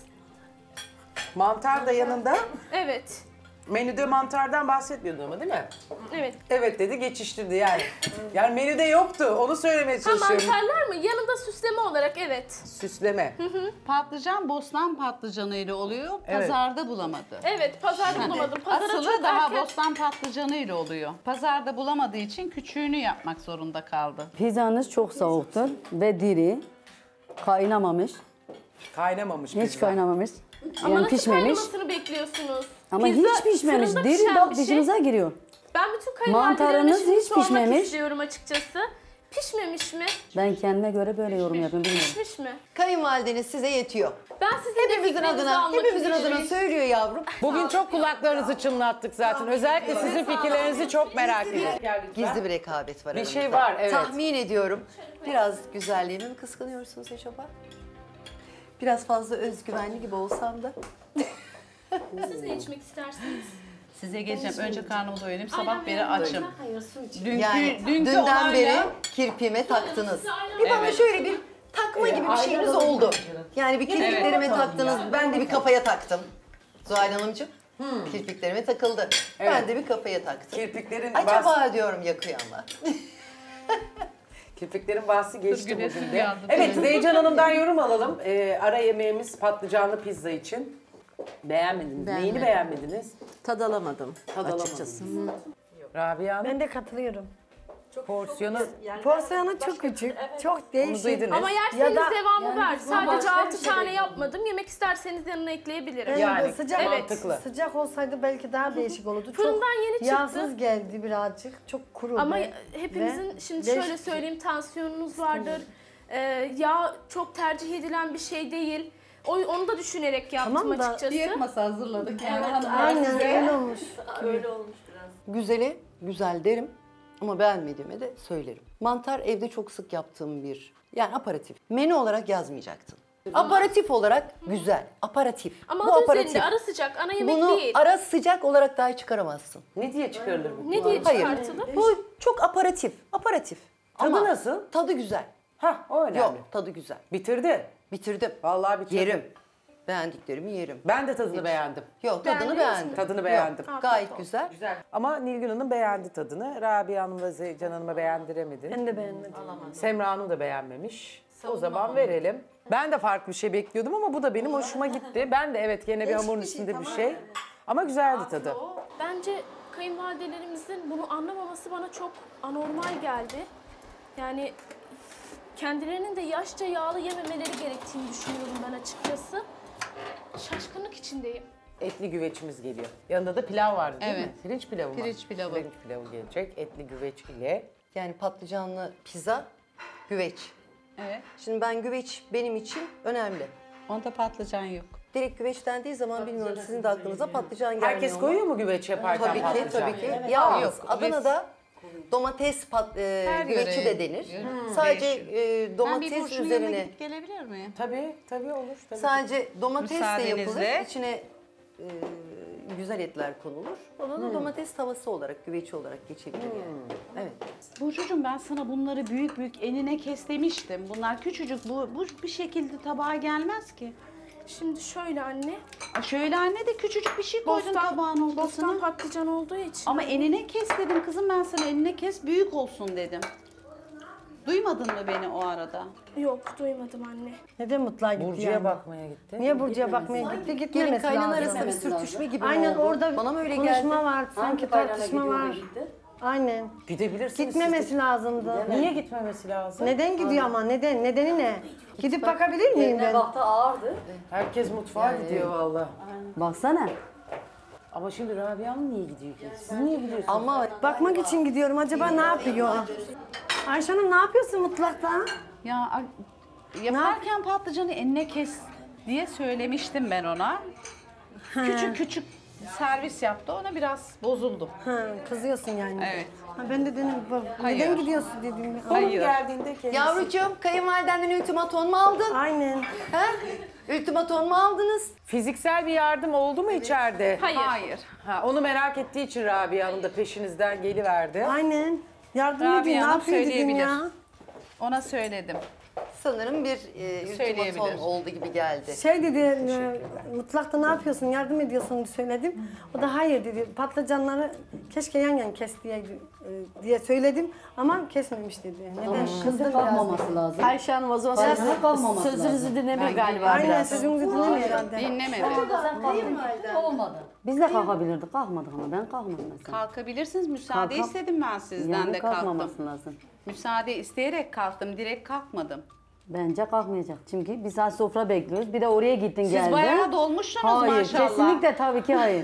Mantar da yanında. Evet. Menüde mantardan bahsetmiyordun ama değil mi? Evet. Evet dedi geçiştirdi yani. Yani menüde yoktu onu söylemeye Ha, çalışıyorum. mantarlar mı? Yanında süsleme olarak evet. Süsleme. Patlıcan Bostan patlıcanı ile oluyor. Evet. Pazarda bulamadı. Evet, pazarda bulamadım. Pazara Asılı çok daha erken. Bostan patlıcanı ile oluyor. Pazarda bulamadığı için küçüğünü yapmak zorunda kaldı. Pizzanız çok soğuktur ve diri. Kaynamamış. Kaynamamış Hiç pizza. kaynamamış. Ama Yani nasıl pişmemiş. kaynamasını bekliyorsunuz? Ama Pizza hiç pişmemiş. fırında Diri pişen bak bir şey. dişinize giriyor. Ben bütün kayınvalidelerime Mantarınız şimdi hiç sormak pişmemiş. istiyorum açıkçası. Pişmemiş mi? Ben kendime göre böyle yorum yapıyorum. Bilmiyorum. Pişmiş mi? Kayınvalideniz size yetiyor. Ben sizin de Hepimizin fikrinizi adına, almak hepimizin istiyorum. adına söylüyor yavrum. Bugün çok kulaklarınızı çınlattık zaten. Özellikle sizin fikirlerinizi çok merak ediyorum. Gizli bir rekabet var Bir aramızda. şey var, evet. Tahmin ediyorum. Biraz güzelliğimi mi kıskanıyorsunuz acaba? Biraz fazla özgüvenli gibi olsam da. Siz ne içmek istersiniz? Size geleceğim. Önce karnımı doyurayım. Sabah Aynen, beri benim açım. Dünkü, Yani dünkü dünden olayla- beri kirpiğime taktınız. Bir bana Evet. şöyle bir takma gibi bir şeyiniz oldu. Yani bir kirpiklerime taktınız, ben de bir kafaya taktım. Zuhal Hanımcığım, kirpiklerime takıldı. Ben de bir kafaya taktım. Kirpiklerin Acaba diyorum yakıyor ama. Kirpiklerin bahsi geçti Güneş bugün de. uyandı. Evet Zeycan Hanım'dan yorum alalım. Ara yemeğimiz patlıcanlı pizza için. Beğenmediniz. Neyini beğenmediniz? Tad alamadım Tad açıkçası. Rabia Hanım Ben de katılıyorum. porsiyonu Porsiyonu çok küçük, çok onu değişik. duydunuz. Ama yerseniz Ya da- devamı var. Sadece başka 6 bir şey tane yapmadım. Yemek isterseniz yanına ekleyebilirim. Yani sıcak, mantıklı. sıcak olsaydı belki daha değişik olurdu. Fırından yeni çıktı. Yağsız geldi birazcık, çok kuru. Ama ve- hepimizin ve şimdi değişik. şöyle söyleyeyim tansiyonunuz vardır. Yağ çok tercih edilen bir şey değil. Onu da düşünerek yaptım Tamam da açıkçası. Diyet masa hazırladık. Yani hanımlar Aynen size. öyle olmuş. Güzeli güzel derim ama beğenmediğime de söylerim. Mantar evde çok sık yaptığım bir, yani aparatif. Menü olarak yazmayacaktın. Aparatif olarak güzel. Aparatif. Ama Bu adı aparatif. üzerinde ara sıcak, ana yemek Bunu değil. ara sıcak olarak dahi çıkaramazsın. Ne diye çıkarılır bu? Ne diye Hayır. çıkartılır? Bu çok aparatif. Aparatif. Tadı nasıl? Tadı güzel. Hah, o önemli. Yok, tadı güzel. Bitirdi. Bitirdim. Vallahi bitirdi. Yerim. Beğendiklerimi yerim. Ben de tadını beğendim. Yok, tadını Beğendiniz beğendim. mi? Tadını beğendim. Yok, gayet güzel. Ama Nilgün Hanım beğendi tadını. Rabia Hanım ve Zeycan Hanım'a beğendiremedi. Ben de beğenmedim. Semra Hanım da beğenmemiş. O zaman verelim. Ben de farklı bir şey bekliyordum ama bu da benim hoşuma gitti. Ben de evet gene bir hamurun üstünde bir şey. Ama güzeldi tadı. Bence kayınvalidelerimizin bunu anlamaması bana çok anormal geldi. Yani kendilerinin de yaşça yağlı yememeleri gerektiğini düşünüyorum ben açıkçası. Şaşkınlık içindeyim. Etli güveçimiz geliyor. Yanında da pilav var değil mi? Evet. Pirinç pilavı mı? Pirinç pilavı. Pirinç pilavı gelecek. Etli güveç ile. Yani patlıcanlı pizza, güveç. Evet. Şimdi ben güveç benim için önemli. Onda patlıcan yok. Direkt güveç dendiği zaman bilmiyorum sizin de aklınıza patlıcan gelmiyor Herkes mu? koyuyor mu güveç yaparken Tabii ki, patlıcan? tabii ki. Yalnız Yok, Adana'da domates güveci de denir. Sadece Ben bir domates boşun yanına üzerine, gidip gelebilir miyim? Tabii olur. Tabii. sadece domatesle yapılır. Müsaadenizle. İçine güzel etler konulur. Ona da domates tavası olarak, güveci olarak geçebilir yani. Evet. Burcucuğum ben sana bunları büyük büyük enine kes demiştim. Bunlar küçücük, bu bir şekilde tabağa gelmez ki. Şimdi şöyle anne, Şöyle anne de küçücük bir şey koydun tabağın bostan ortasına. patlıcan olduğu için. Ama enine kes dedim kızım, ben sana enine kes büyük olsun dedim. Duymadın mı beni o arada? Yok, duymadım anne. Neden mutluğa gitti Burcu'ya yani? bakmaya gitti. Niye Burcu'ya bakmaya gitti? Gelin Gitmemesi kaynan lazım. arasında bir sürtüşme gibi mi Aynen oldu? orada Bana mı öyle konuşma geldi? var, sanki tartışma var. Aynen. Gidebilirsiniz. Gitmemesi lazımdı. Niye gitmemesi lazım? Neden gidiyor ama? Neden? Nedeni ne? Gidip bakabilir miyim ben? Baktı ağırdı. Herkes mutfağa gidiyor vallahi. Baksana. Ama şimdi Rabia Hanım niye gidiyor ki? Siz niye gidiyorsunuz? Ama Bakmak için gidiyorum. Acaba ne yapıyor? Ayşe Hanım ne yapıyorsun mutfakta? Ya yaparken patlıcanı enine kes diye söylemiştim ben ona. Küçük küçük servis yaptı, ona biraz bozuldum. Ha, kızıyorsun yani. Evet. Ha, ben de dedim, Hayır. neden gidiyorsun dedim. Hayır. Geldiğinde kendisi. yavrucuğum kayınvalidenden ultimaton mu aldın? Aynen. Ha? Ultimaton mu aldınız? Fiziksel bir yardım oldu mu içeride? Hayır. Ha, onu merak ettiği için Rabia Hanım da peşinizden geliverdi. Aynen. Yardım Rabia edin, ne Hanım yapıyor dedim söyleyebilir. ya. Ona söyledim. Sanırım bir ultimaton Söyleyebilir. oldu gibi geldi. Şey dedi, mutfakta ne yapıyorsun, yardım ediyorsun söyledim. O da hayır dedi, patlıcanları keşke yan yan kes diye söyledim ama kesmemiş dedi. Neden? Kızdım biraz. Kalmaması lazım. Ayşe Hanım o zaman Sözünü kalmaması sözünüzü dinlemiyor galiba Aynen, biraz. sözünüzü dinlemiyor herhalde. Dinlemedi. Olmadı. Biz de kalkabilirdik. Kalkmadık ama ben kalkmadım mesela. Kalkabilirsiniz. Müsaade Kalkam- istedim ben sizden Yani de kalktım. kalkmaması lazım. Müsaade isteyerek kalktım. Direkt kalkmadım. Bence kalkmayacak. Çünkü bir saat sofra bekliyoruz. Bir de oraya gittin geldin. Siz bayağı dolmuşsunuz hayır, maşallah. kesinlikle tabii ki hayır.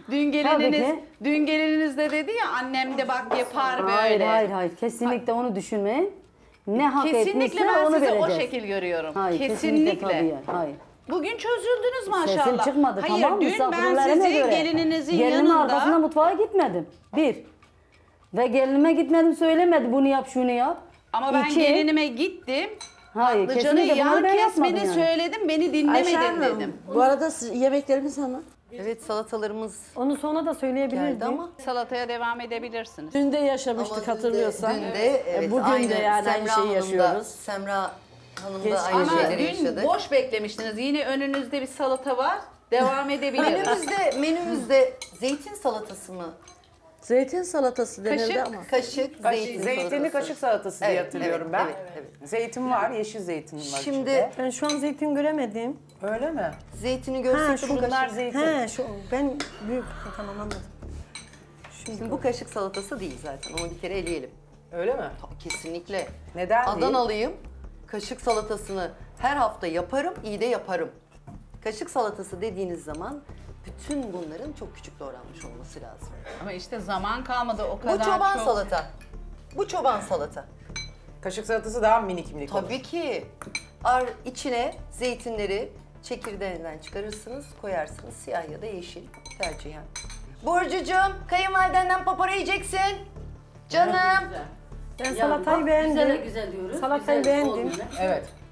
Dün gelininiz de dedi ya, annem de bak yapar böyle. Hayır. Kesinlikle onu düşünmeyin. Ne hak Kesinlikle etmişse ben onu sizi vereceğiz. o şekil görüyorum. Hayır, Kesinlikle. tabii ya, hayır. Bugün çözüldünüz maşallah. Sesim çıkmadı Hayır, tamam mı? dün ben Misafirlerime sizi göre. gelininizin Gelinimin yanında... arkasına mutfağa gitmedim. Bir. Ve gelinime gitmedim söylemedi bunu yap şunu yap. Ama ben İki. gelinime gittim. Hayır, Patlıcanı kesinlikle bunları yan ben kesmeni yapmadım yani. söyledim, beni dinlemedin dedim. Bu arada yemeklerimi sana. Evet salatalarımız Onu sonra da geldi söyleyebilirdim. ama. Salataya devam edebilirsiniz. Dün de yaşamıştık Ama hatırlıyorsan. Dün de evet, Bugün aynı de yani aynı Semra şeyi Hanım da- yaşıyoruz. Semra Hanım Geç- da aynı Ama şeyleri dün yaşadı. boş beklemiştiniz. Yine önünüzde bir salata var. Devam edebiliriz. Menümüzde zeytin salatası mı? Zeytin salatası denildi Kaşık. ama. Kaşık, zeytin Zeytinli salatası. kaşık salatası diye Evet, hatırlıyorum evet, ben. evet. Zeytin var, yeşil zeytin var Şimdi içinde. Ben şu an zeytin göremedim. Öyle mi? zeytini Ha, görsek de bu Bunlar kaşık. zeytin. He, ben büyük, tamam anladım. Şimdi bu kaşık salatası değil zaten. Onu bir kere eleyelim. Öyle mi? Kesinlikle. Neden değil? Adanalıyım. Kaşık salatasını her hafta yaparım, iyi de yaparım. Kaşık salatası dediğiniz zaman bütün bunların çok küçük doğranmış olması lazım. Ama işte zaman kalmadı o kadar Bu çoban çok. salata. Bu çoban salata. Kaşık salatası daha minik minik olur. Tabii ki. İçine zeytinleri çekirdeğinden çıkarırsınız, koyarsınız. Siyah ya da yeşil tercihen. Burcucuğum, kayınvalidenden papara yiyeceksin. Canım. Ben salatayı beğendim. Güzel diyoruz. Salatayı güzel beğendim. olmuyor. Evet.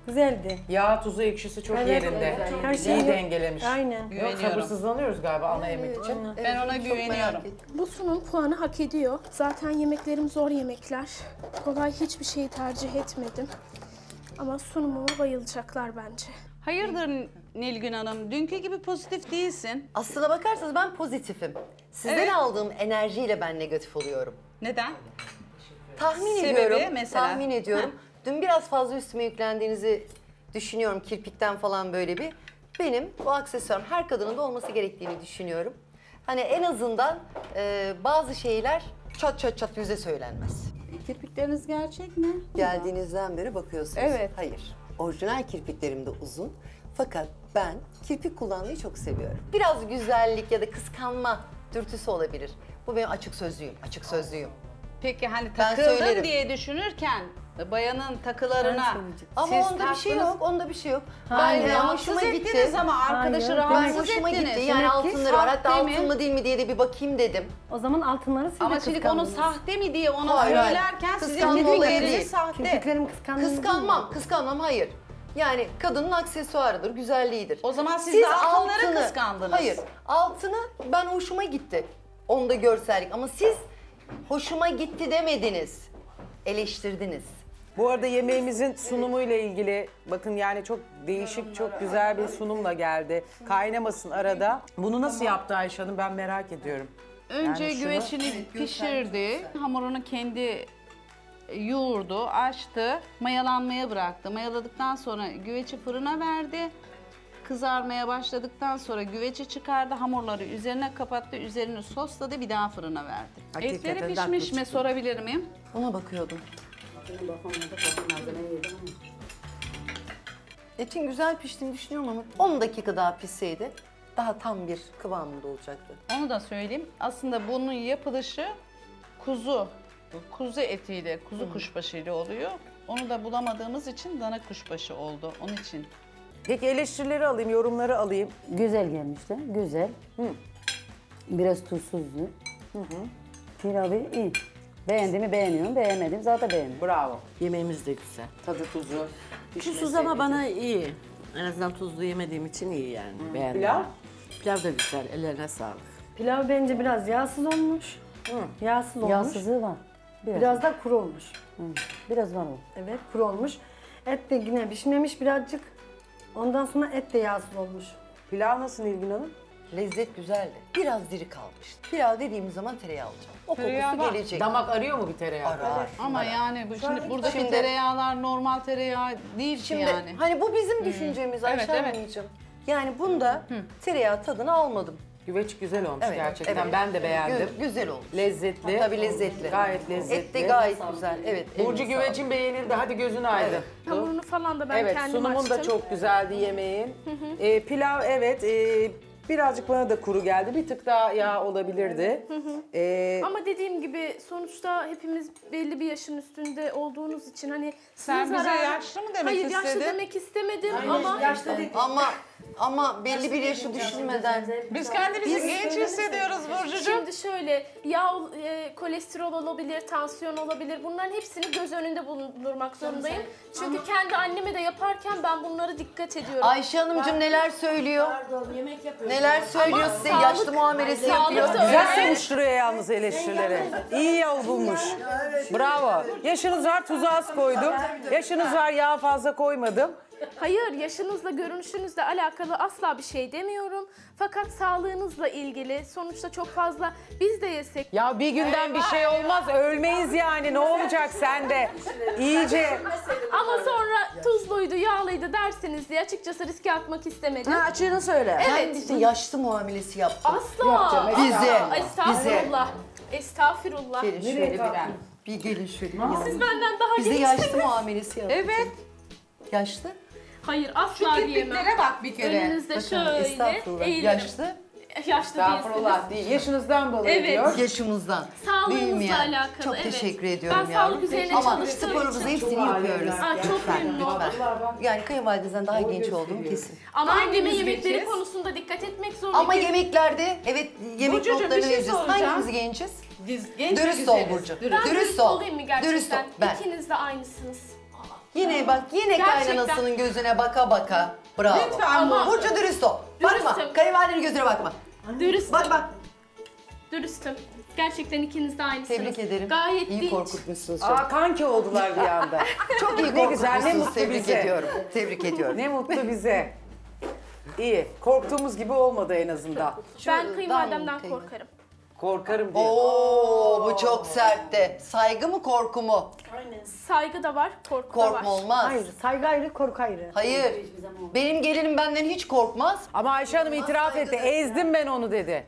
Güzeldi. Yağ, tuzu, ekşisi çok Evet, yerinde. evet. Her İyi şeyi- dengelemiş. Aynen. Yok, Güveniyorum. sabırsızlanıyoruz galiba ana yemek için. Ben ona Çok güveniyorum. merak ettim. Bu sunum puanı hak ediyor. Zaten yemeklerim zor yemekler. Kolay hiçbir şeyi tercih etmedim. Ama sunumuma bayılacaklar bence. Hayırdır Nilgün Hanım? Dünkü gibi pozitif değilsin. Aslına bakarsanız ben pozitifim. Sizden Evet. aldığım enerjiyle ben negatif oluyorum. Neden? Tahmin Sebebi ediyorum. mesela? Tahmin ediyorum. Dün biraz fazla üstüme yüklendiğinizi düşünüyorum. Kirpikten falan böyle bir. Benim bu aksesuarım her kadının da olması gerektiğini düşünüyorum. Hani en azından bazı şeyler çat çat çat yüze söylenmez. Kirpikleriniz gerçek mi? Geldiğinizden beri bakıyorsunuz. Evet. Hayır. Orijinal kirpiklerim de uzun. Fakat ben kirpik kullanmayı çok seviyorum. Biraz güzellik ya da kıskanma dürtüsü olabilir. Bu benim açık sözlüğüm. Açık sözlüğüm. Peki hani Ben takıldın söylerim. diye düşünürken bayanın takılarına Ama siz onda bir şey taktınız. yok. Onda bir şey yok. Hayır, Ben rahatsız hoşuma ettiniz gitti. ama arkadaşı Hayır, Ben rahatsız hoşuma ettiniz. gitti. Yani altınları var. Hatta Sahte mi? altın mı değil mi diye de bir bakayım dedim. O zaman altınları siz de Ama şimdi onu kıskandınız. sahte mi diye ona Hayır, hayır. söylerken sizin Kıskanma olayı kirpikleriniz değil. sahte. Kirpiklerim kıskandınız. Kıskanmam hayır. Yani kadının aksesuarıdır, güzelliğidir. O zaman siz de altınları kıskandınız. Hayır, altını ben hoşuma gitti. Onda görsellik ama siz hoşuma gitti demediniz. Eleştirdiniz. Bu arada yemeğimizin sunumuyla ilgili bakın yani çok değişik, çok güzel bir sunumla geldi. Kaynamasın arada. Bunu nasıl yaptı Ayşe Hanım ben merak ediyorum. Önce Yani şunu- güveçini pişirdi. Hamurunu kendi yoğurdu, açtı, mayalanmaya bıraktı. Mayaladıktan sonra güveci fırına verdi. Kızarmaya başladıktan sonra güveci çıkardı, hamurları üzerine kapattı, üzerini sosladı, bir daha fırına verdi. Hakikaten Etleri haklı pişmiş mi çıktı. sorabilir miyim? Ona bakıyordum. Etin güzel piştiğini düşünüyorum ama 10 dakika daha pişseydi daha tam bir kıvamında olacaktı. Onu da söyleyeyim. Aslında bunun yapılışı kuzu etiyle, kuzu kuşbaşıyla oluyor. Onu da bulamadığımız için dana kuşbaşı oldu. Onun için. Peki eleştirileri alayım, yorumları alayım. Güzel gelmişti, güzel. Biraz tuzsuzdu. Pilavı iyi. Beğendiğimi beğeniyorum, beğenmedim zaten beğendim. Bravo. Yemeğimiz de güzel. Tadı tuzu. Tuzsuz ama bana iyi. En azından tuzlu yemediğim için iyi yani. Beğendim. Pilav? Pilav da güzel. Ellerine sağlık. Pilav bence biraz yağsız olmuş. Yağsız olmuş. Yağsızlığı var. Biraz da kuru olmuş. Biraz var o. Evet, kuru olmuş. Et de yine pişmemiş birazcık. Ondan sonra et de yağsız olmuş. Pilav nasıl Nilgün Hanım? Lezzet güzeldi. Biraz diri kalmıştı. Pilav dediğimiz zaman tereyağı alacağım. O Tereyağı kokusu var. gelecek. Damak arıyor mu bir tereyağı? Arar. Ama yani şimdi buradaki Şimdi- tereyağlar normal tereyağı değil Şimdi ki yani. hani bu bizim düşüncemiz Ayşe Evet, evet. Hanımcığım. Yani bunda tereyağı tadını almadım. Güveç güzel olmuş Evet, gerçekten. evet. Ben de beğendim. Güzel olmuş. Lezzetli. Tabii lezzetli. Gayet lezzetli. Et de gayet güzel. Evet. Burcu eline güvecin beğenildi. Hadi gözün aydın. Hamurunu falan da ben Evet, kendim sunumun açtım. da çok güzeldi yemeğin. Pilav evet, birazcık bana da kuru geldi. Bir tık daha yağ olabilirdi. Ama dediğim gibi sonuçta hepimiz belli bir yaşın üstünde olduğunuz için hani Sen sizin bize zararı- yaşlı mı demek Hayır, istedin? yaşlı demek istemedim ama Ama belli bir yaşı düşünmeden Biz kendimizi genç hissediyoruz Burcucuğum. şimdi şöyle yağ, kolesterol olabilir, tansiyon olabilir. Bunların hepsini göz önünde bulundurmak zorundayım. Çünkü kendi anneme de yaparken ben bunlara dikkat ediyorum. Ayşe Hanımcığım neler söylüyor? Neler söylüyor Ama size? sağlık- Yaşlı muamelesi sağlık yapıyor. da Güzel öyle. konuşturuyor yalnız eleştirileri. İyi yol bulmuş. Bravo. Yaşınız var, tuzu az koydum. Yaşınız var, yağ fazla koymadım. Hayır, yaşınızla, görünüşünüzle alakalı asla bir şey demiyorum. Fakat sağlığınızla ilgili sonuçta çok fazla biz de yesek. Ya bir günden bir şey olmaz. Ölmeyiz yani. Ne olacak sende? İyice. Ama sonra tuzluydu, yağlıydı dersiniz diye açıkçası riske atmak istemedim. Açığını söyle. Sen işte yaşlı muamelesi yaptın. Asla. Bize, Asla. Estağfurullah. Estağfurullah. Gelin şöyle bir gelin şöyle. Siz benden daha Bize gençsiniz. yaşlı muamelesi yaptın. Evet. Yaşlı. Hayır, asla diyemem. Kirpiklere bak bir kere. Önünüzde şöyle Estağfurullah. eğilirim. Yaşlı. Yaşlı Estağfurullah değil. Yaşınızdan dolayı Evet. diyor. Yaşımızdan. Sağlığınızla büyümeyen. alakalı, Çok evet. teşekkür ediyorum Ben yavrum. sağlık üzerine Ama çalıştığım sporumuzu için. hepsini yapıyoruz. Aa, çok Lütfen, memnun oldum. lütfen. Yani kayınvalideden daha genç olduğum kesin. Ama anneme Hangimiz yemekleri gençiz? konusunda dikkat etmek zorundayım. Ama yemeklerde evet yemek Burcucuğum, notlarını bir şey vereceğiz. soracağım. Hangimiz gençiz? Biz genç ve Dürüst ol güzeliz. Burcu. Ben dürüst ol. olayım mı gerçekten? Dürüst ol. Ben. İkiniz de aynısınız. Yine bak, yine Gerçekten. kaynanasının gözüne baka baka. Bravo. Lütfen bu. Burcu dürüst ol. Bakma, Dürüstüm. kayınvalidenin gözüne bakma. Dürüstüm. Bakma. Dürüstüm. Gerçekten ikiniz de aynısınız. Tebrik ederim. Gayet İyi dinç. korkutmuşsunuz çok. Aa, kanki oldular bir anda. Çok iyi Ne güzel, ne korkutmuşsunuz. mutlu Tebrik bize. ediyorum. Tebrik ediyorum. Ne mutlu bize. İyi. Korktuğumuz gibi olmadı en azından. Ben kayınvalidemden kayın- korkarım. Korkarım diye. Oo, bu çok sertti. Saygı mı korku mu? Saygı da var, korku da var. Korkma olmaz. Hayır, saygı ayrı, korku ayrı. Hayır. Benim gelinim benden hiç korkmaz. Ama Ayşe Hanım itiraf etti. Ezdim ben onu dedi.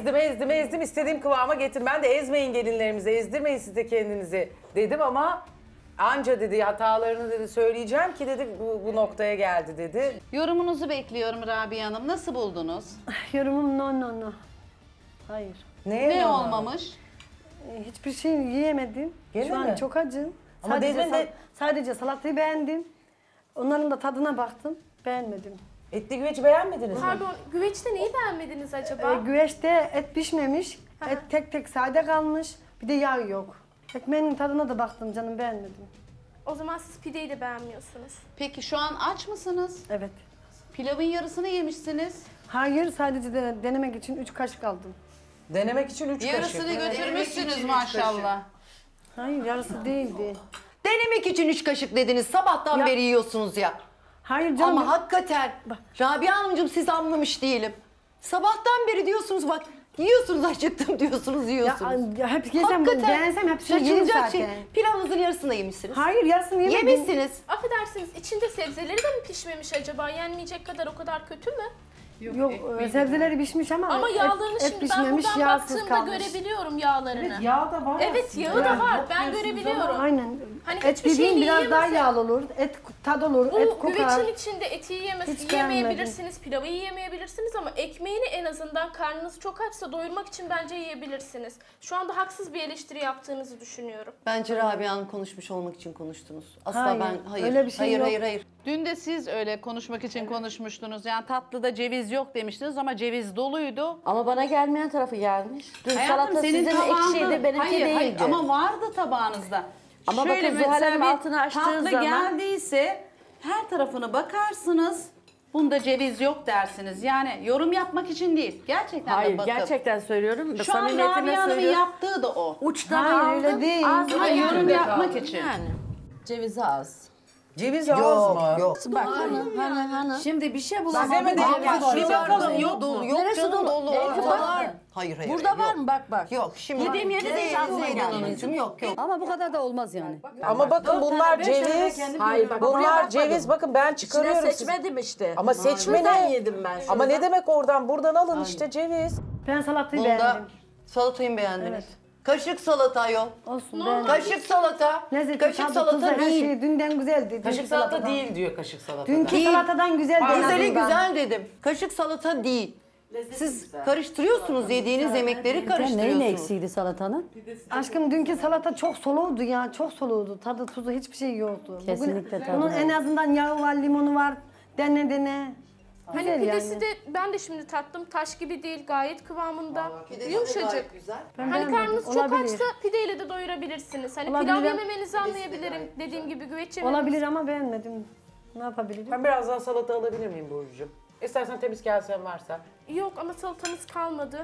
Ezdim. İstediğim kıvama getir. Ben de ezmeyin gelinlerimizi, ezdirmeyin siz de kendinizi dedim ama anca dedi hatalarını dedi söyleyeceğim ki dedi bu noktaya geldi dedi. Yorumunuzu bekliyorum Rabia Hanım. Nasıl buldunuz? Yorumum no. Hayır. Ne olmamış? Hiçbir şey yiyemedim. Gene Şu an mi? çok acım. Ama Sadece, dedin de- sadece salatayı beğendim. Onların da tadına baktım. Beğenmedim. Etli güveci beğenmediniz mi? Pardon, güveçte neyi beğenmediniz acaba? Güveçte et pişmemiş. Et tek tek sade kalmış. Bir de yağ yok. Ekmeğinin tadına da baktım canım, beğenmedim. O zaman siz pideyi de beğenmiyorsunuz. Peki şu an aç mısınız? Evet. Pilavın yarısını yemişsiniz. Hayır, sadece de denemek için 3 kaşık aldım. Denemek için 3 kaşık. Yarısını götürmüşsünüz maşallah. Hayır, yarısı değildi. Denemek için 3 kaşık dediniz. Sabahtan beri yiyorsunuz ya. Hayır canım. Ama hakikaten Rabia Hanımcığım siz anlamış değilim. Sabahtan beri diyorsunuz bak. Yiyorsunuz, acıktım diyorsunuz, yiyorsunuz. Ya hep yesem, beğensem hepsini yerim şaşılacak zaten. şey. Pilavınızın yarısını da yemişsiniz. Hayır, yarısını yemedim. Yemişsiniz. Affedersiniz, içinde sebzeleri de mi pişmemiş acaba? Yenmeyecek kadar o kadar kötü mü? Yok, sebzeleri pişmiş ama, Ama yağlarını et şimdi ben pişmemiş, buradan yağsız baktığımda kalmış. görebiliyorum yağlarını. Evet, yağ da var. Evet, yağı da var. Ben görebiliyorum. Aynen. Hani Et hiçbir dediğin şeyini biraz daha yiyemezse- yağlı olur, et tad olur, Bu et kokar. güvecin içinde eti Hiç yiyemeyebilirsiniz, pilavı yiyemeyebilirsiniz ama ekmeğini en azından karnınız çok açsa doyurmak için bence yiyebilirsiniz. Şu anda haksız bir eleştiri yaptığınızı düşünüyorum. Bence Rabia Hanım konuşmuş olmak için konuştunuz. Asla Hayır, hayır. öyle bir şey yok. Hayır. Dün de siz öyle konuşmak için konuşmuştunuz. Yani tatlıda ceviz yok demiştiniz ama ceviz doluydu. Ama bana gelmeyen tarafı gelmiş. Dün Hayatım, salata sizin ekşiydi, benimki hayır, değildi. Hayır, ama vardı tabağınızda. Ama Şöyle bakın Zuhal mesela Hanım bir altını açtığı tatlı zaman- geldiyse her tarafına bakarsınız. Bunda ceviz yok dersiniz. Yani yorum yapmak için değil. Gerçekten Hayır, de bakıp. gerçekten söylüyorum. Şu an Samimiyetime Rabia Hanım'ın söylüyorum. yaptığı da o. Uçtan Hayır, aldım. öyle değil. Ağzıma Hayır, yorum geldi. yapmak için. Yani. Cevizi az. Ceviz az mı? Yok. Bak hani. Şimdi bir şey bulamadım. Size mi dedim? Bir bakalım yok Dolu, mu? yok Neresi canım, dolu? dolu. Belki Orada var. Hayır. Burada var yok. mı? Bak. Yok şimdi. Yediğim yerde de hiç aklıma Zeydan gelmedi. Hanımcığım, yok. Ama bu kadar da olmaz yani. Ama bakın bunlar ceviz. Hayır, bak, oraya Bunlar bakmadım. ceviz. Bakın ben İçine çıkarıyorum. seçmedim işte. Ama seçme Şuradan ne? yedim ben. Ama ne demek oradan? Buradan alın işte ceviz. Ben salatayı Bunda beğendim. salatayı mı beğendiniz? Evet. Kaşık salata yok. Olsun, beğendim. Kaşık salata. Lezzeti, Kaşık tadı, salata tuzu, her değil. şey dünden güzeldi. Dünkü Kaşık salata salatadan. değil diyor kaşık salata. Dünkü Değil. salatadan güzeldi. en Güzeli azından. güzel dedim. Kaşık salata değil. Siz karıştırıyorsunuz, yediğiniz yemekleri Neyin karıştırıyorsunuz. eksiydi salatanın? Aşkım dünkü salata çok soluğdu ya, çok soluğdu. Tadı tuzu hiçbir şey yoktu. Kesinlikle Bugün, tadı bunun var. en azından yağı var, limonu var. Dene. Hani Güzel pidesi yani. de ben de şimdi tattım, taş gibi değil, gayet kıvamında, yumuşacık. Ben Hani beğenmedim. karnınız çok Olabilir. açsa pideyle de doyurabilirsiniz. Hani Olabilir. pilav yememenizi anlayabilirim. Dediğim gibi güveç yememenizi. Olabilir ama beğenmedim. Ne yapabilirim? Ben biraz daha salata alabilir miyim Burcucuğum? İstersen temiz kasen varsa. Yok ama salatamız kalmadı.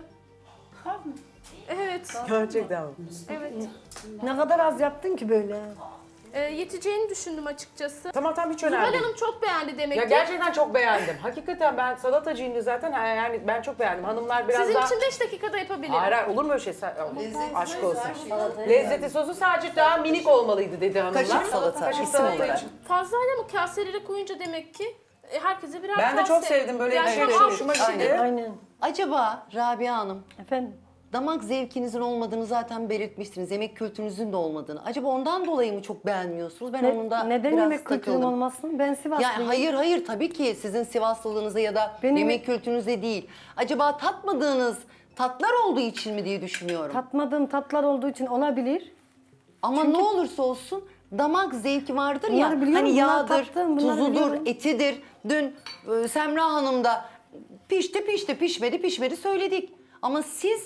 Evet, Gerçekten mi? evet. Ne kadar az yaptın ki böyle? Yeteceğini düşündüm açıkçası. Tamam hiç Zuhal önemli değil. Hanım çok beğendi demek Ya ki. gerçekten çok beğendim. Hakikaten ben salatacıyım zaten. Yani ben çok beğendim. Hanımlar biraz Sizin daha... için 5 dakikada yapabilirim. Hayır, olur mu öyle şey? Aşk olsun. Lezzeti sosu sadece daha minik olmalıydı dedi hanımlar. Kaşık salata, Kaşık isim salata olarak. için. Fazlayla mı kaselere koyunca demek ki herkese birer Ben de kase. çok sevdim böyle Yani şey çok çok az hoşuma kişi. gitti. Aynen. Acaba Rabia Hanım, Efendim? damak zevkinizin olmadığını zaten belirtmiştiniz. Yemek kültürünüzün de olmadığını. Acaba ondan dolayı mı çok beğenmiyorsunuz? Ben onun da Neden biraz yemek kültürüm takıldım. olmasın? Ben Sivaslıyım. Yani hayır tabii ki sizin Sivaslılığınıza ya da Benim- yemek kültürünüze değil. Acaba tatmadığınız tatlar olduğu için mi diye düşünüyorum. Tatmadığım tatlar olduğu için olabilir. Ama ne olursa olsun damak zevki vardır ya. Bunları biliyorum, Hani bunları yağdır, tattım, bunları tuzudur, biliyorum. etidir. Dün Semra Hanım da pişti pişmedi söyledik. Ama siz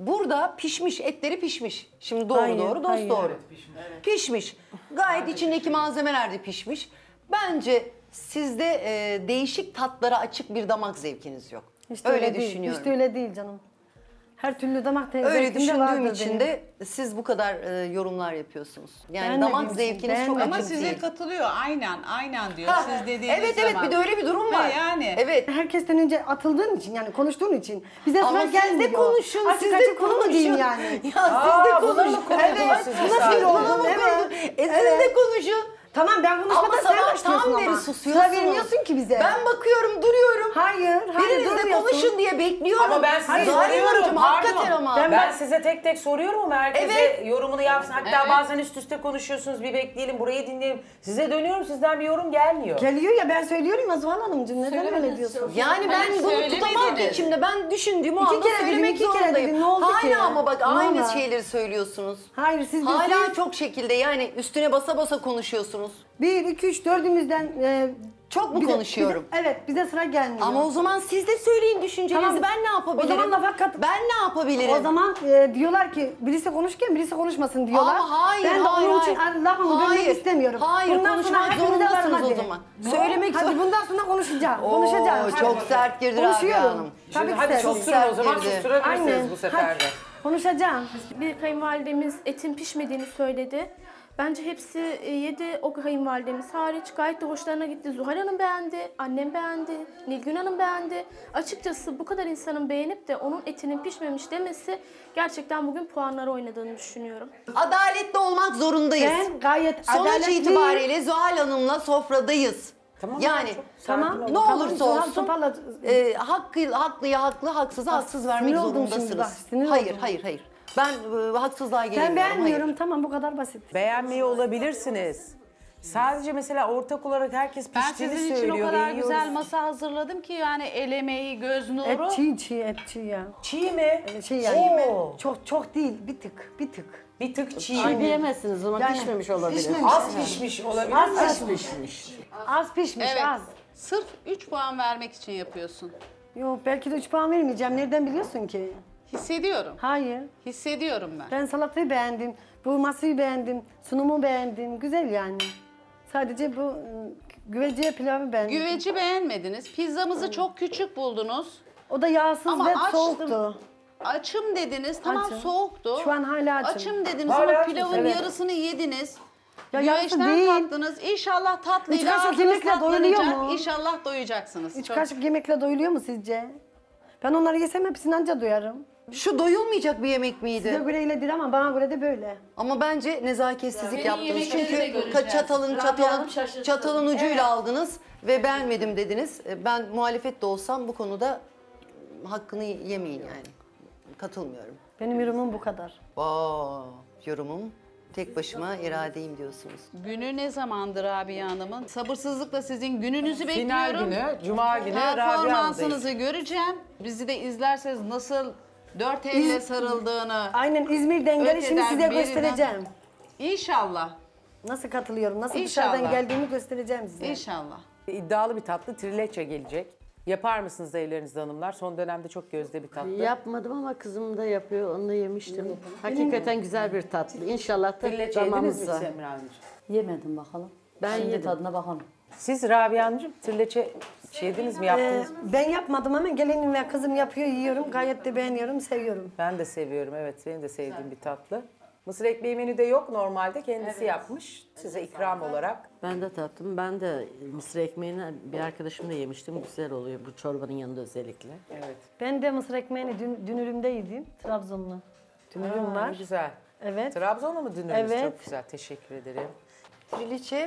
Burada pişmiş, etleri pişmiş. Şimdi doğru Hayır, dost hayır. doğru. Pişmiş. Gayet içindeki malzemeler de pişmiş. Bence sizde değişik tatlara açık bir damak zevkiniz yok. Hiç de öyle değil, düşünüyorum. Hiç de öyle değil canım. Her türlü damak Öyle zevkim de düşündüğüm vardır için benim. de siz bu kadar yorumlar yapıyorsunuz. Yani Ben de damak bilmiyorum, zevkiniz ben çok de- açık Ama size değil. katılıyor. Aynen diyor. Ha, Siz dediğiniz evet evet zaman. bir de öyle bir durum var. Ve yani. Evet. Herkesten önce atıldığın için yani konuştuğun için bize Ama sıra siz de gelmiyor. konuşun, Açık siz de açık bunu mu diyeyim konuşun. yani? Ya siz de buna mı konuşun. konuştunuz siz buna mesela? bir Buna oldum. mı Evet. konuştun? Siz de konuşun. Tamam ben konuşmadan Ama sen sabahtan başlıyorsun beri ama. susuyorsunuz. Sıra vermiyorsun ki bize. Ben bakıyorum, duruyorum. Hayır Biriniz de durmuyorsun. konuşun diye bekliyorum. Ama ben size Zuhal soruyorum. Hanımcığım, hakikaten Pardon. ama. Ben size tek tek soruyorum ama herkese Evet. yorumunu yapsın. Hatta bazen üst üste konuşuyorsunuz. Bir bekleyelim, burayı dinleyelim. Size dönüyorum, sizden bir yorum gelmiyor. Geliyor ya ben söylüyorum ya Zuhal Hanımcığım neden öyle diyorsun? Yani ben bunu tutamam ki içimde. Ben düşündüğüm o İki anda kere dedim, söylemek iki kere zorundayım. dedim, ne oldu Hala ki? ama bak Ne aynı oldu? şeyleri söylüyorsunuz. Hayır siz Hala diyorsunuz. çok şekilde yani üstüne basa basa konuşuyorsunuz. 1, 2, 3, 4'ümüzden Çok mu konuşuyorum? evet bize sıra gelmiyor. Ama o zaman siz de söyleyin düşüncenizi. Tamam. Ben ne yapabilirim? O zaman lafa Ben ne yapabilirim? O zaman diyorlar ki birisi konuşurken birisi konuşmasın diyorlar. Ama hayır, ben de hayır, onun için hayır. lafımı bölmek Hayır, istemiyorum. hayır, bundan sonra konuşmak hepinize zorundasınız varım o hadi. zaman. Söylemek Hadi zor- bundan sonra konuşacağım. Oo, Konuşacağım. çok sert girdi Rabia Konuşuyorum. Hanım. Tabii Hadi ki susturun sert o zaman, girdi. susturabilirsiniz Aynen. bu sefer de. Hadi. Konuşacağım. Bir kayınvalidemiz etin pişmediğini söyledi. Bence hepsi yedi, o kayınvalidemiz hariç. Gayet de hoşlarına gitti. Zuhal Hanım beğendi, annem beğendi, Nilgün Hanım beğendi. Açıkçası bu kadar insanın beğenip de onun etinin pişmemiş demesi gerçekten bugün puanları oynadığını düşünüyorum. Adaletli olmak zorundayız. Ben gayet Sonuç adaletliyim. itibariyle Zuhal Hanım'la sofradayız. Tamam, yani çok Tamam. ne Tamam, olursa Zuhal olsun toparla. haklıya haklı, haksıza haksız vermek sinir oldum şimdi zorundasınız. bak, sinir Hayır, oldum. hayır. Ben haksızlığa gelemiyorum. Ben beğenmiyorum Hayır. tamam bu kadar basit. Beğenmeyi olabilirsiniz. Sadece mesela ortak olarak herkes Ben piştiğini sizin söylüyor. için o kadar yiyoruz. güzel masa hazırladım ki yani el emeği, göz nuru. Et çiğ ya. Çiğ mi? Şey yani. Oo. Çok değil bir tık. Bir tık çiğ. Çiğ diyemezsiniz ama Yani pişmemiş olabilir. Az pişmiş olabilir. Az pişmiş. Az pişmiş Evet. az. Sırf 3 puan vermek için yapıyorsun. Yok belki de 3 puan vermeyeceğim. Nereden biliyorsun ki? Hissediyorum. Hayır. Hissediyorum ben. Ben salatayı beğendim. Bu masayı beğendim. Sunumu beğendim. Güzel yani. Sadece bu güveciye pilavı beğendim. Güveci beğenmediniz. Pizzamızı çok küçük buldunuz. O da yağsız Ama ve açtım. soğuktu. Açım dediniz. Tamam Açım. soğuktu. Şu an hala açım. Açım dediniz Hala ama açım, pilavın evet. yarısını yediniz. Ya yarısı Güveçten değil. tattınız. İnşallah Üç tatlıyla kaşık ağzınız yemekle doyuluyor tatlanacak. mu? İnşallah doyacaksınız. 3 Çok- kaşık yemekle doyuluyor mu sizce? Ben onları yesem hepsini anca doyarım. Şu doyulmayacak bir yemek miydi? Size göre öyle değil ama bana göre de böyle. Ama bence nezaketsizlik yaptınız. yemekleri de Çünkü göreceğiz. çatalın ucuyla aldınız ve beğenmedim dediniz. Ben muhalefet de olsam bu konuda hakkını yemeyin yani. Katılmıyorum. Benim yorumum bu kadar. Yorumum tek başıma iradeyim diyorsunuz. Günü ne zamandır Rabia Hanım'ın? Sabırsızlıkla sizin gününüzü Final bekliyorum. günü, cuma günü Rabia Hanım'dayız. Performansınızı göreceğim. Bizi de izlerseniz nasıl dört elle sarıldığını. Aynen İzmir'den gelişimi öteden size biriden- göstereceğim. İnşallah. Nasıl katılıyorum, nasıl İnşallah. dışarıdan geldiğimi göstereceğim size. İnşallah. İddialı bir tatlı trileçe gelecek. Yapar mısınız evlerinizde hanımlar? Son dönemde çok gözde bir tatlı. Yapmadım ama kızım da yapıyor. Onu da yemiştim. Hakikaten güzel bir tatlı. İnşallah da Trileçe yediniz mi damağımıza. Semra Hanımcığım? Yemedim bakalım. Ben Şimdi yedim. tadına bakalım. Siz Rabia Hanımcığım trileçe yediniz mi, yaptınız mı? Ben yapmadım ama gelinim ve kızım yapıyor, yiyorum. Gayet de beğeniyorum, seviyorum. Ben de seviyorum, evet. Benim de sevdiğim bir tatlı. Mısır ekmeği menüde yok normalde. Kendisi yapmış size ikram olarak. Ben de tattım. Ben de mısır ekmeğini bir arkadaşımla yemiştim. Güzel oluyor bu çorbanın yanında özellikle. Evet. Ben de mısır ekmeğini dünürümde yedim, Trabzonlu. Dünürüm var. Güzel. Evet. Trabzonlu mu dünürünüz? Evet. Çok güzel, teşekkür ederim. Triliçe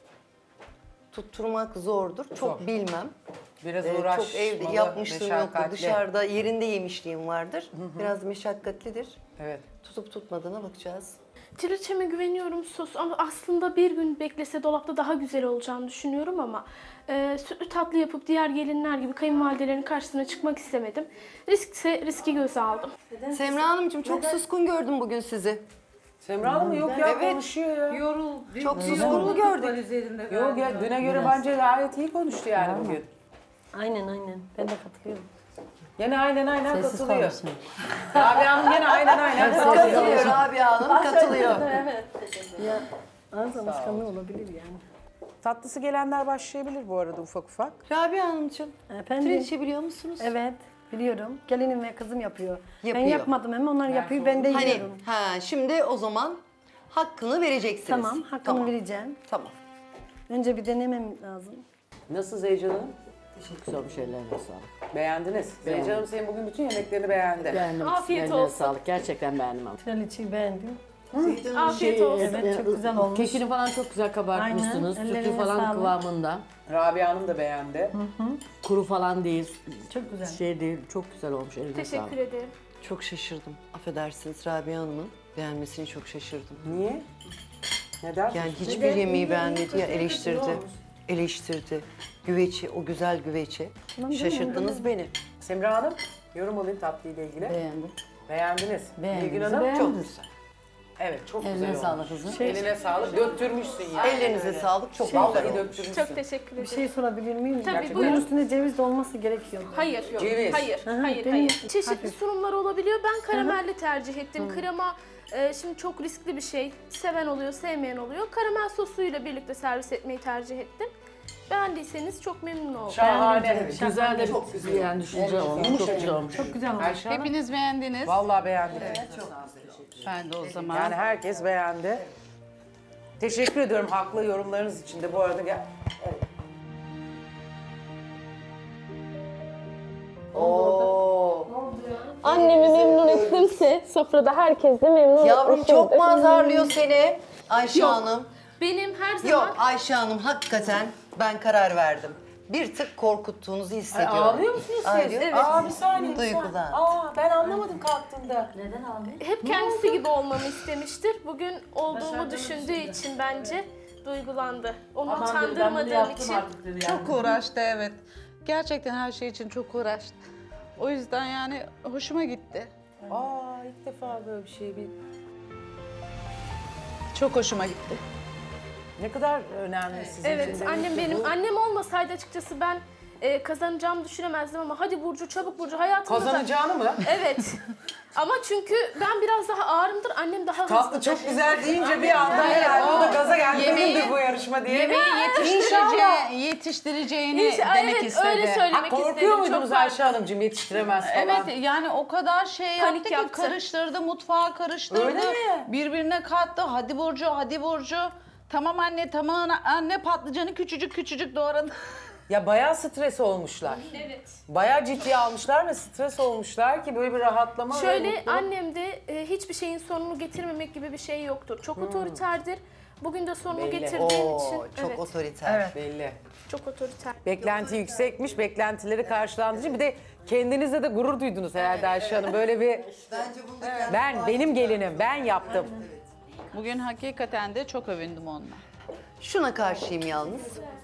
tutturmak zordur. Çok bilmem. Biraz Çok uğraşmalı, evde yapmışlığım yoktur. meşakkatli. Dışarıda yerinde yemişliğim vardır. Biraz meşakkatlidir. Evet. Tutup tutmadığına bakacağız. Trileçeme güveniyorum sos ama aslında bir gün beklese dolapta daha güzel olacağını düşünüyorum ama sütlü tatlı yapıp diğer gelinler gibi kayınvalidelerin karşısına çıkmak istemedim. Riskse riski göze aldım. Semra Hanımcığım çok suskun gördüm bugün sizi. Semra Hanım yok ya, Evet. konuşuyor ya. Çok suskunlu gördük. Yok ya, düne göre bence gayet iyi konuştu yani bugün. Aynen. Ben de katılıyorum. Yine aynen Sessiz katılıyor. konuşun. Rabia Hanım yine aynen Katılıyor Rabia Hanım, katılıyor. Ya ağız alışkanlığı olabilir yani. Tatlısı gelenler başlayabilir bu arada ufak ufak. Rabia Hanımcığım, Efendim? trileçe biliyor musunuz? Evet, biliyorum. Gelinim ve kızım yapıyor. Yapıyor. Ben yapmadım ama onlar yapıyor, ben de Hani yiyorum. şimdi o zaman hakkını vereceksiniz. Tamam, hakkını vereceğim. Tamam. Önce bir denemem lazım. Nasıl Zeycan Hanım? Çok güzel olmuş, ellerine sağlık. Beğendiniz. Zeycan Hanım senin bugün bütün yemeklerini beğendi. Beğendim. Afiyet Ellerine olsun. sağlık. Gerçekten beğendim ama. Traliçeyi beğendim. Afiyet olsun. Evet, çok güzel olmuş. Kekini falan çok güzel kabartmışsınız. Aynen, Sütü ellerine falan sağlık. kıvamında. Rabia Hanım da beğendi. Kuru falan değil. Çok güzel. Şey değil, çok güzel olmuş. Eline Teşekkür sağlık. ederim. Çok şaşırdım. Affedersiniz Rabia Hanım'ın beğenmesini çok şaşırdım. Niye? Neden? Yani hiçbir yemeği beğenmedi ya eleştirdi. Eleştirdi. Güveci, o güzel güveci. Şaşırttınız beni. Semra Hanım, yorum alayım tatlıyla ilgili. Beğendim. Beğendiniz. Beğendiniz. Nilgün Hanım Beğendiniz. çok güzel. Evet çok Eline güzel olmuş. sağlık kızım. Eline sağlık. Döktürmüşsün yani. Ellerinize Öyle. sağlık. Çok Vallahi güzel olmuş. döktürmüşsün. Çok teşekkür ederim. Bir şey sorabilir miyim? Tabii, Bunun buyurun. üstüne ceviz de olması gerekiyor. Hayır. Ceviz. Hayır. Hayır. benim- Çeşitli hafif. sunumlar olabiliyor. Ben karamelli tercih ettim. Krema şimdi çok riskli bir şey. Seven oluyor, sevmeyen oluyor. Karamel sosuyla birlikte servis etmeyi tercih ettim. Beğendiyseniz çok memnun oldum. Şahane. Güzel de bir yani düşünce olmuş. Çok güzel olmuş. Çok güzel olmuş. Ayşe Hanım, Hepiniz beğendiniz. vallahi beğendik. Ben de o zaman. Yani herkes beğendi. Teşekkür ediyorum haklı yorumlarınız için de bu arada. Evet. Oo. Annemi memnun ettimse sofrada herkes de memnun Yavrum çok mu azarlıyor seni Ayşe Yok. Hanım? Benim her zaman... Yok Ayşe Hanım hakikaten ben karar verdim. Bir tık korkuttuğunuzu hissediyorum. Ağlıyor musunuz siz? Ağlıyor. Evet. Aa bir saniye. Duygudan. Aa ben anlamadım kalktığımda. Hep kendisi gibi olmamı istemiştir. Bugün olduğumu düşündüğü için bence duygulandı. Onu utandırmadığım için. Çok uğraştı evet. Gerçekten her şey için çok uğraştı. O yüzden yani hoşuma gitti. Aa ilk defa böyle bir şey. Çok hoşuma gitti. Ne kadar önemli sizin Evet, için. annem demek ki benim. bu. Annem olmasaydı açıkçası ben kazanacağımı düşünemezdim ama hadi Burcu, çabuk Burcu hayatımda da... Kazanacağını mı? Evet. Ama çünkü ben biraz daha ağırımdır, annem daha hızlı. Tatlı çok güzel deyince bir anda herhalde o da gaza geldi. Benimdir bu yarışma diye. Yemeği yetiştireceğini demek evet, istedi. öyle Ha, söylemek korkuyor istedim. muydunuz Çok Ayşe Hanımcığım yetiştiremez falan? Evet yani o kadar şey Panik yaptı ki yaptı. karıştırdı, mutfağı karıştırdı. Öyle mi? Birbirine kattı. Hadi Burcu, hadi Burcu. Tamam anne, tamam anne patlıcanı küçücük küçücük doğradı. Ya bayağı stres olmuşlar. Evet. Bayağı ciddiye almışlar ve stres olmuşlar ki böyle bir rahatlama ve Şöyle mutluluk. annemde hiçbir şeyin sonunu getirmemek gibi bir şey yoktur. Çok otoriterdir. Bugün de sonunu Belli. getirdiğim için. Çok Evet, otoriter. Belli. çok otoriter. Beklenti yüksekmiş, beklentileri karşılandıcı. Bir de kendinizle de gurur duydunuz herhalde Ayşe Hanım. Böyle bir Bence bunu benim gelinim, ben yaptım. Bugün hakikaten de çok övündüm onunla. Şuna karşıyım yalnız.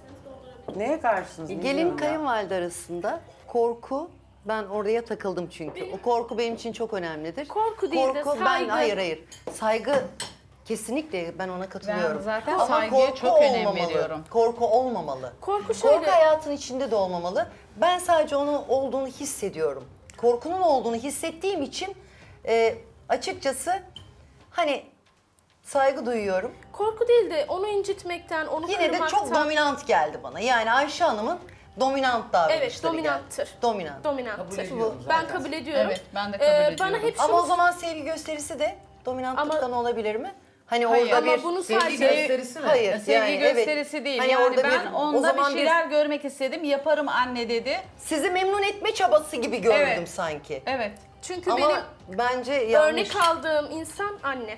Neye karşısınız? Gelin bilmiyorum ya. kayınvalide arasında korku, ben oraya takıldım çünkü. O korku benim için çok önemlidir. Korku değil de ben saygı. hayır. Saygı kesinlikle ben ona katılıyorum. Ben zaten Ama saygıya korku çok önem olmamalı. veriyorum. Korku olmamalı. Korku şöyle. Korku hayatın içinde de olmamalı. Ben sadece onun olduğunu hissediyorum. Korkunun olduğunu hissettiğim için açıkçası hani saygı duyuyorum. Korku değil de onu incitmekten, onu Yine de kırmaktan. çok dominant geldi bana. Yani Ayşe Hanım'ın dominant davranışları Evet, dominanttır. geldi. Dominant. Dominanttır. Ben kabul ediyorum. Evet, ben de kabul ediyorum. Bana hep Ama şunu... o zaman sevgi gösterisi de dominantlıktan olabilir mi? Hani Hayır. orada Ama bir bunu Sevgi sadece... gösterisi mi? Hayır. Sevgi yani evet. gösterisi değil. Hani yani orada ben bir- o onda zaman bir şeyler görmek istedim. Yaparım anne dedi. Sizi memnun etme çabası gibi gördüm Evet. sanki. Evet. Çünkü Ama benim bence yanlış. örnek aldığım insan anne.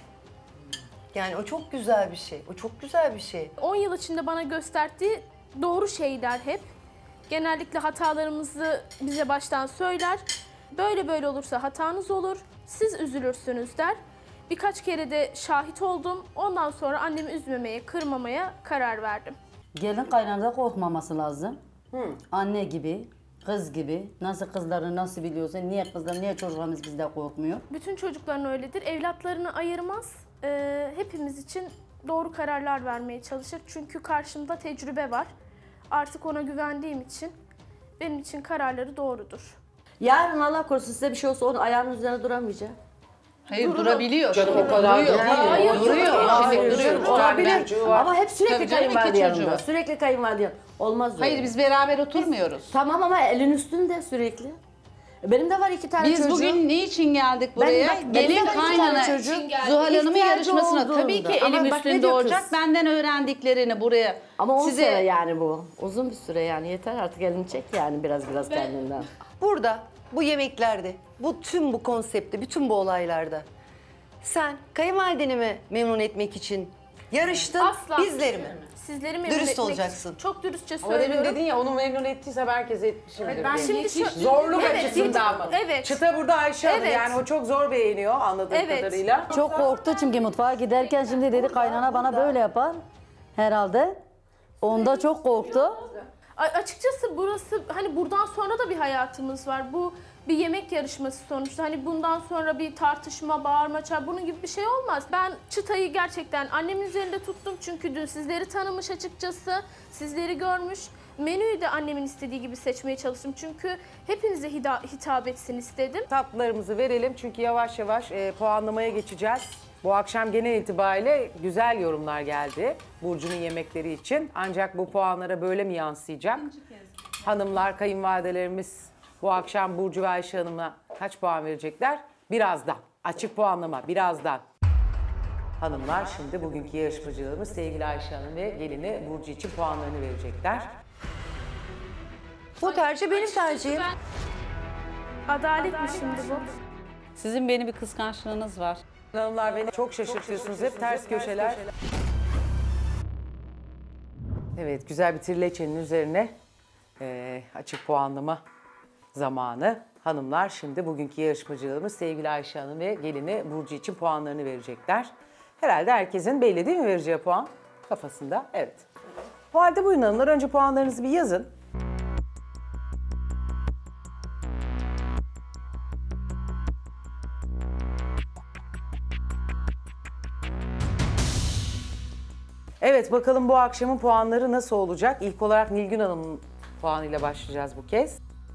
Yani o çok güzel bir şey. O çok güzel bir şey. 10 yıl içinde bana gösterdiği doğru şeyler hep. Genellikle hatalarımızı bize baştan söyler. Böyle böyle olursa hatanız olur, siz üzülürsünüz der. Birkaç kere de şahit oldum. Ondan sonra annemi üzmemeye, kırmamaya karar verdim. Gelin kaynanada korkmaması lazım. Anne gibi, kız gibi. Nasıl kızları nasıl biliyorsa, niye kızlar, niye çocuklarımız bizden korkmuyor? Bütün çocukların öyledir. Evlatlarını ayırmaz. Hepimiz için doğru kararlar vermeye çalışır. Çünkü karşımda tecrübe var. Artık ona güvendiğim için benim için kararları doğrudur. Yarın Allah korusun size bir şey olsa onun ayağının üzerine duramayacak. Hayır durabiliyor. Canım o kadar Duruyor. değil. Hayır, duruyor. Hayır, Duruyor. olabilir. Ama hep Tabii sürekli canım, kayınvalide iki çocuğu yanında. var. Sürekli kayınvalide yanında. Olmaz öyle. Hayır biz beraber oturmuyoruz. Tamam ama elin üstünde sürekli. Benim de var 2 tane Biz çocuğum. bugün niçin geldik buraya? benim Gelin de var 2 tane kaynana çocuğum. Zuhal Hanım'ın İhtiyacı yarışmasına tabii olduğunda. ki Ama elim bak ne üstünde diyor olacak. kız? Benden öğrendiklerini buraya Ama 10 size sene yani bu. Uzun bir süre yani. Yeter artık elini çek yani biraz kendinden. Burada bu yemeklerde, bu konseptte, bütün bu olaylarda sen kayınvalideni mi memnun etmek için yarıştın, Asla. bizleri mi? Sizleri memnun Dürüst etmek olacaksın. çok dürüstçe Ama demin söylüyorum. dedin ya onu memnun ettiyse herkes etmişimdir. Ben diye. şimdi Zorluk Evet, açısından mı? evet. Çıta burada Ayşe Hanım Evet. yani o çok zor beğeniyor anladığım Evet. kadarıyla. Çok korktu çünkü mutfağa giderken şimdi dedi kaynana bana böyle yapar herhalde. Onda çok korktu. Açıkçası burası hani buradan sonra da bir hayatımız var. Bu bir yemek yarışması sonuçta. Hani bundan sonra bir tartışma, bağırma, çağırma bunun gibi bir şey olmaz. Ben çıtayı gerçekten annemin üzerinde tuttum çünkü dün sizleri tanımış açıkçası. Sizleri görmüş. Menüyü de annemin istediği gibi seçmeye çalıştım. Çünkü hepinize hitap etsin istedim. Tatlılarımızı verelim çünkü yavaş yavaş puanlamaya geçeceğiz. Bu akşam genel itibariyle güzel yorumlar geldi Burcu'nun yemekleri için. Ancak bu puanlara böyle mi yansıyacak? Hanımlar, kayınvalidelerimiz bu akşam Burcu ve Ayşe Hanım'a kaç puan verecekler? Birazdan. Açık puanlama birazdan. Hanımlar şimdi bugünkü yarışmacılarımız sevgili Ayşe Hanım ve gelini Burcu için puanlarını verecekler. Bu tercih benim tercihim. Adalet mi şimdi bu? sizin beni bir kıskançlığınız var. Hanımlar beni çok şaşırtıyorsunuz. Hep ters köşeler. Evet, güzel bir trileçenin üzerine açık puanlama zamanı. Hanımlar şimdi bugünkü yarışmacılarımız sevgili Ayşe Hanım ve gelini Burcu için puanlarını verecekler. Herhalde herkesin belli değil mi vereceği puan? Kafasında, evet. O halde buyurun hanımlar, önce puanlarınızı bir yazın. Evet, bakalım bu akşamın puanları nasıl olacak? İlk olarak Nilgün Hanım'ın puanıyla başlayacağız bu kez.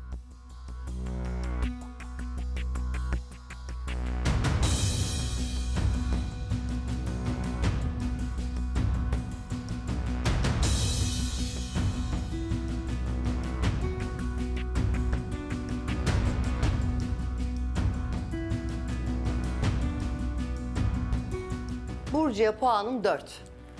Burcu'ya puanım 4.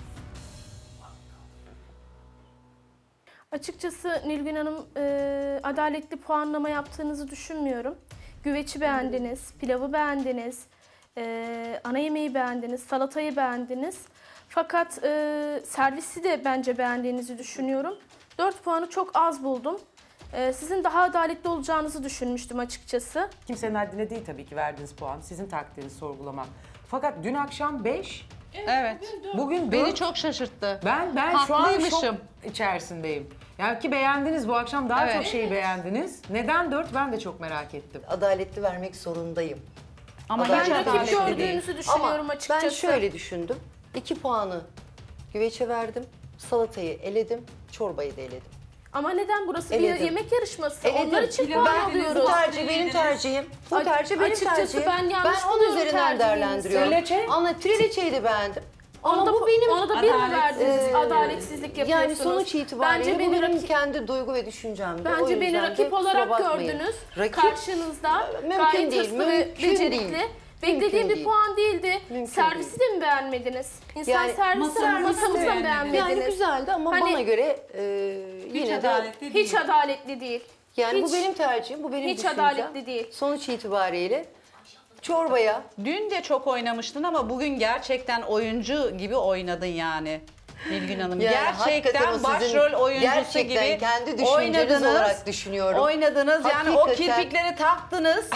Açıkçası Nilgün Hanım adaletli puanlama yaptığınızı düşünmüyorum. Güveci beğendiniz, pilavı beğendiniz, ana yemeği beğendiniz, salatayı beğendiniz. Fakat servisi de bence beğendiğinizi düşünüyorum. 4 puanı çok az buldum. Sizin daha adaletli olacağınızı düşünmüştüm açıkçası. Kimsenin haddine değil tabii ki verdiğiniz puan. Sizin takdirinizi sorgulamak. Fakat dün akşam 5, Evet. bugün 4. Beni çok şaşırttı. Ben şu an şok Haklıymışım. içerisindeyim. Yani ki beğendiniz bu akşam daha Evet. çok şeyi beğendiniz. Neden 4 ben de çok merak ettim. Adaletli vermek zorundayım. Ama Adalet hiç Ben rakip adaletli değil. gördüğünüzü düşünüyorum Ama açıkçası. ben şöyle düşündüm. 2 puanı güveçe verdim, salatayı eledim, çorbayı da eledim. Ama neden burası Eledim. bir yemek yarışması? Eledim. Onlar için puan Bu alıyoruz. tercih benim tercihim. Bu tercih benim Açıkçası tercihim. ben yanlış onun buluyorum üzerinden tercihinizi. değerlendiriyorum. Trileçe? Trileçeyi de beğendim. Ama Ona bu benim ona da bir mi verdiniz? Adaletsizlik yapıyorsunuz. yani sonuç itibariyle Bence bu beni benim rakip, kendi duygu ve düşüncemdi. O bence beni yüzden de rakip kusura olarak bakmayın. gördünüz. Rakip Karşınızda mümkün gayet değil, hırslı ve mümkün becerikli. değil. Beklediğim Mümkün bir değil. puan değildi. Mümkün Servisi de mi beğenmediniz? İnsan Yani servisi masamızda mı beğenmediniz? yani güzeldi ama Hani- bana göre yine de Hiç adaletli değil. yani hiç, bu benim tercihim, bu benim hiç düşüncem. adaletli değil. Sonuç itibariyle çorbaya Dün de çok oynamıştın ama bugün gerçekten oyuncu gibi oynadın yani. Nilgün Hanım. yani hakikaten Gerçekten o sizin başrol oyuncusu gerçekten gibi kendi düşünceniz olarak düşünüyorum. Oynadınız yani o Hakikaten. kirpikleri taktınız.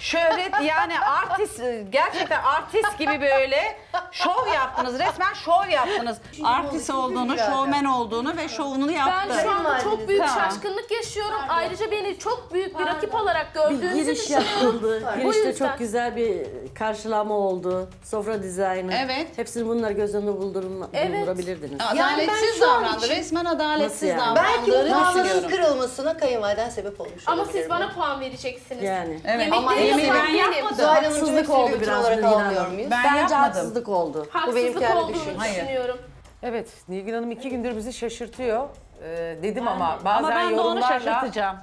Şöhret yani artist, gerçekten artist gibi böyle şov yaptınız. Resmen şov yaptınız. Artist olduğunu, şovmen olduğunu ve şovunu yaptı. Ben şu anda çok büyük Tamam. şaşkınlık yaşıyorum. Ayrıca beni çok büyük bir rakip olarak gördüğünüzü Giriş düşünüyorum. yapıldı. Bu Girişte yüzden. çok güzel bir karşılama oldu. Sofra dizaynı. Evet. Hepsini bunları göz önünde Evet. bulundurabilirdiniz. Adaletsiz şu an davrandı. için- Resmen adaletsiz Nasıl yani? Belki bu davrandığını puanların düşünüyorum. kırılmasına kayınvaliden sebep olmuş Ama olabilir siz mi? bana puan vereceksiniz. Yani. Evet. Ama Yemekleri yemeği yapan ben benim. yapmadım. Zuhal Hanımcığım Haksızlık hepsini oldu bir bütün biraz olarak Nilgün almıyor Hanım. muyuz? Ben Bence yapmadım. haksızlık oldu. Haksızlık benim kendi olduğunu düşüncem. düşünüyorum. Evet, Nilgün Hanım 2 gündür bizi şaşırtıyor. Dedim ama bazen Ama ben de onu yorumlarla... şaşırtacağım.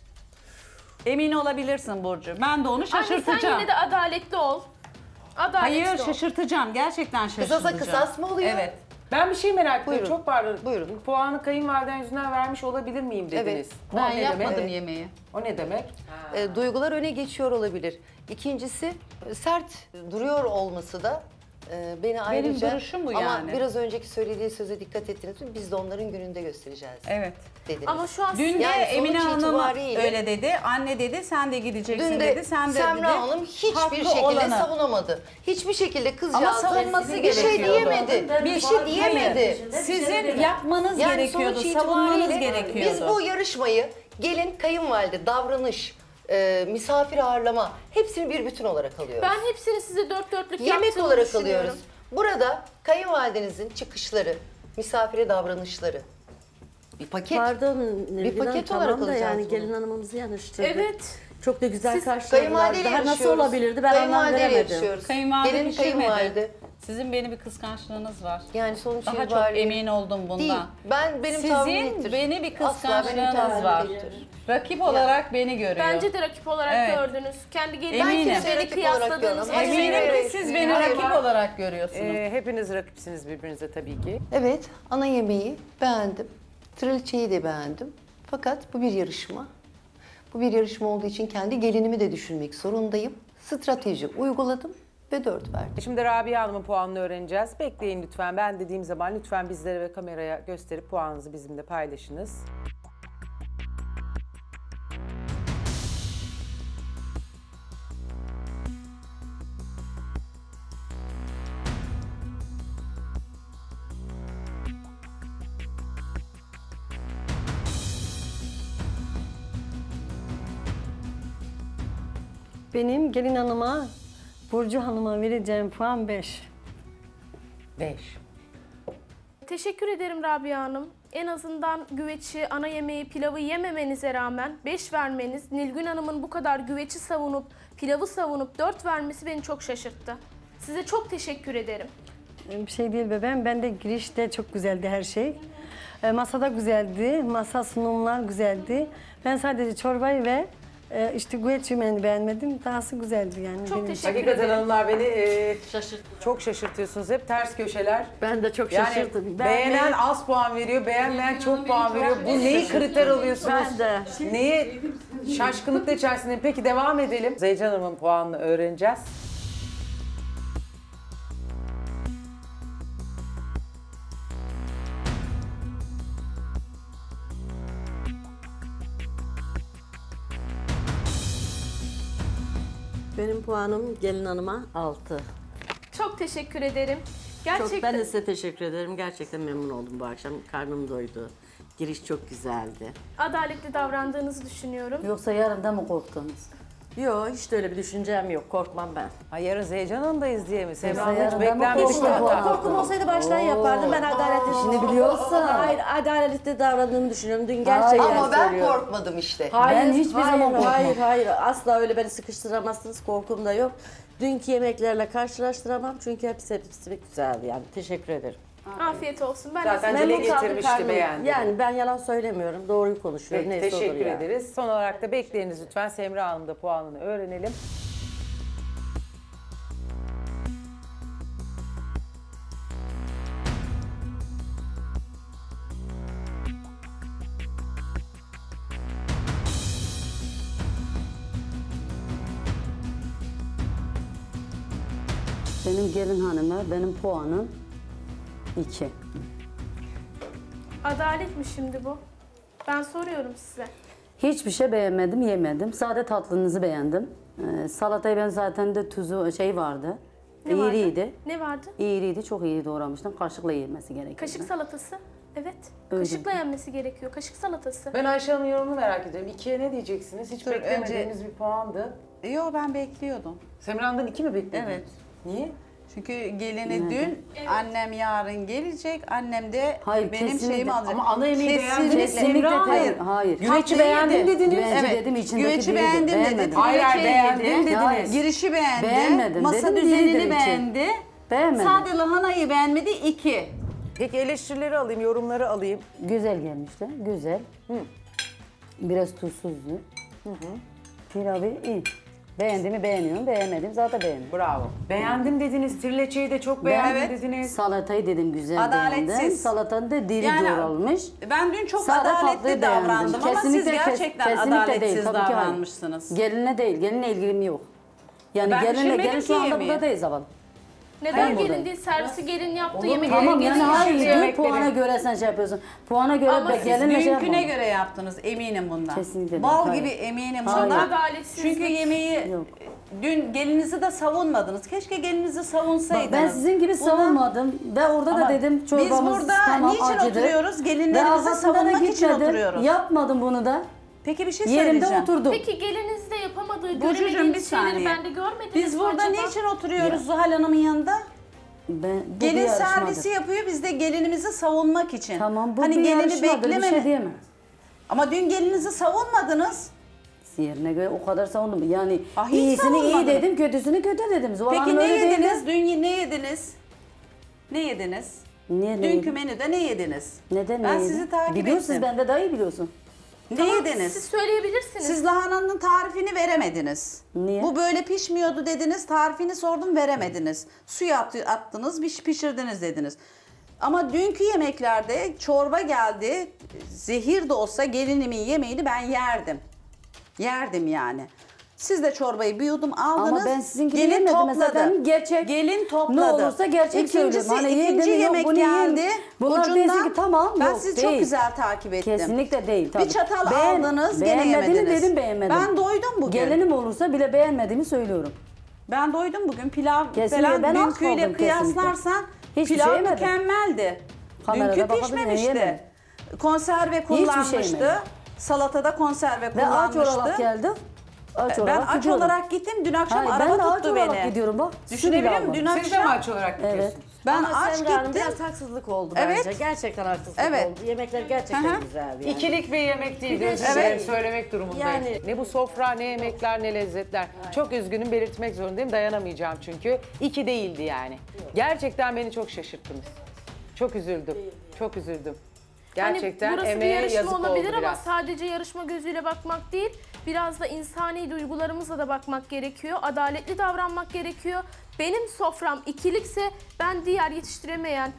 Emin olabilirsin Burcu. Ben de onu Anne sen şaşırtacağım. yine de adaletli ol. Adaletli Hayır ol. şaşırtacağım. Gerçekten şaşırtacağım. Kısasa kısas mı oluyor? Evet. Ben bir şey merak ediyorum. Buyurun. Çok pardon. Buyurun. Puanı kayınvaliden yüzünden vermiş olabilir miyim dediniz. Evet. O Ben ne yapmadım demek? yemeği. O ne demek? Duygular öne geçiyor olabilir. İkincisi sert duruyor olması da beni ayrıca... duruşum bu Ama yani. biraz önceki söylediği söze dikkat ettiniz mi? Biz de onların gününde göstereceğiz Evet. dediniz. Ama şu an Dün de Yani sonuç Emine Hanım itibariyle- öyle dedi. Anne dedi sen de gideceksin Dün dedi. de Sen de Semra dedi. Hanım hiçbir Haklı şekilde olanı. savunamadı. Hiçbir şekilde Ama kızcağız savunması bir şey gerekiyordu. diyemedi. Bir şey diyemedi. Sizin yapmanız Yani gerekiyordu. sonuç Savunmanız itibariyle gerekiyordu. biz bu yarışmayı gelin, kayınvalide, davranış, misafir ağırlama hepsini bir bütün olarak alıyoruz. ben hepsini size dört dörtlük Yemek yaptığımı olarak düşünüyorum. alıyoruz. Burada kayınvalidenizin çıkışları, misafire davranışları bir paket. Pardon Nilgün Hanım, paket olarak tamam da alacağız yani bunu. gelin hanımımızı yanıştırdık. Evet. Çok da güzel Siz karşıladılar. kayınvalideyle Daha nasıl yarışıyoruz. olabilirdi ben anlam Kayınvalideyle veremedim. yarışıyoruz. Kayınvalide Gelin pişirmedi. kayınvalide. Sizin beni bir kıskançlığınız var. Yani sonuç Daha çok itibariyle emin oldum bundan. değil. Benim tavrım Sizin nettir. beni bir Asla benim kıskançlığınız tavrım var. nettir. Rakip olarak beni görüyor. Bence de rakip olarak Evet. gördünüz. Kendi Eminim. gelinizle Ben beni rakip olarak kıyasladığınız görüyorum. için. Eminim Hayır, ki siz hayır. beni Hayır. rakip olarak görüyorsunuz. Hepiniz rakipsiniz birbirinize tabii ki. Evet, ana yemeği beğendim. Traliçeyi de beğendim. Fakat bu bir yarışma. Bu bir yarışma olduğu için kendi gelinimi de düşünmek zorundayım. Strateji uyguladım ve 4 verdim. Şimdi Rabia Hanım'ın puanını öğreneceğiz. Bekleyin lütfen. Ben dediğim zaman lütfen bizlere ve kameraya gösterip puanınızı bizimle paylaşınız. Benim gelin hanıma, Burcu hanıma vereceğim puan 5. 5. Teşekkür ederim Rabia Hanım. En azından güveçi, ana yemeği, pilavı yememenize rağmen 5 vermeniz, Nilgün Hanım'ın bu kadar güveci savunup, pilavı savunup 4 vermesi beni çok şaşırttı. Size çok teşekkür ederim. Bir şey değil bebeğim. Ben de girişte çok güzeldi her şey. Masada güzeldi. Masa sunumlar güzeldi. Ben sadece çorbayı ve işte güveç yemeğini beğenmedim. Dahası güzeldi yani. Çok benim için. teşekkür Hakikaten ederim. hanımlar beni Şaşırttım. çok şaşırtıyorsunuz. Hep ters köşeler. Ben de çok Yani şaşırdım. beğenen az puan veriyor, beğenmeyen çok puan veriyor. Bu neyi kriter alıyorsunuz? Ben de. Neyi şaşkınlıkla içerisinde? Peki devam edelim. Zeycan Hanım'ın puanını öğreneceğiz. Benim puanım gelin hanıma 6. Çok teşekkür ederim. Gerçekten Çok, ben de size teşekkür ederim. Gerçekten memnun oldum bu akşam. Karnım doydu. Giriş çok güzeldi. adaletli davrandığınızı düşünüyorum. Yoksa yarından mı korktunuz? Yok hiç de öyle bir düşüncem yok. Korkmam ben. Ha, yarın Zeycan Hanım'dayız diye mi? Semra Hanım hiç yarın ben beklenmedik bir korktum. hata. Korkum olsaydı baştan yapardım. Ben adaletli İşini biliyorsan. Hayır, adaletli davrandığımı düşünüyorum. Dün gerçekten Ama ben söylüyorum. korkmadım işte. Hayır, Ben hiçbir zaman korkmam. Hayır. Asla öyle beni sıkıştıramazsınız. Korkum da yok. Dünkü yemeklerle karşılaştıramam. Çünkü hepsi güzeldi yani. Teşekkür ederim. Afiyet olsun. Ben de Zaten size- dile Memnun kaldım, getirmişti, karnım. beğendi. Yani ben yalan söylemiyorum. Doğruyu konuşuyorum. Peki, Neyse olur teşekkür yani. ederiz. Son olarak da bekleyiniz lütfen. Semra Hanım da puanını öğrenelim. Benim gelin hanıma benim puanım 2. Adalet mi şimdi bu? Ben soruyorum size. Hiçbir şey beğenmedim, yemedim. Sade tatlınızı beğendim. Salatayı ben zaten de tuzu vardı. Ne vardı? İriydi. Ne vardı? İriydi, çok iyi doğramıştım. Kaşıkla yenmesi gerekiyor. Kaşık salatası. Evet. Öyle. Kaşıkla yenmesi gerekiyor. Kaşık salatası. Ben Ayşe Hanım'ın yorumunu merak ediyorum. 2'ye ne diyeceksiniz? Hiç Dur, beklemediğiniz bir puandı. Yo ben bekliyordum. Semra'ndan 2 mi beklediniz? Evet. Niye? Çünkü gelini dün, annem yarın gelecek. Annem de Hayır, benim kesinlikle. şeyimi alacak. Ama ana yemeği beğendiniz. Kesinlikle Semra, hayır. Hayır. Güveci Tatlıyı beğendim yedi. dediniz. Güveci Evet. dedim, içindeki Güveci değildi. beğendim dedi. Beğenmedim. Hayır, Güveci beğendim yedi. dediniz. Hayır. Girişi beğendi. Beğenmedim Masa dedim, düzenini değildir içi. beğendi. Beğenmedim. Sade lahanayı beğenmedi 2. Peki eleştirileri alayım, yorumları alayım. Güzel gelmişti, güzel. Biraz tuzsuzdu. Pilavı iyi. Beğendiğimi beğeniyorum, beğenmedim zaten beğendim. Bravo. Beğendim dediniz, trileçeyi de çok beğendim dediniz. Salatayı dedim güzel Adaletsiz. beğendim. Salatanın da diri Yani doğralmış. Ben dün çok Sade adaletli tatlıyı beğendim. davrandım ama siz Kesinlikle gerçekten adaletsiz tabii ki hayır. davranmışsınız. Gelinle değil, gelinle ilgim yok. Yani Ben gelinle, pişirmedim gelin ki şu anda yemeği. burada değil zavallı. Neden Ben gelin buradayım. değil? Servisi gelin yaptı. Olur mu? Yemekleri Tamam gelin yani yaptı. hayır, yemekleri. puana göre sen şey yapıyorsun. Puana göre Ama be, siz gelinle şey Dünküne yapma. göre yaptınız eminim bundan. Kesinlikle değil, Bal hayır. gibi eminim Hayır. bundan. Adaletsizlik. Çünkü yemeği Yok. dün gelinizi de savunmadınız. Keşke gelinizi savunsaydınız. Ben sizin gibi Bundan- savunmadım ve orada Ama da dedim çorbamız biz burada tamam niçin acıdı. oturuyoruz? Ve Gelinlerimizi arkasında da savunmak için gitmedim. oturuyoruz. Yapmadım bunu da. Peki bir şey Yerimde söyleyeceğim. oturdum. Peki geliniz de yapamadığı, Burcucuğum, bir göremediğiniz şeyleri saniye. ben de görmediniz Biz mi burada acaba? niçin oturuyoruz Zuhal Hanım'ın yanında? Bu Gelin bir yarışmadır. servisi yapıyor biz de gelinimizi savunmak için. Tamam bu hani bir gelini yarışmadır, bir şey diyemem. Ama dün gelinizi savunmadınız. Yerine göre o kadar savundum. Yani Ah, hiç iyisini iyi savunmadın. dedim, kötüsünü kötü dedim. Zuhal Peki Hanım ne öyle değil de- yediniz? Dün ne yediniz? Ne yediniz? Niye, Dünkü menüde ne yediniz? Neden Ben ne sizi yedin? takip Biliyorsunuz ettim. bende daha iyi biliyorsun. Ne Tamam, yediniz? Siz söyleyebilirsiniz. Siz lahananın tarifini veremediniz. Niye? Bu böyle pişmiyordu dediniz, tarifini sordum veremediniz. Suya attınız, pişirdiniz dediniz. Ama dünkü yemeklerde çorba geldi, zehir de olsa gelinimin yemeğini ben yerdim. Yerdim yani. Siz de çorbayı bir yudum aldınız. Ama ben sizinkini gelin yemedim. topladı. Zaten gerçek. Gelin topladı. Ne olursa gerçek söylüyorum. Hani ikinci yedim, yok, yemek bunu yiyin. geldi. Bunlar ucundan, değilse ki tamam, ben yok, sizi çok değil. güzel takip ettim. Kesinlikle değil tabii. Bir çatal Beğen- aldınız, gene beğenmediğini yemediniz. dedim beğenmedim. Ben doydum bugün. Gelinim olursa bile beğenmediğimi söylüyorum. Ben doydum bugün. Pilav Kesinlikle, falan ben aç dünküyle kaldım kıyaslarsan Hiçbir pilav şey yemedim. mükemmeldi. Kamerada Dünkü bakabilirim, pişmemişti. yemedim. Konserve Hiçbir şey kullanmıştı. yemedim. Salatada konserve Ve aç kullanmıştı. olarak geldim. Aç Ben olarak aç gidiyorum. olarak gittim. Dün akşam Hayır, araba ben de aç tuttu olarak beni. gidiyorum bak. Düşünebiliyor musun? Dün Siz de mi akşam aç olarak gidiyorsunuz? Evet. ben Ama aç Semra Hanım gittim. biraz haksızlık oldu Evet. bence. Gerçekten haksızlık Evet. oldu. Yemekler gerçekten Hı hı. güzeldi yani. İkilik bir yemek değil. de Sizlere şey- söylemek durumundayım. Yani- Ne bu sofra, ne yemekler, ne lezzetler. Çok üzgünüm, belirtmek zorundayım. Dayanamayacağım çünkü. 2 değildi yani. Gerçekten beni çok şaşırttınız. Çok üzüldüm. Çok üzüldüm. Gerçekten hani burası bir emeğe yarışma yazık olabilir oldu ama biraz. sadece yarışma gözüyle bakmak değil, biraz da insani duygularımızla da bakmak gerekiyor. Adaletli davranmak gerekiyor. Benim sofram ikilikse ben diğer yetiştiremeyen,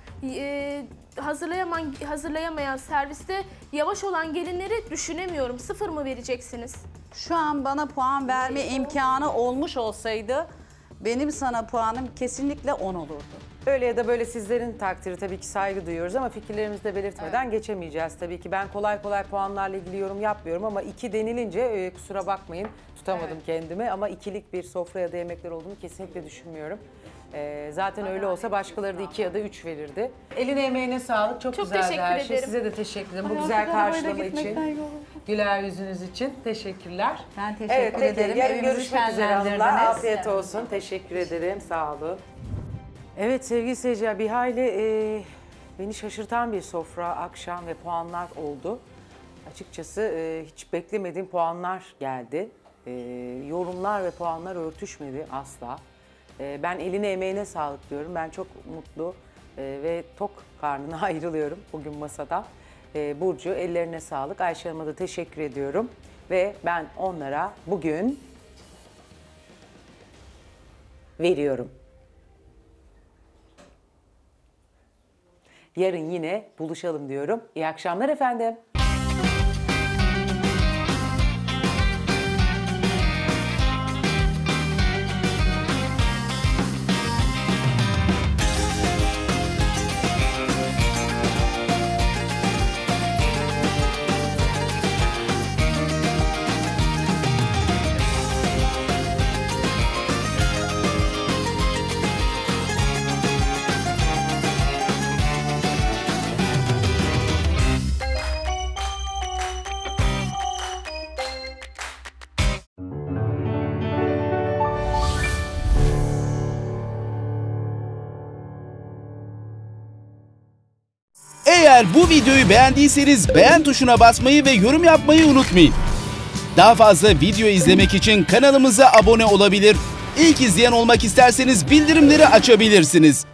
hazırlayamayan, serviste yavaş olan gelinleri düşünemiyorum. 0 mı vereceksiniz? Şu an bana puan verme imkanı olmuş olsaydı benim sana puanım kesinlikle 10 olurdu. Öyle ya da böyle sizlerin takdiri tabii ki saygı duyuyoruz ama fikirlerimizi de belirtmeden geçemeyeceğiz tabii ki. Ben kolay kolay puanlarla ilgili yorum yapmıyorum ama 2 denilince kusura bakmayın tutamadım kendimi ama ikilik bir sofra ya da yemekler olduğunu kesinlikle düşünmüyorum. Zaten öyle olsa başkaları da 2 ya da 3 verirdi. Eline emeğine sağlık. Çok güzeldi teşekkür her şey. ederim. Size de teşekkür ederim. Bu güzel karşılama için. Güler yüzünüz için. Teşekkürler. Ben teşekkür Evet, peki. ederim. Yarın Evimizi görüşmek üzere şenlendirdiniz. hanımlar. Afiyet olsun. Teşekkür ederim. Sağ olun. Evet sevgili seyirciler bir hayli beni şaşırtan bir sofra, akşam ve puanlar oldu. Açıkçası hiç beklemediğim puanlar geldi. Yorumlar ve puanlar örtüşmedi asla. Ben eline emeğine sağlık diyorum. Ben çok mutlu ve tok karnına ayrılıyorum bugün masadan. Burcu ellerine sağlık. Ayşe Hanım'a da teşekkür ediyorum. Ve ben onlara bugün veriyorum. Yarın yine buluşalım diyorum. İyi akşamlar efendim. Eğer bu videoyu beğendiyseniz beğen tuşuna basmayı ve yorum yapmayı unutmayın. Daha fazla video izlemek için kanalımıza abone olabilir. İlk izleyen olmak isterseniz bildirimleri açabilirsiniz.